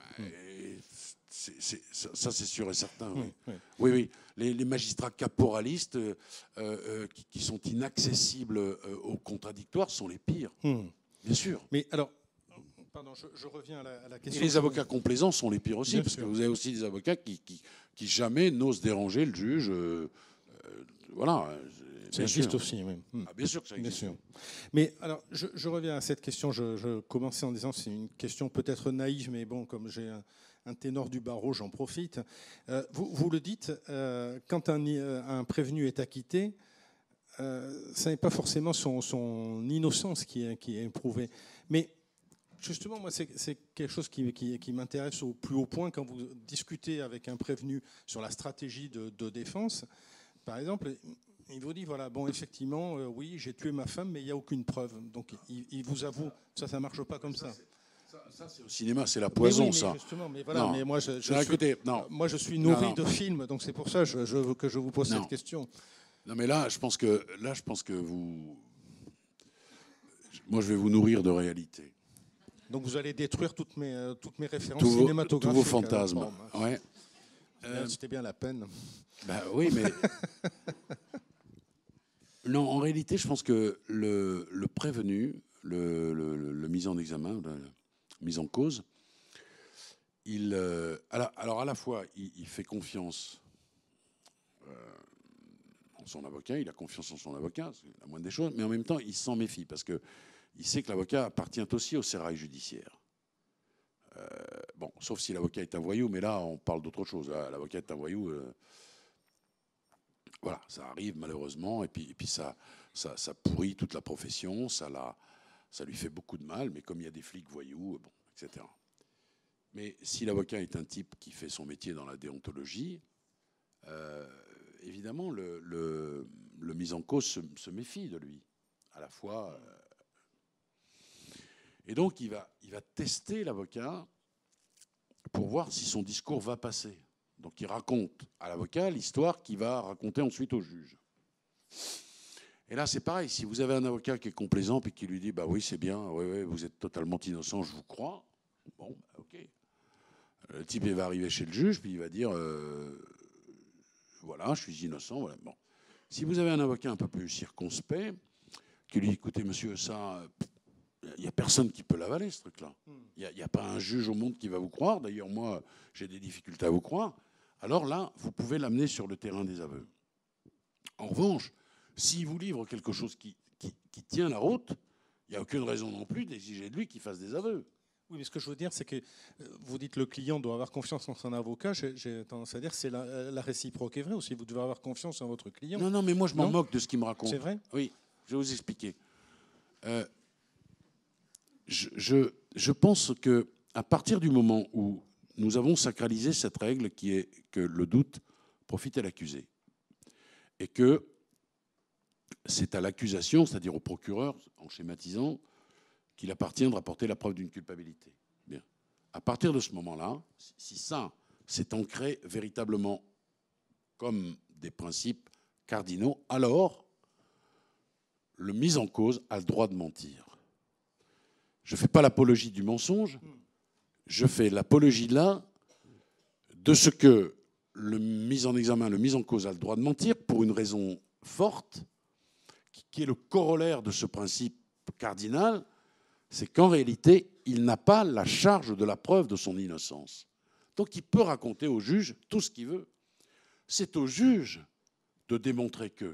C est, c est, ça, ça c'est sûr et certain. Oui, oui, oui. oui, oui. Les, les magistrats caporalistes euh, euh, qui, qui sont inaccessibles euh, aux contradictoires sont les pires, hmm. bien sûr. Mais alors, pardon, je, je reviens à la, à la question. Et les avocats complaisants sont les pires aussi, bien parce sûr. Que vous avez aussi des avocats qui, qui, qui jamais n'osent déranger le juge. Euh, euh, voilà. Ça existe aussi, oui. Ah, bien sûr que ça existe. Bien sûr. Mais alors, je, je reviens à cette question. Je, je commençais en disant que c'est une question peut-être naïve, mais bon, comme j'ai un, un ténor du barreau, j'en profite. Euh, vous, vous le dites, euh, quand un, un prévenu est acquitté, euh, ça n'est pas forcément son, son innocence qui est, qui est éprouvée. Mais justement, moi, c'est quelque chose qui, qui, qui m'intéresse au plus haut point quand vous discutez avec un prévenu sur la stratégie de, de défense, par exemple. Il vous dit, voilà, bon, effectivement, euh, oui, j'ai tué ma femme, mais il n'y a aucune preuve. Donc, il, il vous avoue, ça, ça ne marche pas comme ça. Ça, ça c'est au cinéma, c'est la poison, mais oui, mais ça. Justement, mais voilà, mais moi, je, je non, suis, écoutez, non. moi, je suis nourri non, non. de films, donc c'est pour ça je, je, que je vous pose non. cette question. Non, mais là, je pense que, là, je pense que vous... Moi, je vais vous nourrir de réalité. Donc, vous allez détruire toutes mes, toutes mes références tous vos, cinématographiques. Tous vos fantasmes, bon, ouais. Euh, C'était bien la peine. Bah oui, mais... Non, en réalité, je pense que le, le prévenu, le, le, le mis en examen, la mise en cause, il, euh, alors à la fois, il, il fait confiance euh, en son avocat, il a confiance en son avocat, c'est la moindre des choses, mais en même temps, il s'en méfie parce que il sait que l'avocat appartient aussi au sérail judiciaire. Euh, bon, sauf si l'avocat est un voyou, mais là, on parle d'autre chose. L'avocat est un voyou. Euh, voilà, ça arrive malheureusement, et puis, et puis ça, ça, ça pourrit toute la profession, ça, la, ça lui fait beaucoup de mal, mais comme il y a des flics voyous, bon, et cetera. Mais si l'avocat est un type qui fait son métier dans la déontologie, euh, évidemment, le, le, le mis en cause se, se méfie de lui, à la fois. Euh, et donc, il va, il va tester l'avocat pour voir si son discours va passer. Donc il raconte à l'avocat l'histoire qu'il va raconter ensuite au juge. Et là, c'est pareil. Si vous avez un avocat qui est complaisant et qui lui dit « bah oui, c'est bien, oui, oui, vous êtes totalement innocent, je vous crois », bon, bah, ok. Le type il va arriver chez le juge, puis il va dire euh, « voilà, je suis innocent. » Voilà. Bon. Si vous avez un avocat un peu plus circonspect, qui lui dit « écoutez, monsieur, ça... » il n'y a personne qui peut l'avaler, ce truc-là. Il n'y a, a pas un juge au monde qui va vous croire. D'ailleurs, moi, j'ai des difficultés à vous croire. Alors là, vous pouvez l'amener sur le terrain des aveux. En revanche, s'il vous livre quelque chose qui, qui, qui tient la route, il n'y a aucune raison non plus d'exiger de lui qu'il fasse des aveux. Oui, mais ce que je veux dire, c'est que vous dites que le client doit avoir confiance en son avocat. J'ai tendance à dire que c'est la, la réciproque est vraie aussi. Vous devez avoir confiance en votre client. Non, non, mais moi, je m'en moque de ce qu'il me raconte. C'est vrai ? Oui, je vais vous expliquer. Euh, je, je, je pense qu'à partir du moment où nous avons sacralisé cette règle qui est que le doute profite à l'accusé et que c'est à l'accusation, c'est-à-dire au procureur, en schématisant, qu'il appartient de rapporter la preuve d'une culpabilité. Bien. À partir de ce moment-là, si ça, c'est ancré véritablement comme des principes cardinaux, alors le mis en cause a le droit de mentir. Je ne fais pas l'apologie du mensonge, je fais l'apologie là de ce que le mis en examen, le mis en cause a le droit de mentir pour une raison forte, qui est le corollaire de ce principe cardinal, c'est qu'en réalité, il n'a pas la charge de la preuve de son innocence. Donc il peut raconter au juge tout ce qu'il veut. C'est au juge de démontrer que,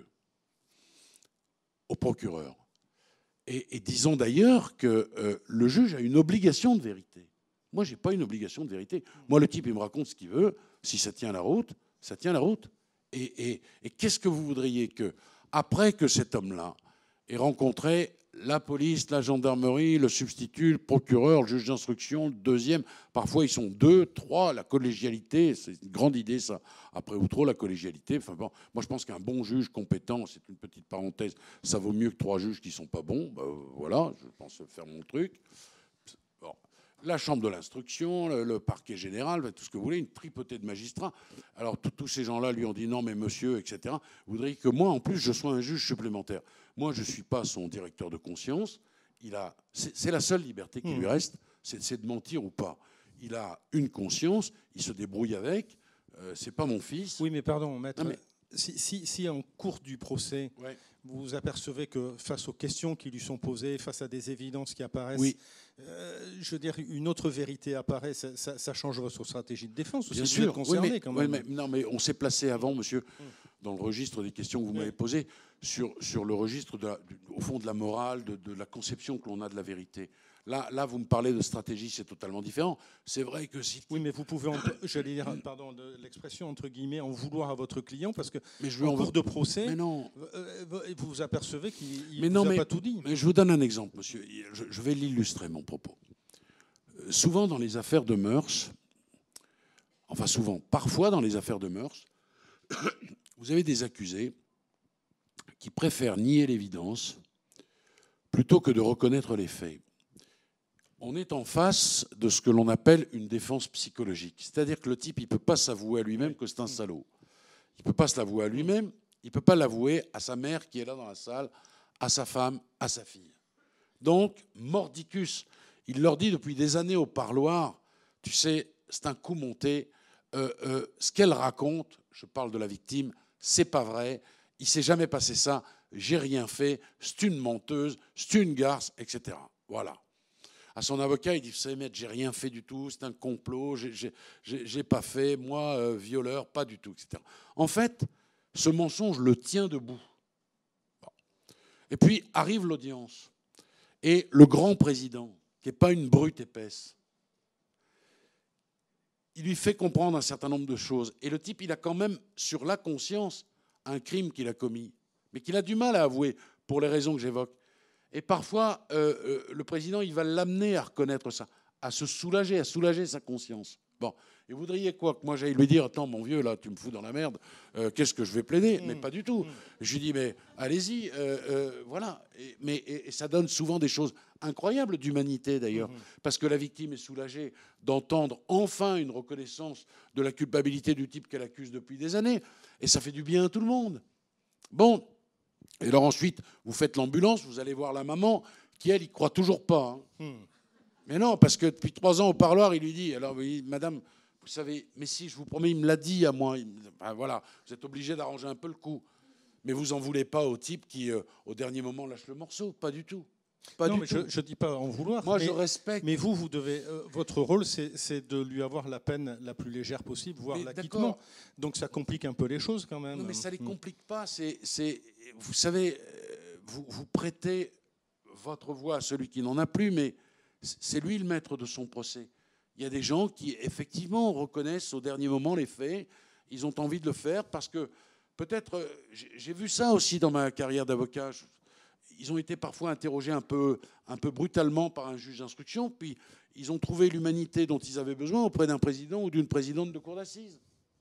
au procureur. Et, et disons d'ailleurs que euh, le juge a une obligation de vérité. Moi, je n'ai pas une obligation de vérité. Moi, le type, il me raconte ce qu'il veut. Si ça tient la route, ça tient la route. Et, et, et qu'est-ce que vous voudriez que, après que cet homme-là ait rencontré la police, la gendarmerie, le substitut, le procureur, le juge d'instruction, le deuxième, parfois ils sont deux, trois, la collégialité, c'est une grande idée ça, après ou trop la collégialité. Enfin bon, moi je pense qu'un bon juge compétent, c'est une petite parenthèse, ça vaut mieux que trois juges qui ne sont pas bons, ben, voilà, je pense faire mon truc. Bon. La chambre de l'instruction, le, le parquet général, tout ce que vous voulez, une tripotée de magistrats. Alors tous ces gens-là lui ont dit non mais monsieur, et cetera. Vous voudriez que moi en plus je sois un juge supplémentaire. Moi je ne suis pas son directeur de conscience. Il a, c'est la seule liberté qui mmh. lui reste, c'est de mentir ou pas. Il a une conscience, il se débrouille avec. Euh, c'est pas mon fils. Oui mais pardon maître. Non, mais... Si, si, si en cours du procès, ouais. vous vous apercevez que face aux questions qui lui sont posées, face à des évidences qui apparaissent, oui. euh, je veux dire, une autre vérité apparaît, ça, ça, ça change votre stratégie de défense. Bien vous sûr. êtes concerné oui, mais, quand même. Oui, mais, non, mais on s'est placé avant, monsieur, mmh. dans le registre des questions que vous oui. m'avez posées, sur, sur le registre, de la, du, au fond, de la morale, de, de la conception que l'on a de la vérité. Là, là, vous me parlez de stratégie, c'est totalement différent. C'est vrai que si... Oui, mais vous pouvez, j'allais dire, pardon, de l'expression, entre guillemets, en vouloir à votre client, parce que mais je veux en, en cours v... de procès, mais non. vous vous apercevez qu'il ne vous a mais, pas tout dit. Mais je vous donne un exemple, monsieur. Je, je vais l'illustrer, mon propos. Souvent, dans les affaires de mœurs, enfin souvent, parfois dans les affaires de mœurs, vous avez des accusés qui préfèrent nier l'évidence plutôt que de reconnaître les faits. On est en face de ce que l'on appelle une défense psychologique. C'est-à-dire que le type, il ne peut pas s'avouer à lui-même que c'est un salaud. Il ne peut pas se l'avouer à lui-même, il ne peut pas l'avouer à sa mère qui est là dans la salle, à sa femme, à sa fille. Donc, mordicus, il leur dit depuis des années au parloir, tu sais, c'est un coup monté, euh, euh, ce qu'elle raconte, je parle de la victime, c'est pas vrai, il ne s'est jamais passé ça, j'ai rien fait, c'est une menteuse, c'est une garce, et cetera. Voilà. à son avocat, il dit, vous savez, maître, j'ai rien fait du tout, c'est un complot, j'ai, j'ai, j'ai pas fait, moi, euh, violeur, pas du tout, et cetera. En fait, ce mensonge le tient debout. Bon. Et puis arrive l'audience. Et le grand président, qui n'est pas une brute épaisse, il lui fait comprendre un certain nombre de choses. Et le type, il a quand même sur la conscience un crime qu'il a commis, mais qu'il a du mal à avouer pour les raisons que j'évoque. Et parfois, euh, euh, le président, il va l'amener à reconnaître ça, à se soulager, à soulager sa conscience. Bon, et vous voudriez quoi? Que moi, j'aille lui dire, attends, mon vieux, là, tu me fous dans la merde, euh, qu'est-ce que je vais plaider? mmh. Mais pas du tout. Mmh. Je lui dis, mais allez-y, euh, euh, voilà. Et, mais, et, et ça donne souvent des choses incroyables d'humanité, d'ailleurs, mmh. parce que la victime est soulagée d'entendre enfin une reconnaissance de la culpabilité du type qu'elle accuse depuis des années. Et ça fait du bien à tout le monde. Bon. Et alors ensuite, vous faites l'ambulance, vous allez voir la maman, qui, elle, y croit toujours pas. Hein. Mmh. Mais non, parce que depuis trois ans au parloir, il lui dit, alors oui, madame, vous savez, mais si, je vous promets, il me l'a dit à moi. Il, ben voilà, vous êtes obligé d'arranger un peu le coup. Mais vous en voulez pas au type qui, euh, au dernier moment, lâche le morceau. Pas du tout. Pas non, du mais tout. je ne dis pas en vouloir. Moi, mais, je respecte. Mais vous, vous devez, euh, votre rôle, c'est de lui avoir la peine la plus légère possible, voire l'acquittement. Donc ça complique un peu les choses quand même. Non, mais ça ne les complique pas. C'est, c'est, vous savez, vous, vous prêtez votre voix à celui qui n'en a plus, mais c'est lui le maître de son procès. Il y a des gens qui, effectivement, reconnaissent au dernier moment les faits. Ils ont envie de le faire parce que, peut-être, j'ai vu ça aussi dans ma carrière d'avocat. Ils ont été parfois interrogés un peu, un peu brutalement par un juge d'instruction, puis ils ont trouvé l'humanité dont ils avaient besoin auprès d'un président ou d'une présidente de cour d'assises.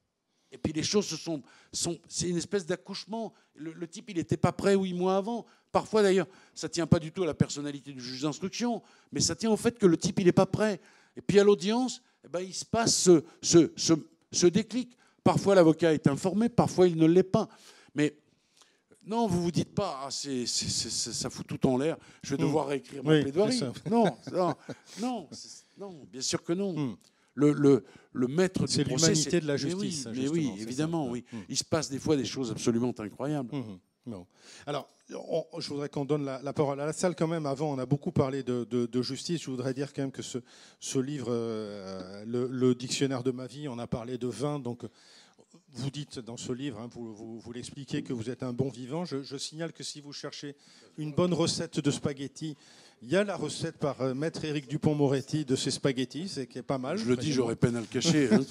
Et puis les choses se sont... sont c'est une espèce d'accouchement. Le, le type, il n'était pas prêt huit mois avant. Parfois, d'ailleurs, ça ne tient pas du tout à la personnalité du juge d'instruction, mais ça tient au fait que le type, il n'est pas prêt. Et puis à l'audience, eh ben, il se passe ce, ce, ce, ce déclic. Parfois, l'avocat est informé, parfois, il ne l'est pas. Mais non, vous ne vous dites pas, ah, c'est, c'est, c'est, ça fout tout en l'air, je vais devoir réécrire ma oui, plaidoirie. Non, non, non, non, bien sûr que non. Mm. Le, le, le maître du procès, c'est l'humanité de la justice. Mais oui, mais oui évidemment, oui. Mmh. Il se passe des fois des choses absolument incroyables. Mmh. Non. Alors, on, je voudrais qu'on donne la, la parole à la salle quand même. Avant, on a beaucoup parlé de, de, de justice. Je voudrais dire quand même que ce, ce livre, euh, le, le dictionnaire de ma vie, on a parlé de vin. Donc, vous dites dans ce livre, hein, vous, vous, vous l'expliquez, que vous êtes un bon vivant. Je, je signale que si vous cherchez une bonne recette de spaghettis, il y a la recette par euh, maître Éric Dupond-Moretti de ces spaghettis, c'est qui est pas mal. Je le dis, j'aurais peine à le cacher. Hein,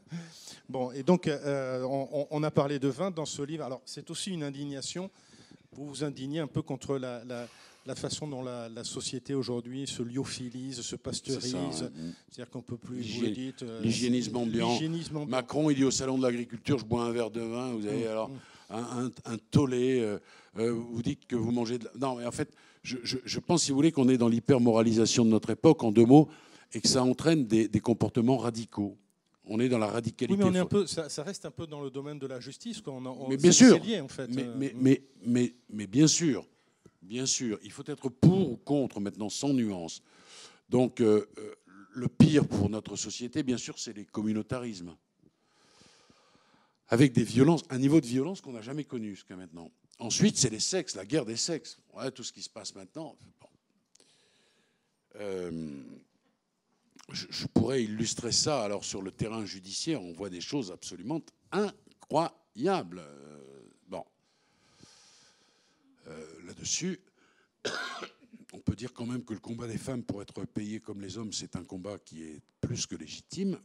bon, et donc, euh, on, on a parlé de vin dans ce livre. Alors, c'est aussi une indignation. Vous vous indignez un peu contre la, la, la façon dont la, la société aujourd'hui se lyophilise, se pasteurise. C'est C'est-à-dire qu'on ne peut plus, vous le dites... Euh, l'hygiénisme ambiant. ambiant. Macron, il dit au salon de l'agriculture, je bois un verre de vin. Vous avez mmh, alors mmh. un, un, un tollé. Euh, euh, vous dites que vous mangez de la... Non, mais en fait... Je, je, je pense, si vous voulez, qu'on est dans l'hypermoralisation de notre époque, en deux mots, et que ça entraîne des, des comportements radicaux. On est dans la radicalité. Oui, mais on est un peu, ça, ça reste un peu dans le domaine de la justice. Quoi. On, on, mais bien sûr. Lié, en fait. Mais, mais, mais, mais, mais bien sûr, bien sûr, il faut être pour ou contre maintenant, sans nuance. Donc, euh, le pire pour notre société, bien sûr, c'est les communautarismes, avec des violences, un niveau de violence qu'on n'a jamais connu jusqu'à maintenant. Ensuite, c'est les sexes, la guerre des sexes. Ouais, tout ce qui se passe maintenant. Bon. Euh, je, je pourrais illustrer ça. Alors, sur le terrain judiciaire, on voit des choses absolument incroyables. Euh, bon. Euh, là-dessus, on peut dire quand même que le combat des femmes pour être payées comme les hommes, c'est un combat qui est plus que légitime.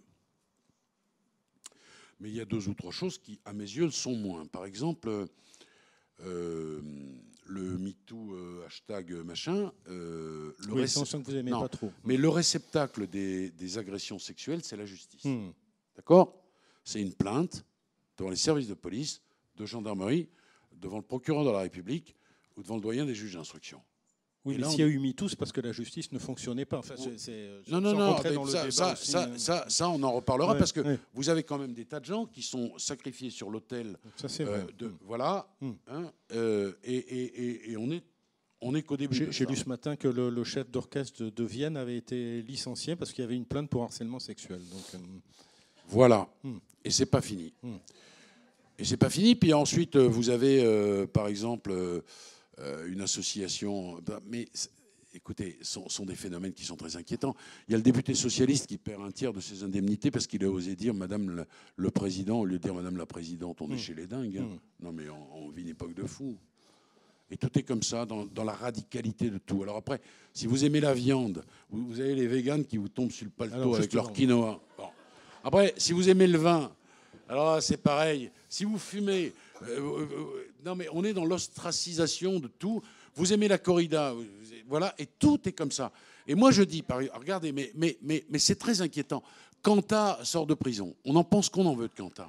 Mais il y a deux ou trois choses qui, à mes yeux, le sont moins. Par exemple... Euh, le MeToo euh, hashtag machin. Euh, le oui, c'est que vous n'aimez pas trop. Mais le réceptacle des, des agressions sexuelles, c'est la justice. Mmh. D'accord ? C'est une plainte devant les services de police, de gendarmerie, devant le procureur de la République ou devant le doyen des juges d'instruction. Oui, et mais s'il y a eu MeToo, c'est parce que la justice ne fonctionnait pas. Enfin, c'est, c'est, non, non, non. Ça, ça, aussi, ça, ça, ça, on en reparlera ouais, parce que ouais. vous avez quand même des tas de gens qui sont sacrifiés sur l'autel. Ça, c'est vrai. Euh, de, mmh. Voilà. Mmh. Hein, euh, et, et, et, et on est, on est qu'au début. J'ai, j'ai lu ce matin que le, le chef d'orchestre de Vienne avait été licencié parce qu'il y avait une plainte pour harcèlement sexuel. Donc, euh... voilà. Mmh. Et c'est pas fini. Mmh. Et c'est pas fini. Puis ensuite, vous avez, euh, par exemple. Euh, une association, mais écoutez, sont, sont des phénomènes qui sont très inquiétants. Il y a le député socialiste qui perd un tiers de ses indemnités parce qu'il a osé dire Madame le, le Président, au lieu de dire Madame la Présidente. On mmh. est chez les dingues. Hein. Mmh. Non, mais on, on vit une époque de fou. Et tout est comme ça, dans, dans la radicalité de tout. Alors après, si vous aimez la viande, vous, vous avez les véganes qui vous tombent sur le paletot alors, avec leur quinoa. Bon. Après, si vous aimez le vin, alors c'est pareil. Si vous fumez, euh, euh, non mais on est dans l'ostracisation de tout. Vous aimez la corrida, voilà, et tout est comme ça. Et moi je dis, regardez, mais, mais, mais, mais c'est très inquiétant. Quentin sort de prison. On en pense qu'on en veut de Quentin.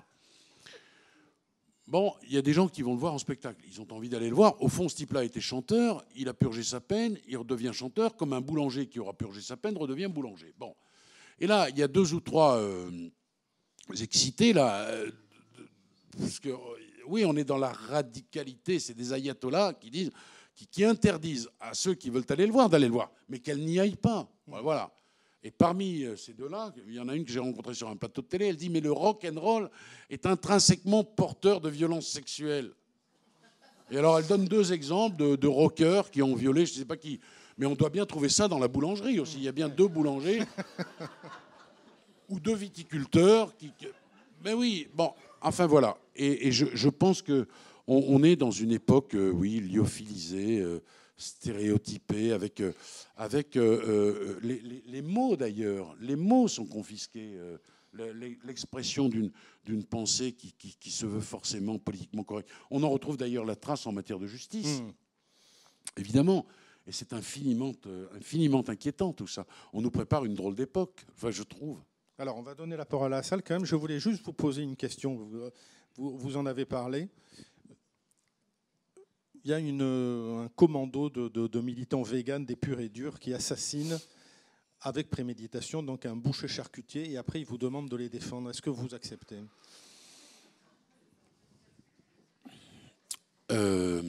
Bon, il y a des gens qui vont le voir en spectacle. Ils ont envie d'aller le voir. Au fond, ce type-là était chanteur. Il a purgé sa peine. Il redevient chanteur, comme un boulanger qui aura purgé sa peine redevient boulanger. Bon. Et là, il y a deux ou trois euh, excités là, euh, parce que oui, on est dans la radicalité. C'est des ayatollahs qui disent, qui, qui interdisent à ceux qui veulent aller le voir d'aller le voir, mais qu'elles n'y aillent pas. Voilà. Et parmi ces deux-là, il y en a une que j'ai rencontrée sur un plateau de télé, elle dit « Mais le rock and roll est intrinsèquement porteur de violences sexuelles. » Et alors, elle donne deux exemples de, de rockers qui ont violé, je ne sais pas qui. Mais on doit bien trouver ça dans la boulangerie aussi. Il y a bien deux boulangers ou deux viticulteurs qui... Mais oui, bon, enfin voilà. Et, et je, je pense qu'on on est dans une époque, euh, oui, lyophilisée, euh, stéréotypés, avec, euh, avec euh, euh, les, les, les mots d'ailleurs. Les mots sont confisqués. Euh, l'expression d'une, d'une pensée qui, qui, qui se veut forcément politiquement correcte. On en retrouve d'ailleurs la trace en matière de justice, mmh. évidemment. Et c'est infiniment, euh, infiniment inquiétant tout ça. On nous prépare une drôle d'époque, enfin, je trouve. Alors, on va donner la parole à la salle quand même. Je voulais juste vous poser une question. Vous, vous, vous en avez parlé. Il y a une, un commando de, de, de militants véganes, des purs et durs, qui assassinent avec préméditation donc un boucher charcutier, et après ils vous demandent de les défendre. Est-ce que vous acceptez ? euh...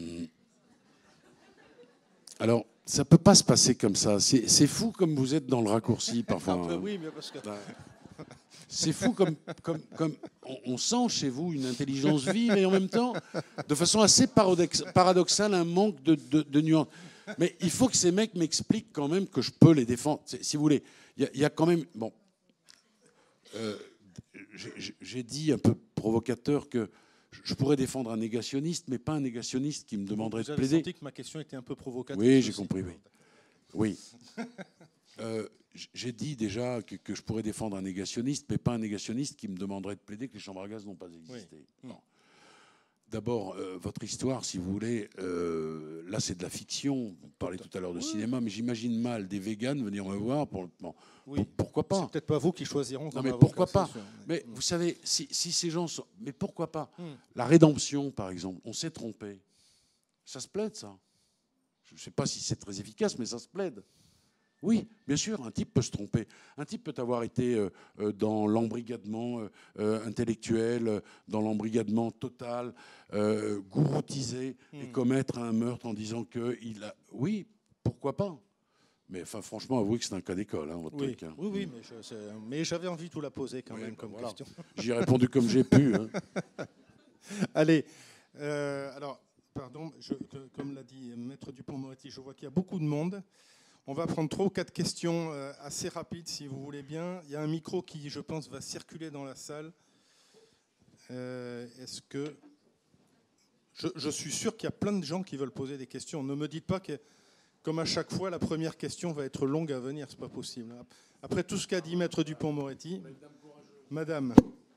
Alors, ça ne peut pas se passer comme ça. C'est, c'est fou comme vous êtes dans le raccourci parfois. Un peu, oui, mais parce que... C'est fou comme, comme, comme on, on sent chez vous une intelligence vive et en même temps, de façon assez paradoxale, un manque de, de, de nuances. Mais il faut que ces mecs m'expliquent quand même que je peux les défendre. Si vous voulez, il y, y a quand même... Bon, euh, j'ai, j'ai dit un peu provocateur que je pourrais défendre un négationniste, mais pas un négationniste qui me demanderait de plaider. Vous avez senti que ma question était un peu provocatrice. Oui, j'ai compris, oui. Oui. Euh, j'ai dit déjà que, que je pourrais défendre un négationniste, mais pas un négationniste qui me demanderait de plaider que les chambres à gaz n'ont pas existé. Oui. Non. D'abord, euh, votre histoire, si vous voulez, euh, là c'est de la fiction. Vous parlez tout à l'heure de oui. cinéma, mais j'imagine mal des véganes venir me voir. Pour, bon, oui. pour, pourquoi pas ? C'est peut-être pas vous qui choisiront. Non, mais pourquoi pas ? Mais vous savez, si, si ces gens sont... Mais pourquoi pas ? hum. La rédemption, par exemple, on s'est trompé. Ça se plaide, ça. Je ne sais pas si c'est très efficace, mais ça se plaide. Oui, bien sûr, un type peut se tromper. Un type peut avoir été euh, dans l'embrigadement euh, intellectuel, euh, dans l'embrigadement total, euh, gouroutisé, mmh. et commettre un meurtre en disant qu'il a... Oui, pourquoi pas ? Mais enfin, franchement, avouez que c'est un cas d'école, hein, votre oui. truc. Hein. Oui, oui, mais, je, mais j'avais envie de vous la poser quand oui, même ben comme voilà. question. J'y ai répondu comme j'ai pu. Hein. Allez, euh, alors, pardon, je, comme l'a dit Maître Dupond-Moretti, je vois qu'il y a beaucoup de monde. On va prendre trois ou quatre questions assez rapides, si vous voulez bien. Il y a un micro qui, je pense, va circuler dans la salle. Euh, est-ce que... Je, je suis sûr qu'il y a plein de gens qui veulent poser des questions. Ne me dites pas que, comme à chaque fois, la première question va être longue à venir. C'est pas possible. Après tout ce qu'a dit Maître Dupond-Moretti. Madame,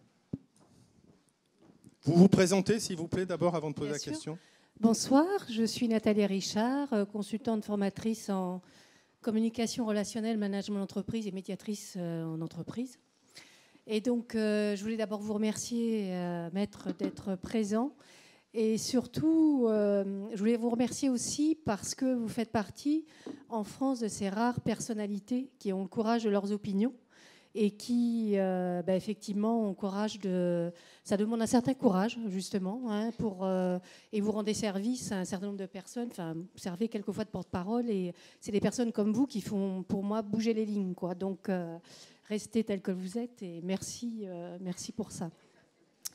vous vous présentez, s'il vous plaît, d'abord, avant de poser bien la sûr. question. Bonsoir, je suis Nathalie Richard, consultante formatrice en communication relationnelle, management d'entreprise et médiatrice en entreprise. Et donc, euh, je voulais d'abord vous remercier, euh, Maître, d'être présent. Et surtout, euh, je voulais vous remercier aussi parce que vous faites partie, en France, de ces rares personnalités qui ont le courage de leurs opinions et qui, euh, bah, effectivement, ont courage de... Ça demande un certain courage, justement, hein, pour, euh, et vous rendez service à un certain nombre de personnes. Enfin, vous servez quelquefois de porte-parole, et c'est des personnes comme vous qui font, pour moi, bouger les lignes, quoi. Donc, euh, restez tel que vous êtes, et merci, euh, merci pour ça.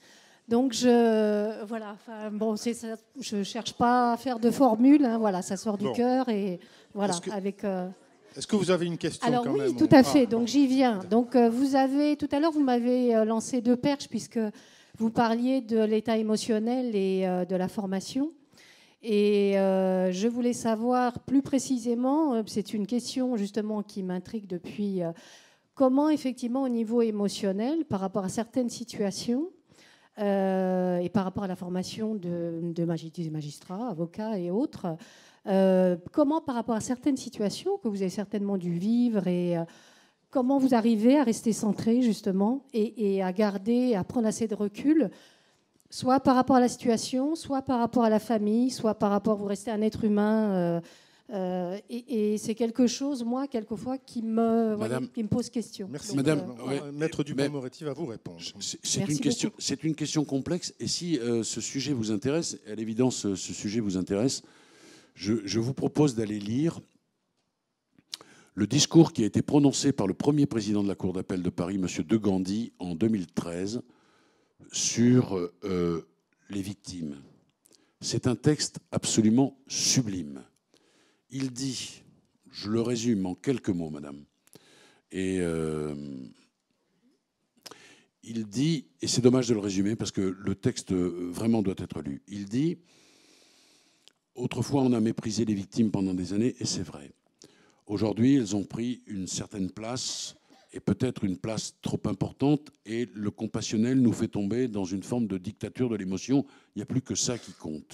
Donc, je voilà. Enfin, bon, c'est ça, je cherche pas à faire de formule. Hein, voilà, ça sort du Bon. cœur et voilà Est-ce que, avec. Euh... est-ce que vous avez une question Alors quand oui, même tout ou... à fait. Ah, Donc bon. j'y viens. Donc euh, vous avez tout à l'heure, vous m'avez euh, lancé deux perches puisque vous parliez de l'état émotionnel et euh, de la formation. Et euh, je voulais savoir plus précisément, euh, c'est une question justement qui m'intrigue depuis, euh, comment effectivement au niveau émotionnel, par rapport à certaines situations, euh, et par rapport à la formation de, de magi- magistrats, avocats et autres, euh, comment par rapport à certaines situations que vous avez certainement dû vivre et euh, comment vous arrivez à rester centré justement et, et à garder, à prendre assez de recul, soit par rapport à la situation, soit par rapport à la famille, soit par rapport, vous restez un être humain. Euh, euh, et, et c'est quelque chose, moi, quelquefois, qui me, Madame, voyez, qui me pose question. Merci, Donc, Madame. Madame. Ouais, Euh, Maître mais- Dupond-Moretti va vous répondre. C'est c'est Merci une, question, beaucoup. c'est une question complexe. Et si euh, ce sujet vous intéresse, à l'évidence, ce, ce sujet vous intéresse, je, je vous propose d'aller lire le discours qui a été prononcé par le premier président de la Cour d'appel de Paris, M. De Gandhi, en deux mille treize, sur euh, les victimes. C'est un texte absolument sublime. Il dit, je le résume en quelques mots, madame, et euh, il dit, et c'est dommage de le résumer parce que le texte vraiment doit être lu, il dit, autrefois on a méprisé les victimes pendant des années, et c'est vrai. Aujourd'hui, elles ont pris une certaine place, et peut-être une place trop importante, et le compassionnel nous fait tomber dans une forme de dictature de l'émotion. Il n'y a plus que ça qui compte.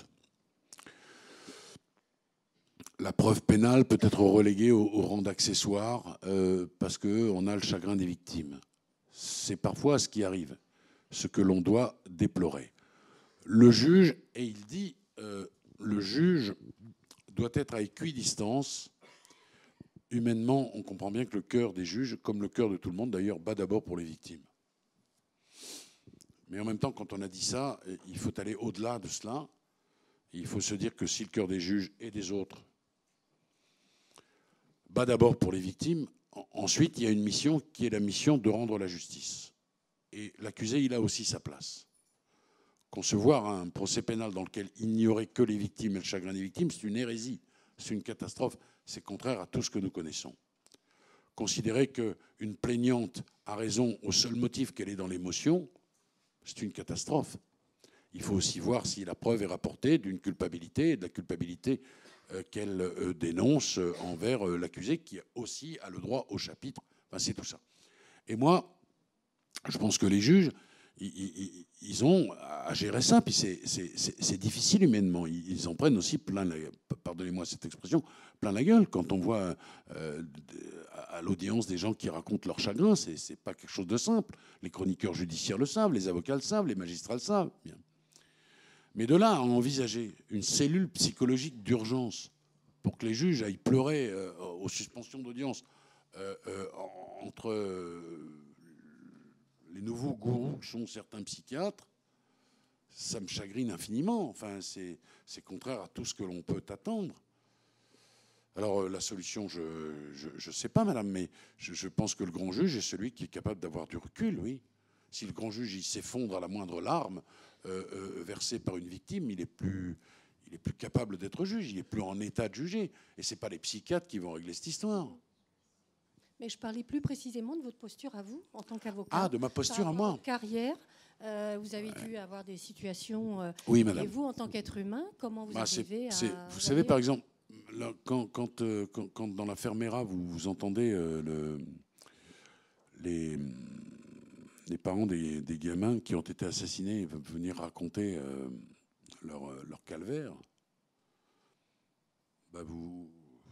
La preuve pénale peut être reléguée au, au rang d'accessoire euh, parce qu'on a le chagrin des victimes. C'est parfois ce qui arrive, ce que l'on doit déplorer. Le juge, et il dit, euh, le juge doit être à équidistance. Humainement, on comprend bien que le cœur des juges, comme le cœur de tout le monde d'ailleurs, bat d'abord pour les victimes. Mais en même temps, quand on a dit ça, il faut aller au-delà de cela. Il faut se dire que si le cœur des juges et des autres bat d'abord pour les victimes, ensuite il y a une mission qui est la mission de rendre la justice. Et l'accusé, il a aussi sa place. Concevoir un procès pénal dans lequel il n'y aurait que les victimes et le chagrin des victimes, c'est une hérésie, c'est une catastrophe. C'est contraire à tout ce que nous connaissons. Considérer qu'une plaignante a raison au seul motif qu'elle est dans l'émotion, c'est une catastrophe. Il faut aussi voir si la preuve est rapportée d'une culpabilité et de la culpabilité euh, qu'elle euh, dénonce envers euh, l'accusé, qui aussi a le droit au chapitre. Enfin, c'est tout ça. Et moi, je pense que les juges, ils, ils, ils ont à gérer ça. Puis c'est, c'est, c'est, c'est difficile humainement. Ils en prennent aussi plein la, pardonnez-moi cette expression, plein la gueule quand on voit euh, à l'audience des gens qui racontent leur chagrin. C'est, c'est pas quelque chose de simple. Les chroniqueurs judiciaires le savent, les avocats le savent, les magistrats le savent. Bien. Mais de là à envisager une cellule psychologique d'urgence pour que les juges aillent pleurer euh, aux suspensions d'audience euh, euh, entre euh, les nouveaux gourous que sont certains psychiatres, ça me chagrine infiniment. Enfin, c'est, c'est contraire à tout ce que l'on peut attendre. Alors, euh, la solution, je ne sais pas, madame, mais je, je pense que le grand juge est celui qui est capable d'avoir du recul, oui. Si le grand juge il s'effondre à la moindre larme euh, euh, versée par une victime, il est plus, il est plus capable d'être juge, il est plus en état de juger. Et ce n'est pas les psychiatres qui vont régler cette histoire. Mais je parlais plus précisément de votre posture à vous, en tant qu'avocat. Ah, de ma posture à moi. Votre carrière, euh, vous avez ouais. dû avoir des situations. Euh, oui, madame. Et vous, en tant qu'être humain, comment vous bah, arrivez c'est, à... c'est, Vous savez, par exemple, là, quand, quand, euh, quand, quand dans l'affaire Mera, vous, vous entendez euh, le, les, les parents des, des gamins qui ont été assassinés venir raconter euh, leur, leur calvaire, bah vous...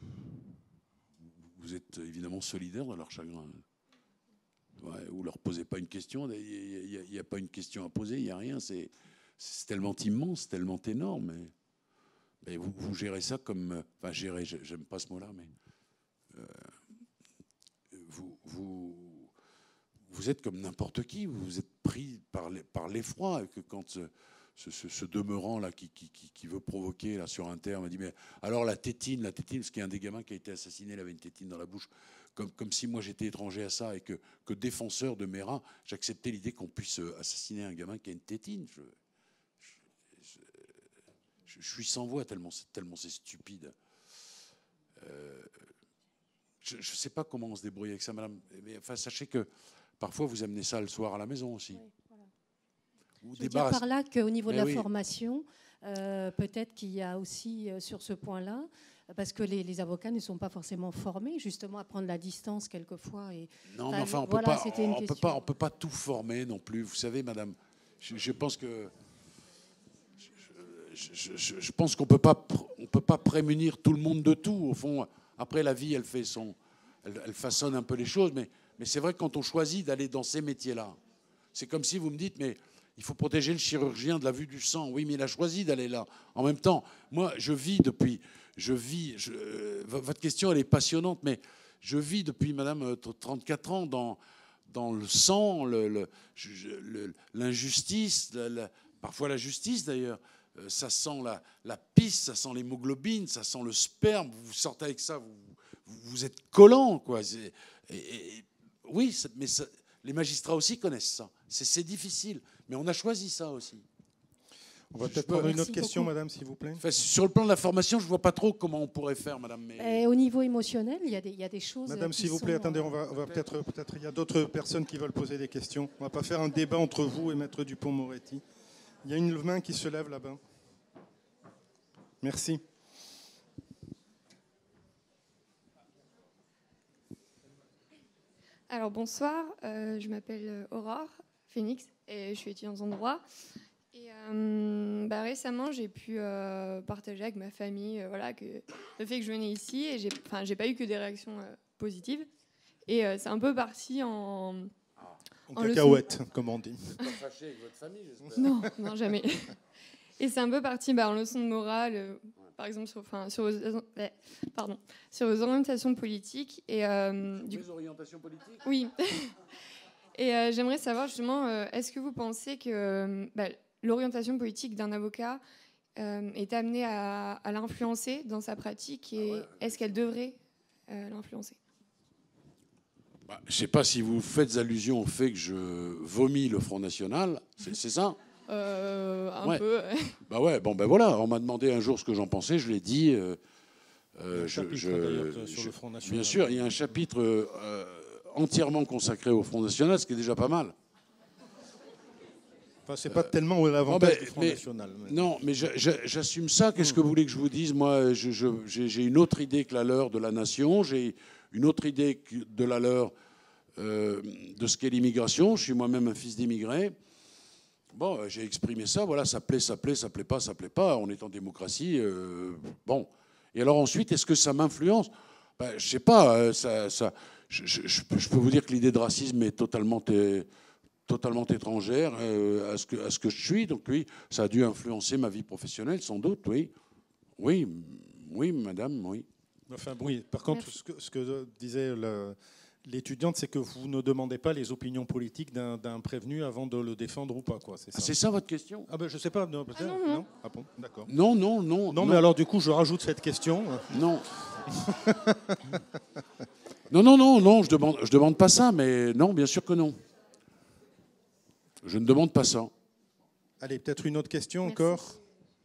Vous êtes évidemment solidaire de leur chagrin. Ouais, vous ne leur posez pas une question, il n'y a, a, a pas une question à poser, il n'y a rien. C'est, c'est tellement immense, tellement énorme. Mais, mais vous, vous gérez ça comme... Enfin, gérer, j'aime pas ce mot-là, mais... Euh, vous, vous, vous êtes comme n'importe qui, vous êtes pris par, les, par l'effroi. Et que quand ce, ce, ce, ce demeurant-là qui, qui, qui, qui veut provoquer là, sur un terme, dit mais alors la tétine, la tétine, parce qu'il y a un des gamins qui a été assassiné, il avait une tétine dans la bouche. comme, comme si moi j'étais étranger à ça et que, que défenseur de Mera, j'acceptais l'idée qu'on puisse assassiner un gamin qui a une tétine. Je, je, je, je suis sans voix tellement, tellement c'est stupide. Euh, je ne sais pas comment on se débrouille avec ça, madame. Mais enfin, sachez que parfois vous amenez ça le soir à la maison aussi. Oui, voilà. Ou Je veux dire par là qu'au niveau mais de la oui. formation, euh, peut-être qu'il y a aussi euh, sur ce point-là, parce que les, les avocats ne sont pas forcément formés justement à prendre la distance quelquefois. Et, non, mais enfin, on voilà, ne peut pas, on peut pas tout former non plus. Vous savez, madame, je, je pense que je, je, je, je pense qu'on peut pas, on peut pas prémunir tout le monde de tout. Au fond, après la vie, elle fait son, elle, elle façonne un peu les choses, mais, mais c'est vrai que quand on choisit d'aller dans ces métiers-là, c'est comme si vous me dites, mais il faut protéger le chirurgien de la vue du sang. Oui, mais il a choisi d'aller là. En même temps, moi, je vis depuis... Je vis... Je, votre question, elle est passionnante, mais je vis depuis, madame, trente-quatre ans dans, dans le sang, le, le, le, l'injustice, la, la, parfois la justice, d'ailleurs. Ça sent la, la pisse, ça sent l'hémoglobine, ça sent le sperme. Vous sortez avec ça, vous, vous êtes collant, quoi. Et, et, oui, mais ça, les magistrats aussi connaissent ça. C'est, c'est difficile. Mais on a choisi ça aussi. On va peut-être prendre une autre question, beaucoup. Madame, s'il vous plaît. Enfin, sur le plan de la formation, je ne vois pas trop comment on pourrait faire, madame. Mais... Et au niveau émotionnel, il y a des, il y a des choses. Madame, s'il vous plaît, attendez, on va, on va peut-être, peut-être, il y a d'autres personnes qui veulent poser des questions. On ne va pas faire un débat entre vous et Maître Dupond-Moretti. Il y a une main qui se lève là-bas. Merci. Alors, bonsoir, euh, je m'appelle Aurore Phoenix et je suis étudiante en droit. Et euh, bah, récemment, j'ai pu euh, partager avec ma famille euh, voilà, que, le fait que je venais ici et j'ai, enfin, j'ai pas eu que des réactions euh, positives. Et euh, c'est un peu parti en... En, en cacahuète, leçon... comme on dit. Pas fâché avec votre famille, j'espère. Non, non, jamais. Et c'est un peu parti bah, en leçon de morale, euh, par exemple sur, enfin, sur, vos, euh, pardon, sur vos orientations politiques. Et, euh, du... Les orientations politiques ? Oui. Et euh, j'aimerais savoir justement, euh, est-ce que vous pensez que euh, bah, l'orientation politique d'un avocat euh, est amenée à, à l'influencer dans sa pratique et ah ouais, est-ce qu'elle devrait euh, l'influencer ? Bah, je ne sais pas si vous faites allusion au fait que je vomis le Front National, c'est, c'est ça ? Euh, un ouais. peu. Bah ouais, bon ben voilà, on m'a demandé un jour ce que j'en pensais, je l'ai dit. Euh, euh, je, je, sur je, le Front National. Bien sûr, il y a un chapitre euh, entièrement consacré au Front National, ce qui est déjà pas mal. Enfin, c'est pas euh, tellement l'avantage oh ben, du Front mais, National. Mais... Non, mais je, je, j'assume ça. Qu'est-ce que vous voulez que je vous dise ? Moi, je, je, j'ai, j'ai une autre idée que la leur de la nation. J'ai une autre idée de la leur euh, de ce qu'est l'immigration. Je suis moi-même un fils d'immigré. Bon, j'ai exprimé ça, voilà, ça plaît, ça plaît, ça plaît pas, ça plaît pas, on est en démocratie, euh, bon. Et alors ensuite, est-ce que ça m'influence ? Ben, je sais pas, euh, ça, ça, je, je, je peux vous dire que l'idée de racisme est totalement, é, totalement étrangère euh, à, ce que, à ce que je suis, donc oui, ça a dû influencer ma vie professionnelle, sans doute, oui. Oui, oui, madame, oui. Enfin, oui, par contre, ce que, ce que disait le... l'étudiante, c'est que vous ne demandez pas les opinions politiques d'un, d'un prévenu avant de le défendre ou pas, quoi. C'est ça. Ah, c'est ça votre question ? Ah ben je sais pas, non, peut-être. Ah, non, non. Ah bon, d'accord. Non, non, non, non. Non, mais alors du coup, je rajoute cette question. Non. non, non, non, non, je demande, je demande pas ça, mais non, bien sûr que non. Je ne demande pas ça. Allez, peut-être une autre question. Merci. Encore.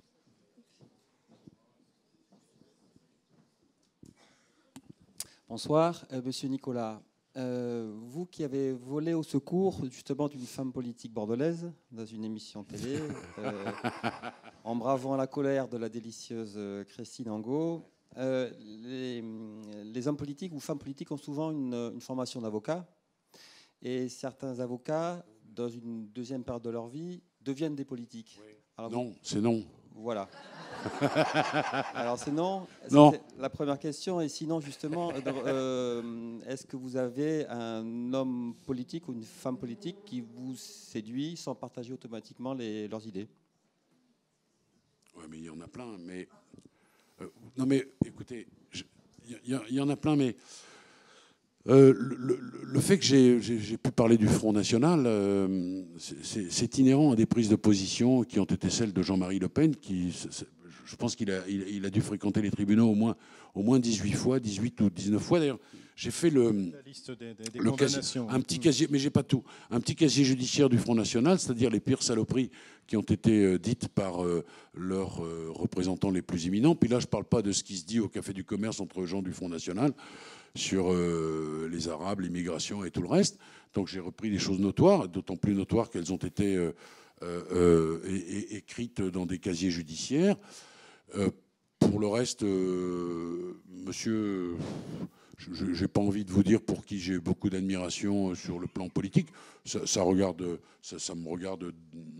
Bonsoir, euh, monsieur Nicolas. Euh, vous qui avez volé au secours justement d'une femme politique bordelaise dans une émission télé, euh, en bravant la colère de la délicieuse Christine Angot, euh, les, les hommes politiques ou femmes politiques ont souvent une, une formation d'avocat et certains avocats, dans une deuxième période de leur vie, deviennent des politiques. Oui. Alors, non, c'est non. Voilà. Alors c'est non. Non. La première question est sinon justement, euh, est-ce que vous avez un homme politique ou une femme politique qui vous séduit sans partager automatiquement les, leurs idées ? Oui, mais il y en a plein. Mais euh, non, mais écoutez, il y, y en a plein, mais euh, le, le, le fait que j'ai, j'ai, j'ai pu parler du Front National, euh, c'est, c'est, c'est inhérent à des prises de position qui ont été celles de Jean-Marie Le Pen, qui c'est, je pense qu'il a, il, il a dû fréquenter les tribunaux au moins, au moins dix-huit fois, dix-huit ou dix-neuf fois d'ailleurs. J'ai fait le, La liste des, des, des le casier, un petit casier, mais j'ai pas tout, un petit casier judiciaire du Front National, c'est-à-dire les pires saloperies qui ont été euh, dites par euh, leurs euh, représentants les plus éminents. Puis là, je parle pas de ce qui se dit au Café du Commerce entre gens du Front National sur euh, les Arabes, l'immigration et tout le reste. Donc j'ai repris des choses notoires, d'autant plus notoires qu'elles ont été euh, euh, euh, é- é- écrites dans des casiers judiciaires. Euh, pour le reste, euh, monsieur... Je n'ai pas envie de vous dire pour qui j'ai beaucoup d'admiration sur le plan politique. Ça, ça, regarde, ça, ça me regarde.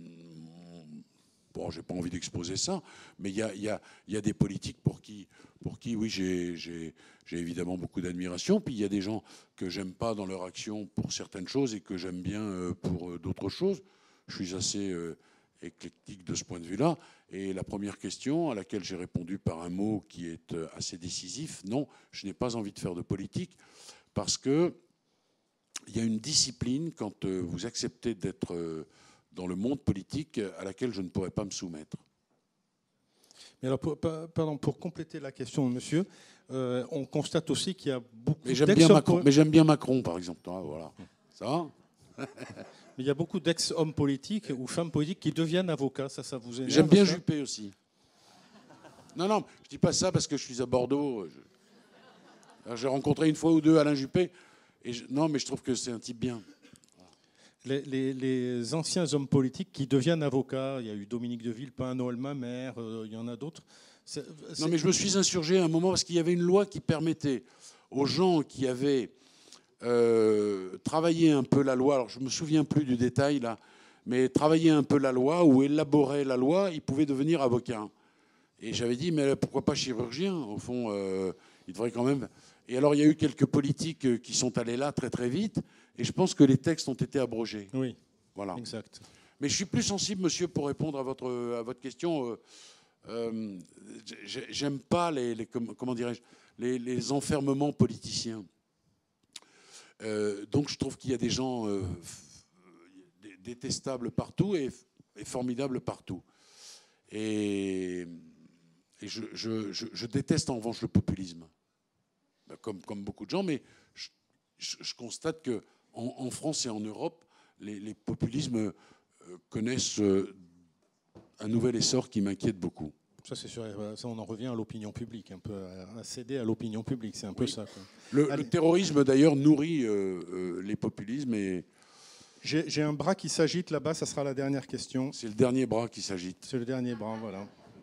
Bon, j'ai pas envie d'exposer ça, mais il y a, y a, y a des politiques pour qui, pour qui oui, j'ai, j'ai, j'ai évidemment beaucoup d'admiration. Puis il y a des gens que j'aime pas dans leur action pour certaines choses et que j'aime bien pour d'autres choses. Je suis assez euh, éclectique de ce point de vue-là. Et la première question à laquelle j'ai répondu par un mot qui est assez décisif, non, je n'ai pas envie de faire de politique parce que il y a une discipline quand vous acceptez d'être dans le monde politique à laquelle je ne pourrais pas me soumettre. Mais alors, pour, pardon, pour compléter la question, monsieur, euh, on constate aussi qu'il y a beaucoup. Mais j'aime bien Macron. Mais j'aime bien Macron, par exemple. Ah, voilà. Ça va. Mais il y a beaucoup d'ex-hommes politiques ou femmes politiques qui deviennent avocats. Ça, ça vous énerve? J'aime bien Juppé aussi. Non, non, je dis pas ça parce que je suis à Bordeaux. Je... J'ai rencontré une fois ou deux Alain Juppé. Et je... Non, mais je trouve que c'est un type bien. Les, les, les anciens hommes politiques qui deviennent avocats, il y a eu Dominique de Villepin, Noël Mamère, euh, il y en a d'autres. C'est, c'est... Non, mais je me suis insurgé à un moment parce qu'il y avait une loi qui permettait aux gens qui avaient euh, travaillé un peu la loi, alors je ne me souviens plus du détail là, mais travailler un peu la loi ou élaborer la loi, ils pouvaient devenir avocats. Et j'avais dit, mais pourquoi pas chirurgien? Au fond, euh, il devrait quand même... Et alors, il y a eu quelques politiques qui sont allés là très, très vite. Et je pense que les textes ont été abrogés. Oui, voilà. Exact. Mais je suis plus sensible, monsieur, pour répondre à votre, à votre question. Euh, euh, j'aime pas les, les comment dirais-je, les, les enfermements politiciens. Euh, donc, je trouve qu'il y a des gens euh, détestables partout et, et formidables partout. Et, et je, je, je, je déteste en revanche le populisme, comme, comme beaucoup de gens, mais je, je, je constate que en, en France et en Europe, les, les populismes euh, connaissent euh, un nouvel essor qui m'inquiète beaucoup. Ça, c'est sûr. Ça, on en revient à l'opinion publique, un peu à céder à l'opinion publique. C'est un peu oui. ça. Quoi. Le, le terrorisme, d'ailleurs, nourrit euh, euh, les populismes. Et... J'ai, j'ai un bras qui s'agite là-bas. Ça sera la dernière question. C'est le dernier bras qui s'agite. C'est le dernier bras, voilà.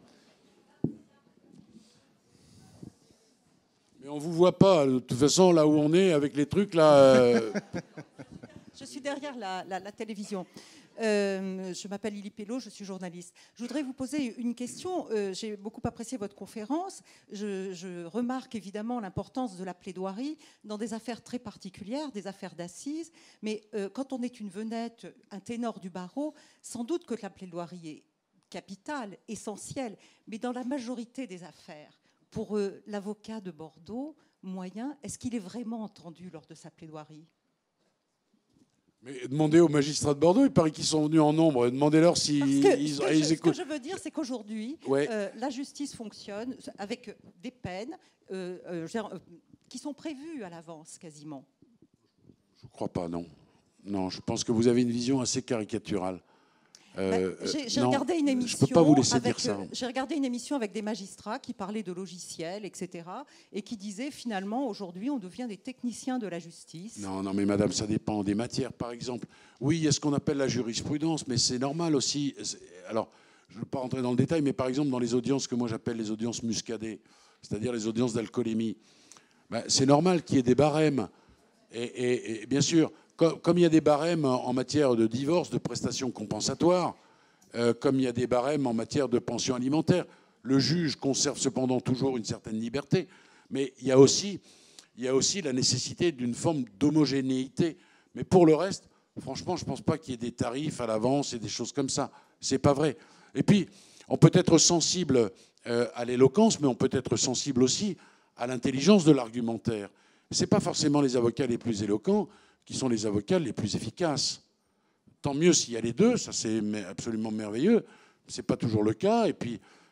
Mais on vous voit pas, de toute façon, là où on est, avec les trucs, là... Euh... Je suis derrière la, la, la télévision. Euh, je m'appelle Lily Pello, je suis journaliste. Je voudrais vous poser une question. Euh, j'ai beaucoup apprécié votre conférence. Je, je remarque évidemment l'importance de la plaidoirie dans des affaires très particulières, des affaires d'assises. Mais euh, quand on est une vedette, un ténor du barreau, sans doute que la plaidoirie est capitale, essentielle. Mais dans la majorité des affaires, pour euh, l'avocat de Bordeaux, moyen, est-ce qu'il est vraiment entendu lors de sa plaidoirie ? Mais demandez aux magistrats de Bordeaux, il paraît qu'ils sont venus en nombre. Demandez-leur s'ils Parce que, ils, ce, que ils je, écoutent. Ce que je veux dire, c'est qu'aujourd'hui, ouais. euh, la justice fonctionne avec des peines euh, euh, qui sont prévues à l'avance, quasiment. Je ne crois pas, non. Non, je pense que vous avez une vision assez caricaturale. Euh, bah, j'ai, j'ai regardé une émission. Je ne peux pas vous laisser avec, dire ça. J'ai regardé une émission avec des magistrats qui parlaient de logiciels, et cetera, et qui disaient finalement aujourd'hui on devient des techniciens de la justice. Non, non, mais madame, ça dépend des matières. Par exemple, oui, il y a ce qu'on appelle la jurisprudence, mais c'est normal aussi. Alors, je ne veux pas rentrer dans le détail, mais par exemple dans les audiences que moi j'appelle les audiences muscadées, c'est-à-dire les audiences d'alcoolémie, ben, c'est normal qu'il y ait des barèmes. Et, et, et bien sûr. Comme il y a des barèmes en matière de divorce, de prestations compensatoires, euh, comme il y a des barèmes en matière de pension alimentaire, le juge conserve cependant toujours une certaine liberté, mais il y a aussi, il y a aussi la nécessité d'une forme d'homogénéité. Mais pour le reste, franchement, je ne pense pas qu'il y ait des tarifs à l'avance et des choses comme ça. C'est pas vrai. Et puis, on peut être sensible euh, à l'éloquence, mais on peut être sensible aussi à l'intelligence de l'argumentaire. Ce n'est pas forcément les avocats les plus éloquents qui sont les avocats les plus efficaces. Tant mieux s'il y a les deux, ça c'est absolument merveilleux. Ce n'est pas toujours le cas. Et puis,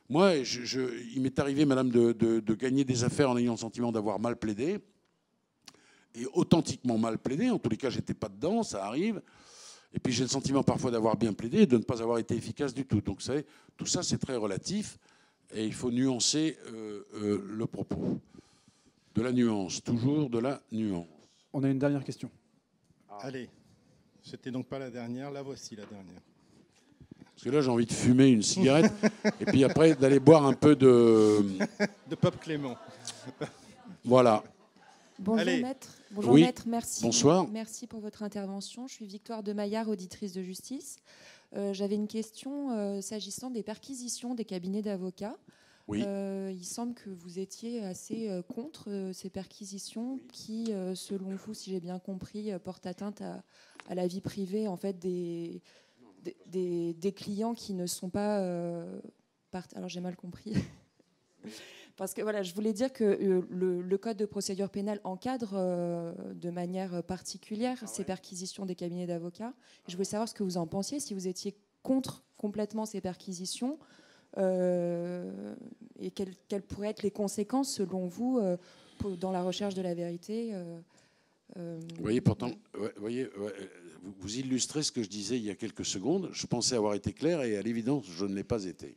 Moi, je, je, il m'est arrivé, madame, de, de, de gagner des affaires en ayant le sentiment d'avoir mal plaidé. Et authentiquement mal plaidé. En tous les cas, je n'étais pas dedans, ça arrive. Et puis j'ai le sentiment parfois d'avoir bien plaidé et de ne pas avoir été efficace du tout. Donc ça, tout ça, c'est très relatif. Et il faut nuancer euh, euh, le propos. De la nuance, toujours de la nuance. On a une dernière question. Ah. Allez, c'était donc pas la dernière, la voici la dernière. Parce que là, j'ai envie de fumer une cigarette et puis après d'aller boire un peu de... de Pape Clément. Voilà. Bonjour Allez. maître. Bonjour Oui. maître, merci. Bonsoir. Merci pour votre intervention. Je suis Victoire de Maillard, auditrice de justice. Euh, J'avais une question euh, s'agissant des perquisitions des cabinets d'avocats. Oui. Euh, il semble que vous étiez assez euh, contre euh, ces perquisitions qui, euh, selon vous, si j'ai bien compris, euh, portent atteinte à, à la vie privée en fait, des, des, des, des clients qui ne sont pas... Euh, part... Alors j'ai mal compris. Parce que voilà, je voulais dire que euh, le, le Code de procédure pénale encadre euh, de manière particulière ah ouais. ces perquisitions des cabinets d'avocats. Je voulais savoir ce que vous en pensiez, si vous étiez contre complètement ces perquisitions euh, et quelles, quelles pourraient être les conséquences, selon vous, euh, pour, dans la recherche de la vérité. Euh, euh, vous voyez, pourtant, ouais, voyez, ouais, vous, vous illustrez ce que je disais il y a quelques secondes. Je pensais avoir été clair et à l'évidence, je ne l'ai pas été.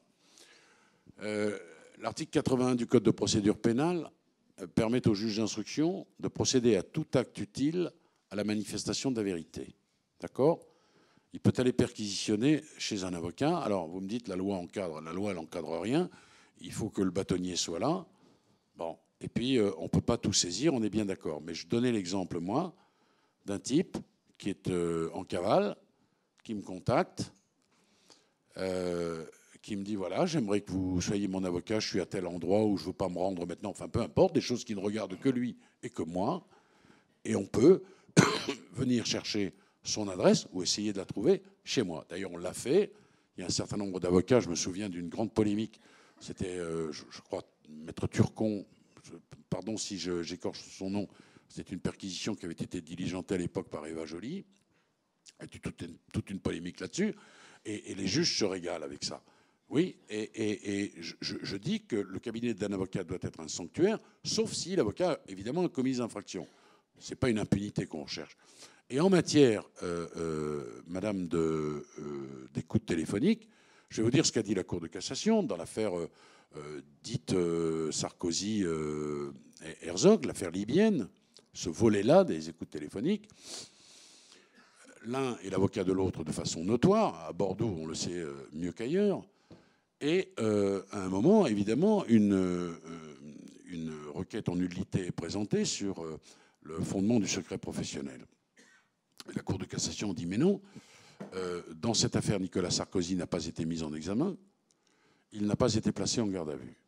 Euh, L'article quatre-vingt-un du Code de procédure pénale permet au juge d'instruction de procéder à tout acte utile à la manifestation de la vérité. D'accord ? Il peut aller perquisitionner chez un avocat. Alors, vous me dites, la loi encadre. La loi, elle n'encadre rien. Il faut que le bâtonnier soit là. Bon. Et puis, euh, on ne peut pas tout saisir, on est bien d'accord. Mais je donnais l'exemple, moi, d'un type qui est euh, en cavale, qui me contacte, euh, qui me dit, voilà, j'aimerais que vous soyez mon avocat, je suis à tel endroit où je ne veux pas me rendre maintenant, enfin peu importe, des choses qui ne regardent que lui et que moi, et on peut venir chercher son adresse ou essayer de la trouver chez moi. D'ailleurs, on l'a fait. Il y a un certain nombre d'avocats, je me souviens d'une grande polémique, c'était, euh, je, je crois, Maître Turcon, je, pardon si je, j'écorche son nom, c'était une perquisition qui avait été diligentée à l'époque par Eva Joly, il y a toute une, toute une polémique là-dessus, et, et les juges se régalent avec ça. Oui, et, et, et je, je dis que le cabinet d'un avocat doit être un sanctuaire, sauf si l'avocat, évidemment, a commis des infractions. Ce n'est pas une impunité qu'on recherche. Et en matière, euh, euh, madame, de, euh, d'écoute téléphonique, je vais vous dire ce qu'a dit la Cour de cassation dans l'affaire euh, euh, dite euh, Sarkozy-Herzog, euh, l'affaire libyenne, ce volet-là des écoutes téléphoniques. L'un est l'avocat de l'autre de façon notoire. À Bordeaux, on le sait euh, mieux qu'ailleurs. Et euh, à un moment, évidemment, une, euh, une requête en nullité est présentée sur euh, le fondement du secret professionnel. Et la Cour de cassation dit mais non, euh, dans cette affaire, Nicolas Sarkozy n'a pas été mis en examen, il n'a pas été placé en garde à vue.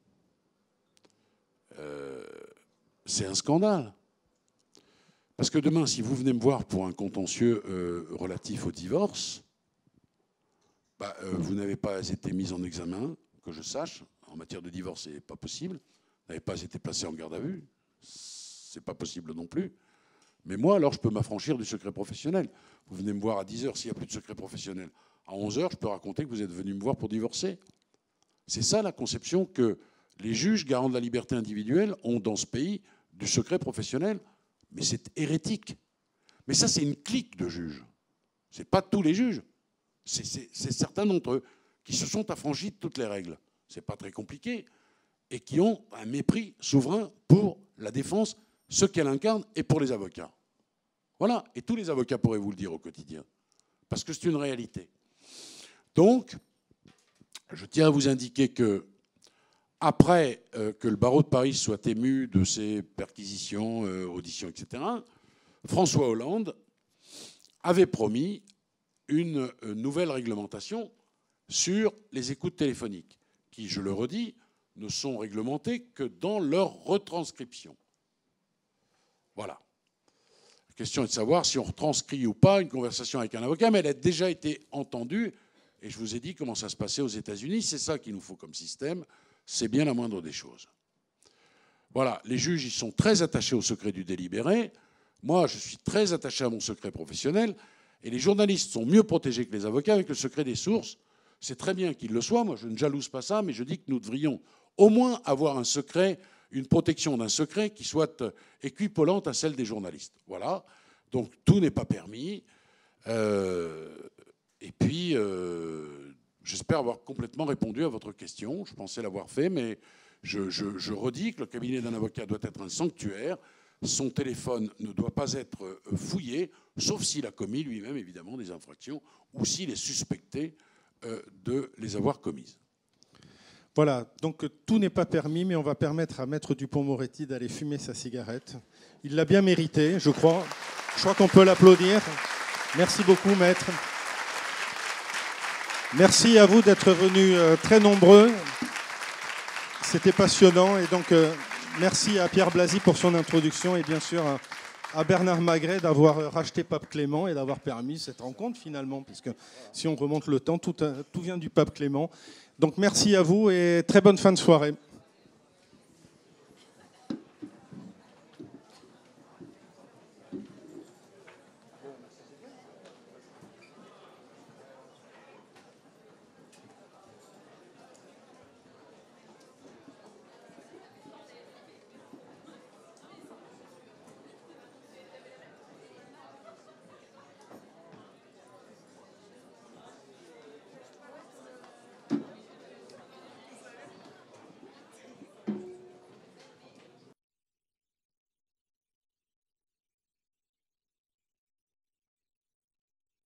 Euh, c'est un scandale. Parce que demain, si vous venez me voir pour un contentieux euh, relatif au divorce, bah, euh, vous n'avez pas été mis en examen, que je sache. En matière de divorce, ce n'est pas possible. Vous n'avez pas été placé en garde à vue. Ce n'est pas possible non plus. Mais moi, alors, je peux m'affranchir du secret professionnel. Vous venez me voir à dix heures s'il n'y a plus de secret professionnel. À onze heures, je peux raconter que vous êtes venu me voir pour divorcer. C'est ça la conception que les juges, garants de la liberté individuelle, ont dans ce pays du secret professionnel. Mais c'est hérétique. Mais ça, c'est une clique de juges. Ce n'est pas tous les juges. C'est, c'est, c'est certains d'entre eux qui se sont affranchis de toutes les règles. Ce n'est pas très compliqué. Et qui ont un mépris souverain pour la défense, ce qu'elle incarne, et pour les avocats. Voilà. Et tous les avocats pourraient vous le dire au quotidien. Parce que c'est une réalité. Donc, je tiens à vous indiquer que, après euh, que le barreau de Paris soit ému de ces perquisitions, euh, auditions, et cetera, François Hollande avait promis une euh, nouvelle réglementation sur les écoutes téléphoniques, qui, je le redis, ne sont réglementées que dans leur retranscription. Voilà. La question est de savoir si on retranscrit ou pas une conversation avec un avocat, mais elle a déjà été entendue, et je vous ai dit comment ça se passait aux États-Unis. C'est ça qu'il nous faut comme système. C'est bien la moindre des choses. Voilà, les juges, ils sont très attachés au secret du délibéré. Moi, je suis très attaché à mon secret professionnel. Et les journalistes sont mieux protégés que les avocats avec le secret des sources. c'est très bien qu'il le soit. Moi, je ne jalouse pas ça, mais je dis que nous devrions au moins avoir un secret, une protection d'un secret qui soit équivalente à celle des journalistes. Voilà. Donc tout n'est pas permis. Euh, et puis, euh, j'espère avoir complètement répondu à votre question. Je pensais l'avoir fait, mais je, je, je redis que le cabinet d'un avocat doit être un sanctuaire. Son téléphone ne doit pas être fouillé, sauf s'il a commis lui-même, évidemment, des infractions ou s'il est suspecté euh, de les avoir commises. Voilà, donc tout n'est pas permis, mais on va permettre à Maître Dupond-Moretti d'aller fumer sa cigarette. Il l'a bien mérité, je crois. Je crois qu'on peut l'applaudir. Merci beaucoup, Maître. Merci à vous d'être venus euh, très nombreux. C'était passionnant. Et donc, euh, merci à Pierre Blasi pour son introduction et bien sûr à, à Bernard Magret d'avoir racheté Pape Clément et d'avoir permis cette rencontre finalement, puisque si on remonte le temps, tout, tout vient du Pape Clément. Donc merci à vous et très bonne fin de soirée.